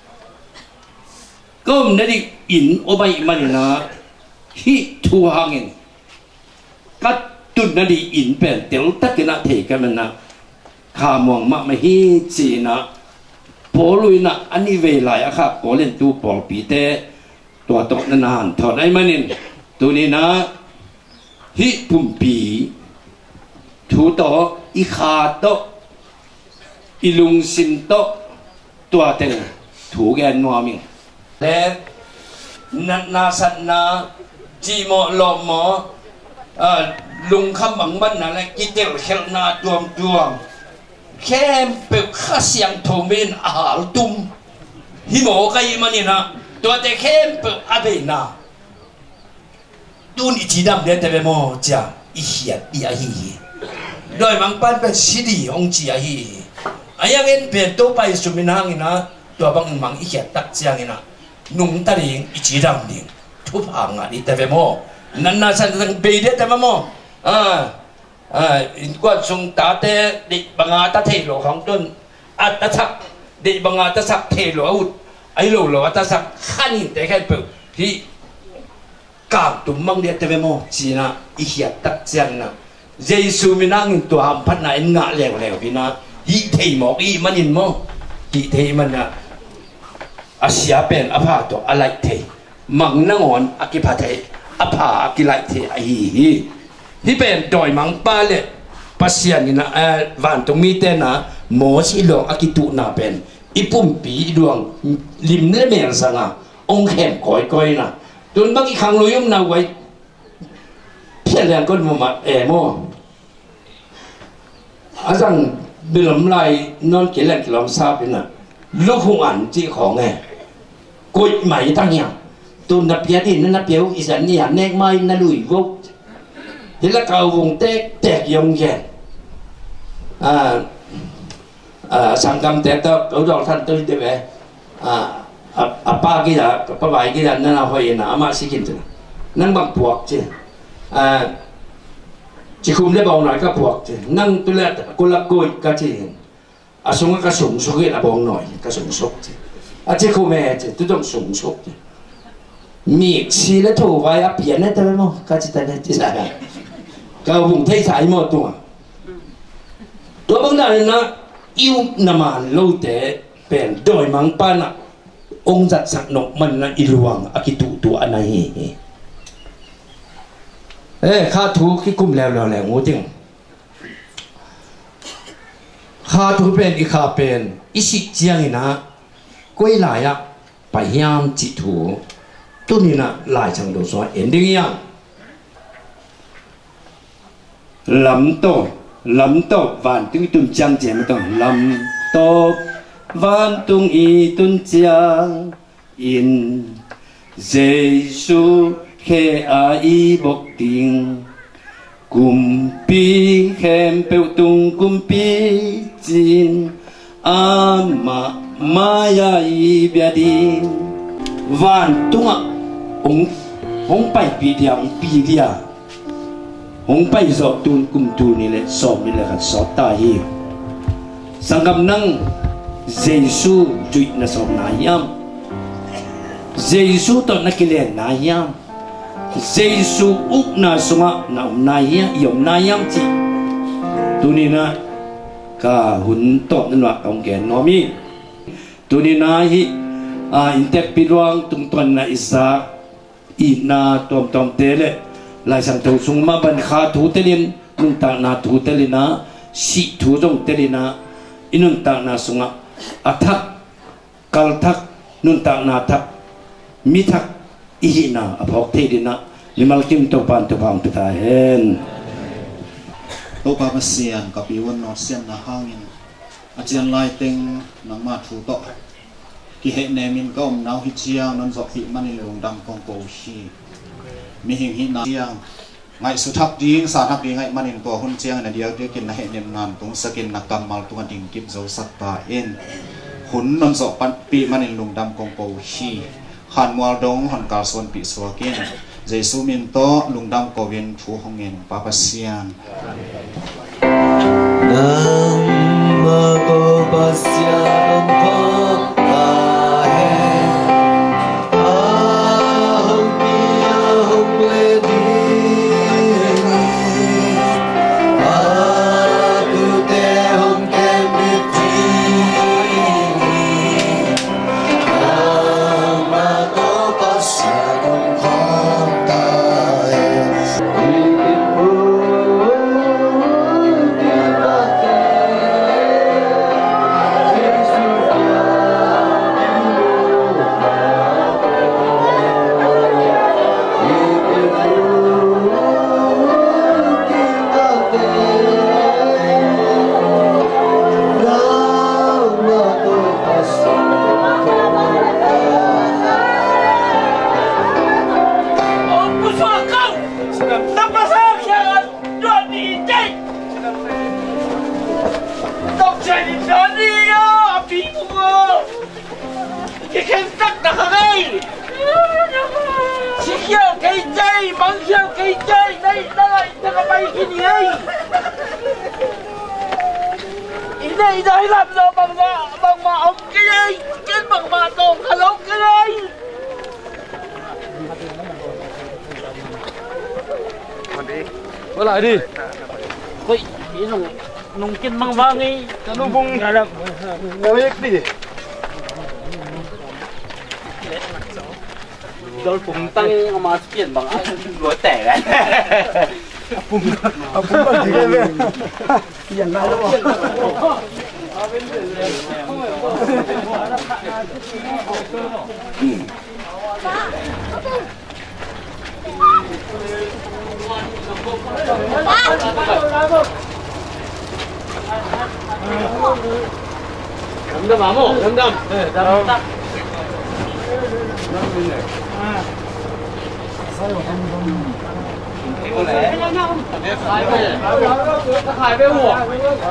ก็ไม่ได้อินโอไปมันนะฮิทัวหังเองก็ตุนนั่นดีอินเป็นเดี๋ยวตักนะเทกันมันนะข้ามองมาไม่ฮิจีนะพอลุยนะอันนี้เวลาอะครับพอเล่นตัวปอลปีเตตัวตกนานถอดไอ้มันนี่ตัวนี้นะฮิปุ่มปีถูต่ออีขาโตอีลุงสินโตตัวเต็งถูแกนนัวมิงและนันนาสันนาจีโมลอมอลุงคำบังบันนั่นแหละกิเตลเขลนาดวงแค่เปิดข้าเสียงโทมินอาหารตุมฮิโมกายมันนี่นะตัวแต่แค่เปิดอาเบนาตูนอิจิดำเดนแต่เบโมจ้าอิเหียอีอาฮีโดยมังปันเป็นสิดีองจีอาฮีอายังเอ็นเปลี่ยนตัวไปสุมินหังนะตัวบางมังอิเหียตักเจียงนะนุ่งตาดิงอิจิดำดิงทุบหางอ่ะนี่แต่เบโมนั่นน่ะสันตังเบย์เดแต่เบโมอินกว่าทรงตาเตดิบังอาตาเทโลของต้นอัตสักดิบังอาตสักเทโลอุดไอโลอัตสักขันแต่แค่เปิดที่กาบตุ่มมังเดียเตเวโมจีน่ะอิเหียตักเจียงน่ะเยซูมินังตัวหำพันน่ะอินงะแล้วพี่นะฮิเทยหมอกอีมันอินโมฮิเทยมันน่ะอาเซียเป็นอภาตัวอะไรเทยมังนังอนอากิพาเทยอภาอากิไลเทยไอที่เป็นดอยมังป้าเลยปัสยานี่นะวันตรงมีเตนะหมอสิหลงอากิตุนาเป็นอีปุ่มปีดวงริมเนื้อเมียนสังะองแขมก้อยนะจนบางอีครั้งลุยมนาไว้เพี้ยนแรงก้นมุมาโมอาจารย์เดือดไหลนอนกินแรงกินลมซาเป็นน่ะลูกหงอันจีของไงกุยใหม่ตั้งอย่างตุนนับเพียดินนับเพียวอีสันนี่หันแนกไม้นั่นลุยวุกเห็นแล้วเกาวงแตกยงแย่สังกรรมแต่ก็เราดอกท่านตัวเดียวป้ากี่ละป้าใบกี่ละนั่นเอาไว้นะอามาสิกินจ้ะนั่งบังปวกจ้ะจิคุมได้บอกหน่อยก็ปวกจ้ะนั่งตัวแรกกุลกุยก็จ้ะสงก็สงสุกินะบอกหน่อยก็สงสุกจ้ะจิคุมจ้ะต้องสงสุกจ้ะมีชีและถูไว้เปลี่ยนได้แต่ไม่หมดก็จะได้ที่ไหนก็วงเทสายหมดตัวบางด้านนะอิวน้ำมันโลเตเป็นโดยมังปานะองค์จัดสักนกมันนะอิลวงอากิตุตัวอันไหนข้าถูกขี้กุ้มแล้วงูจริงข้าถูกเป็นอีข้าเป็นอิสิเจียงนะก้อยหลายอะไปยามจิถูตัวนี้นะหลายจังโดสวยเอ็นดิ้งยังลำโตวันตุ้งตุนจังเจมต้องลำโตวันตุงอีตุนจังอินเจสุเคอาอีบกติงกุมปีแคมเปวตุงกุมปีจินอามามายาอีเบียดิงวันตุงอ่ะองไปปีเดียวปีเดียวองไปสอบตูนกุมตูนี่แหละสอบนี่แหละครับสอบตาเหี้ยสังคมนั่งเยซูจุดน่ะสอบนายามเยซูตอนนักเรียนนายามเยซูอุกน่ะสงะน่ะนายามยอมนายามจีตัวนี้นะก็หุ่นตบนั่นว่าองแกนอมีตัวนี้นะฮิ inte piluang tung tuan na isa ina tom tele lai sang tu sung ma ban kha thu telin nung ta na thu telina si thu jong telina inun ta na sunga athak kal thak nun ta na thak mi thak ihina aphok thedina limal kim to pan to pam ta hen to pa pasian kapiwan no sian na hangin achian lai teng nang ma thu to ki he ne min kom nau hi chiang non zo hi mani lung dam kong ko hi mi hing hi na chiang ngai su thap ding sa thap ding ngai manin ko hun chiang na dial te kin na he nem nan tung sakin na kamal tung ding kip zo sak pa en hun non zo pan pi manin lung dam kong ko hi han mual dong han kal son pi so kin jesu min to lung dam ko win thu hongen pa pasian nam ma ko pasian ko Đây đây làm rồi bằng mà ông cái đây cái bằng mà tồn khả lốc cái đây có lại đi quậy cái nông kiên mang vang ấy nó bung cả đập nó biết đi rồi cũng tăng mà chuyển bằng lối tẻ đấy bung bằng gì đây hiện nay đâu Đâm ám hổ, đâm. đâm. Khai với hổ.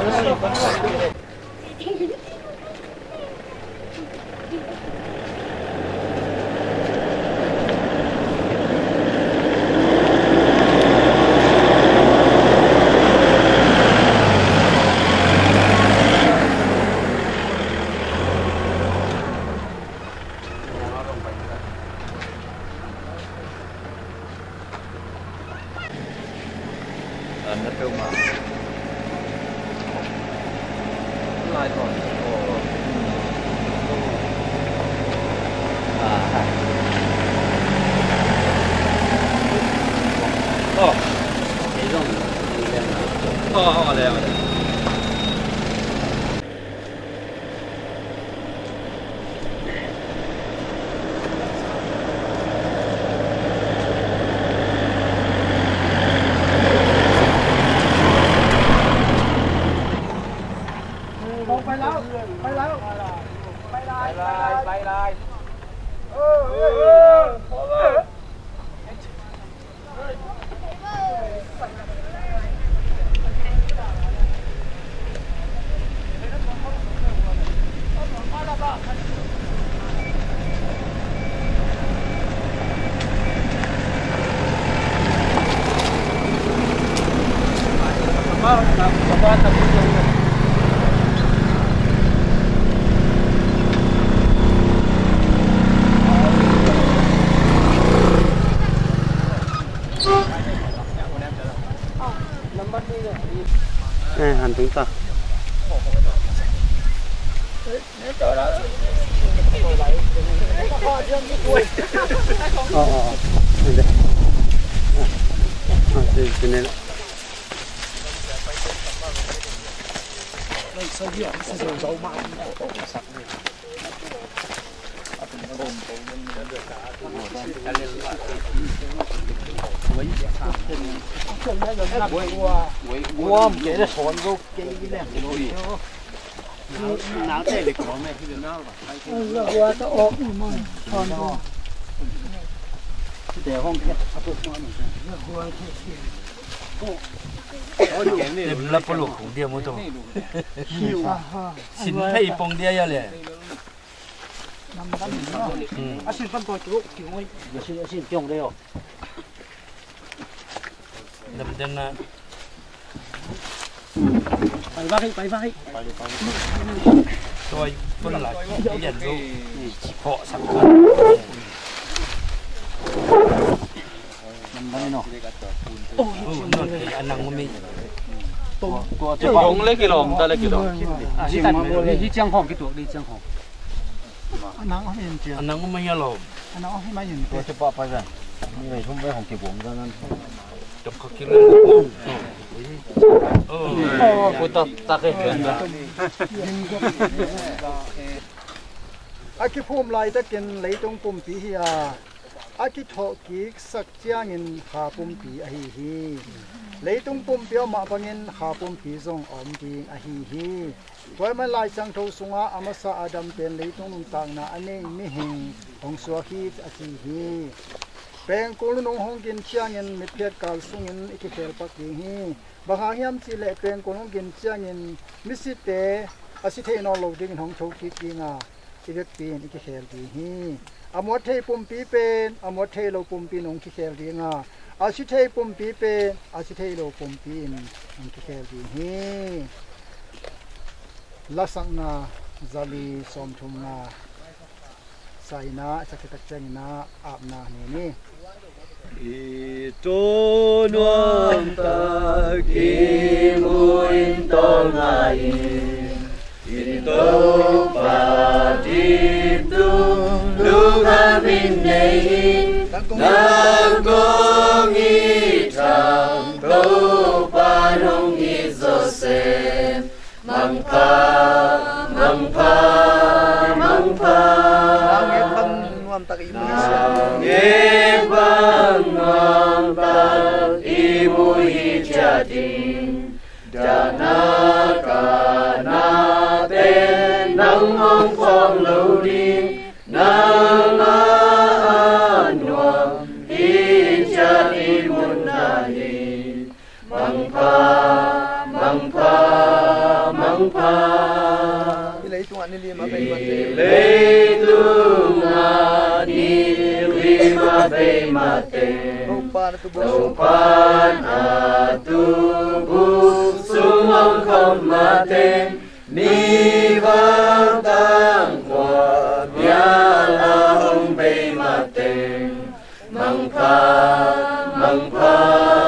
Nó kêu mà lại thôi đây Hàn chúng ta. Dem la polo khung dia mo to. Sin thei pong dia ya le. Asin pan to chu ki ngoi. Asin chong đây rồi. Dem dem na. Bay vai. Tôi phân là cái dần vô họ sẵn anh năng mình bóng lấy cái lồng ta lấy cái lồng đi trang phòng cái tuổi đi trang phòng anh năng mấy lồng tôi sẽ bỏ phải ra như này không phải phòng kiểu bóng ra nên chụp khó kiếm lên cô ta cái chuyện đó ai cái phom lại ta kiến lấy trong phom pí hi à ai cái thọ kí sắc chiang in hà phom pí à hi lấy trong phom pí mà bằng in hà phom pí zong om đi à hi vậy mà lại sang thâu sunga amasa adam pen lấy trong tang na anh mi hình hong suy hi à hi beng kung nung hong gin chiang in mitpet kal sung in ikipel pak hi bahahiam chi le beng kung gin chiang in misite asithe no lo ding hong thau ki nga ivet pin ikikhel hi amot thei pum pi pen amot thei lo pum pi nong kikhel nga asithei pum pi pen asithei lo pum pi nong kikhel hi lasang na zali som thum na saina sakhitak changina apna ni Ito nuam ta kimuin tol ngayin Ito patito lukamin nehin Nagong itang to panong Joseph Mangpa ibu hijadin dana kana ten nang ong phong lâu đi nang anwa hijadin munahi mangpa lấy tung anh đi mà về lấy tung anh đi mà về mà Tupan atubu sumang không mà tên ni vang tang qua bia la hong bay mà tên măng pha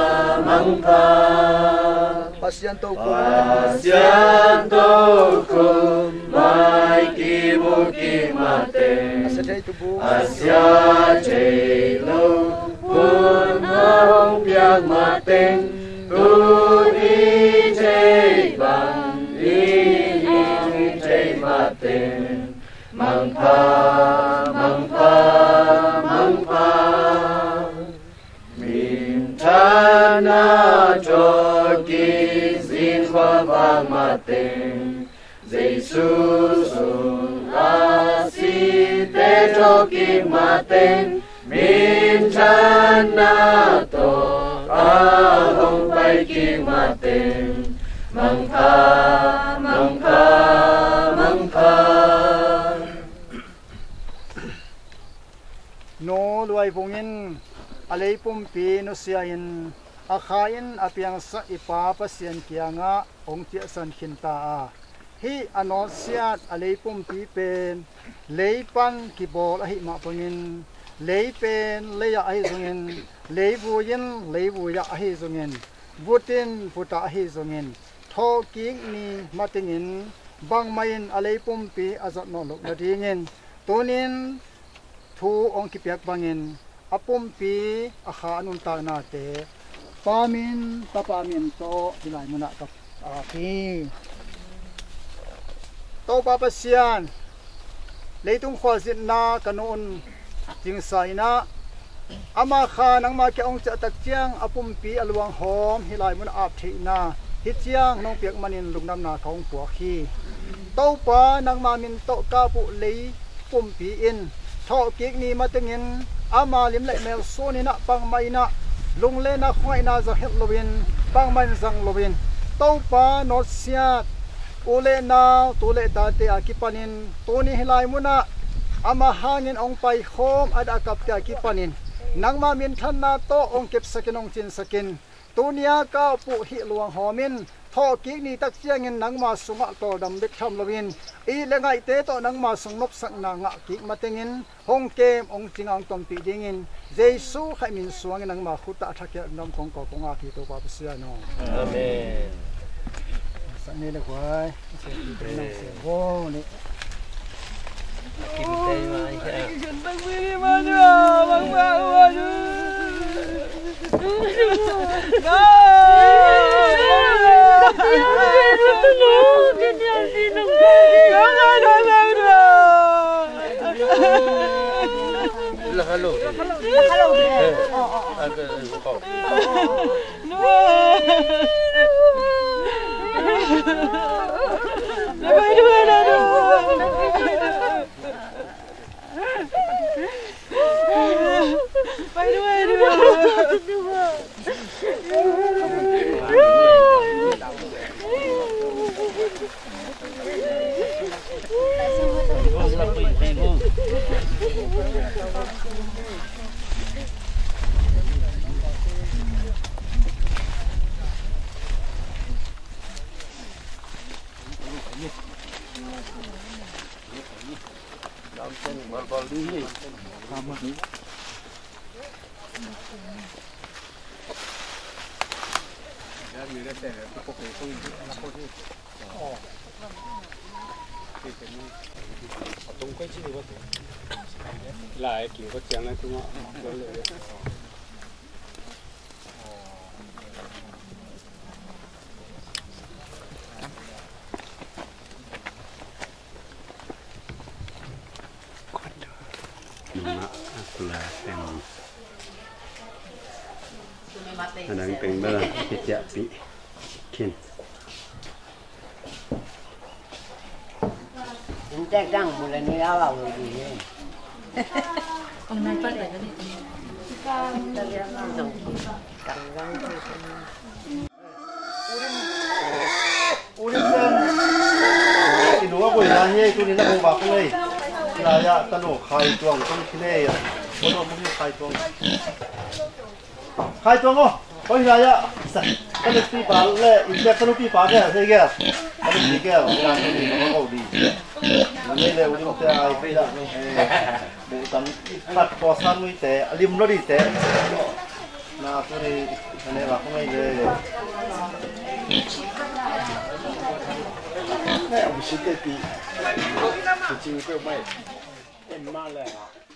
pasyan to kum mai kibuki mà tên asya chay lo Pun hong piang ma tên tu đi chơi bằng đi chơi ma tên măng pha min cha na cho ki zin hoa vang ma tên Giêsu sung a si te cho ki ma tên Min chan na to a hong pai ki ma tên măng pha no luai vungin alei pum pi no siain akhain apiang sa ipa pasien kianga ong tia san khinta a hi anot siat alei pum pi pen leipan ki bol a hi ma pangin lấy pen lấy ai zungen lấy vuya ai zungen vutin vuta ai zungen tho king ni matingin bang main alei pumpi azat no lok na dingin tunin thu ong kipiak bangin apumpi akha anun ta na te pamin tapamin to hilai muna ka api to papasian leitung khwazin na kanon jingsai na ama khan ang ma ke ong cha tak chiang apumpi alwang hom hilai muna ap thi na hi chiang nong piak manin lungnam na khong pu khi to pa nang ma min to ka pu lei pumpi in tho kik ni matengin ama lim lai mel soni na pang mai na lung le na khwai na za het lovin pang man zang lovin to pa not sia ule na tule ta te akipanin toni hilai muna ama hangin ong pai khom ad akap te akipanin nangma min than na to ong kep sakinong chin sakin tunia ka pu hi luang homin tho ki ni tak chiangin nangma sunga to dam bek tham lovin i lengai te to nangma sungnop sak na nga ki matengin hong kem ong chingang tom pi dingin jesu khai min suang nangma khuta thakya nam kong ko konga ki to pa sia no amen sanne le kwai se ti pre na se ho ni kim te mai ya kun bang mi ma no bang ba wa no Hello. lại kiểu có tiếng này cũng ngọ đang tính bây giờ thịt chợ bị khiên chắc rằng một lần nữa vào rồi gì ông này phát lại cái gì thì nó buổi là như tôi đến là bầu bạc đây là ya ta nổ khai tuồng trong cái này có nó muốn khai tuồng không ôi là ya cái này pi phá lệ ít cái nó pi phá cái thế kia cái này kia là cái gì nó ngầu đi đây là uống cái ai bây giờ bộ tắm phát có san mới té lim nó đi té na tôi đi cái này là không ai về này ông xin cái gì chỉ quên mày em mang lại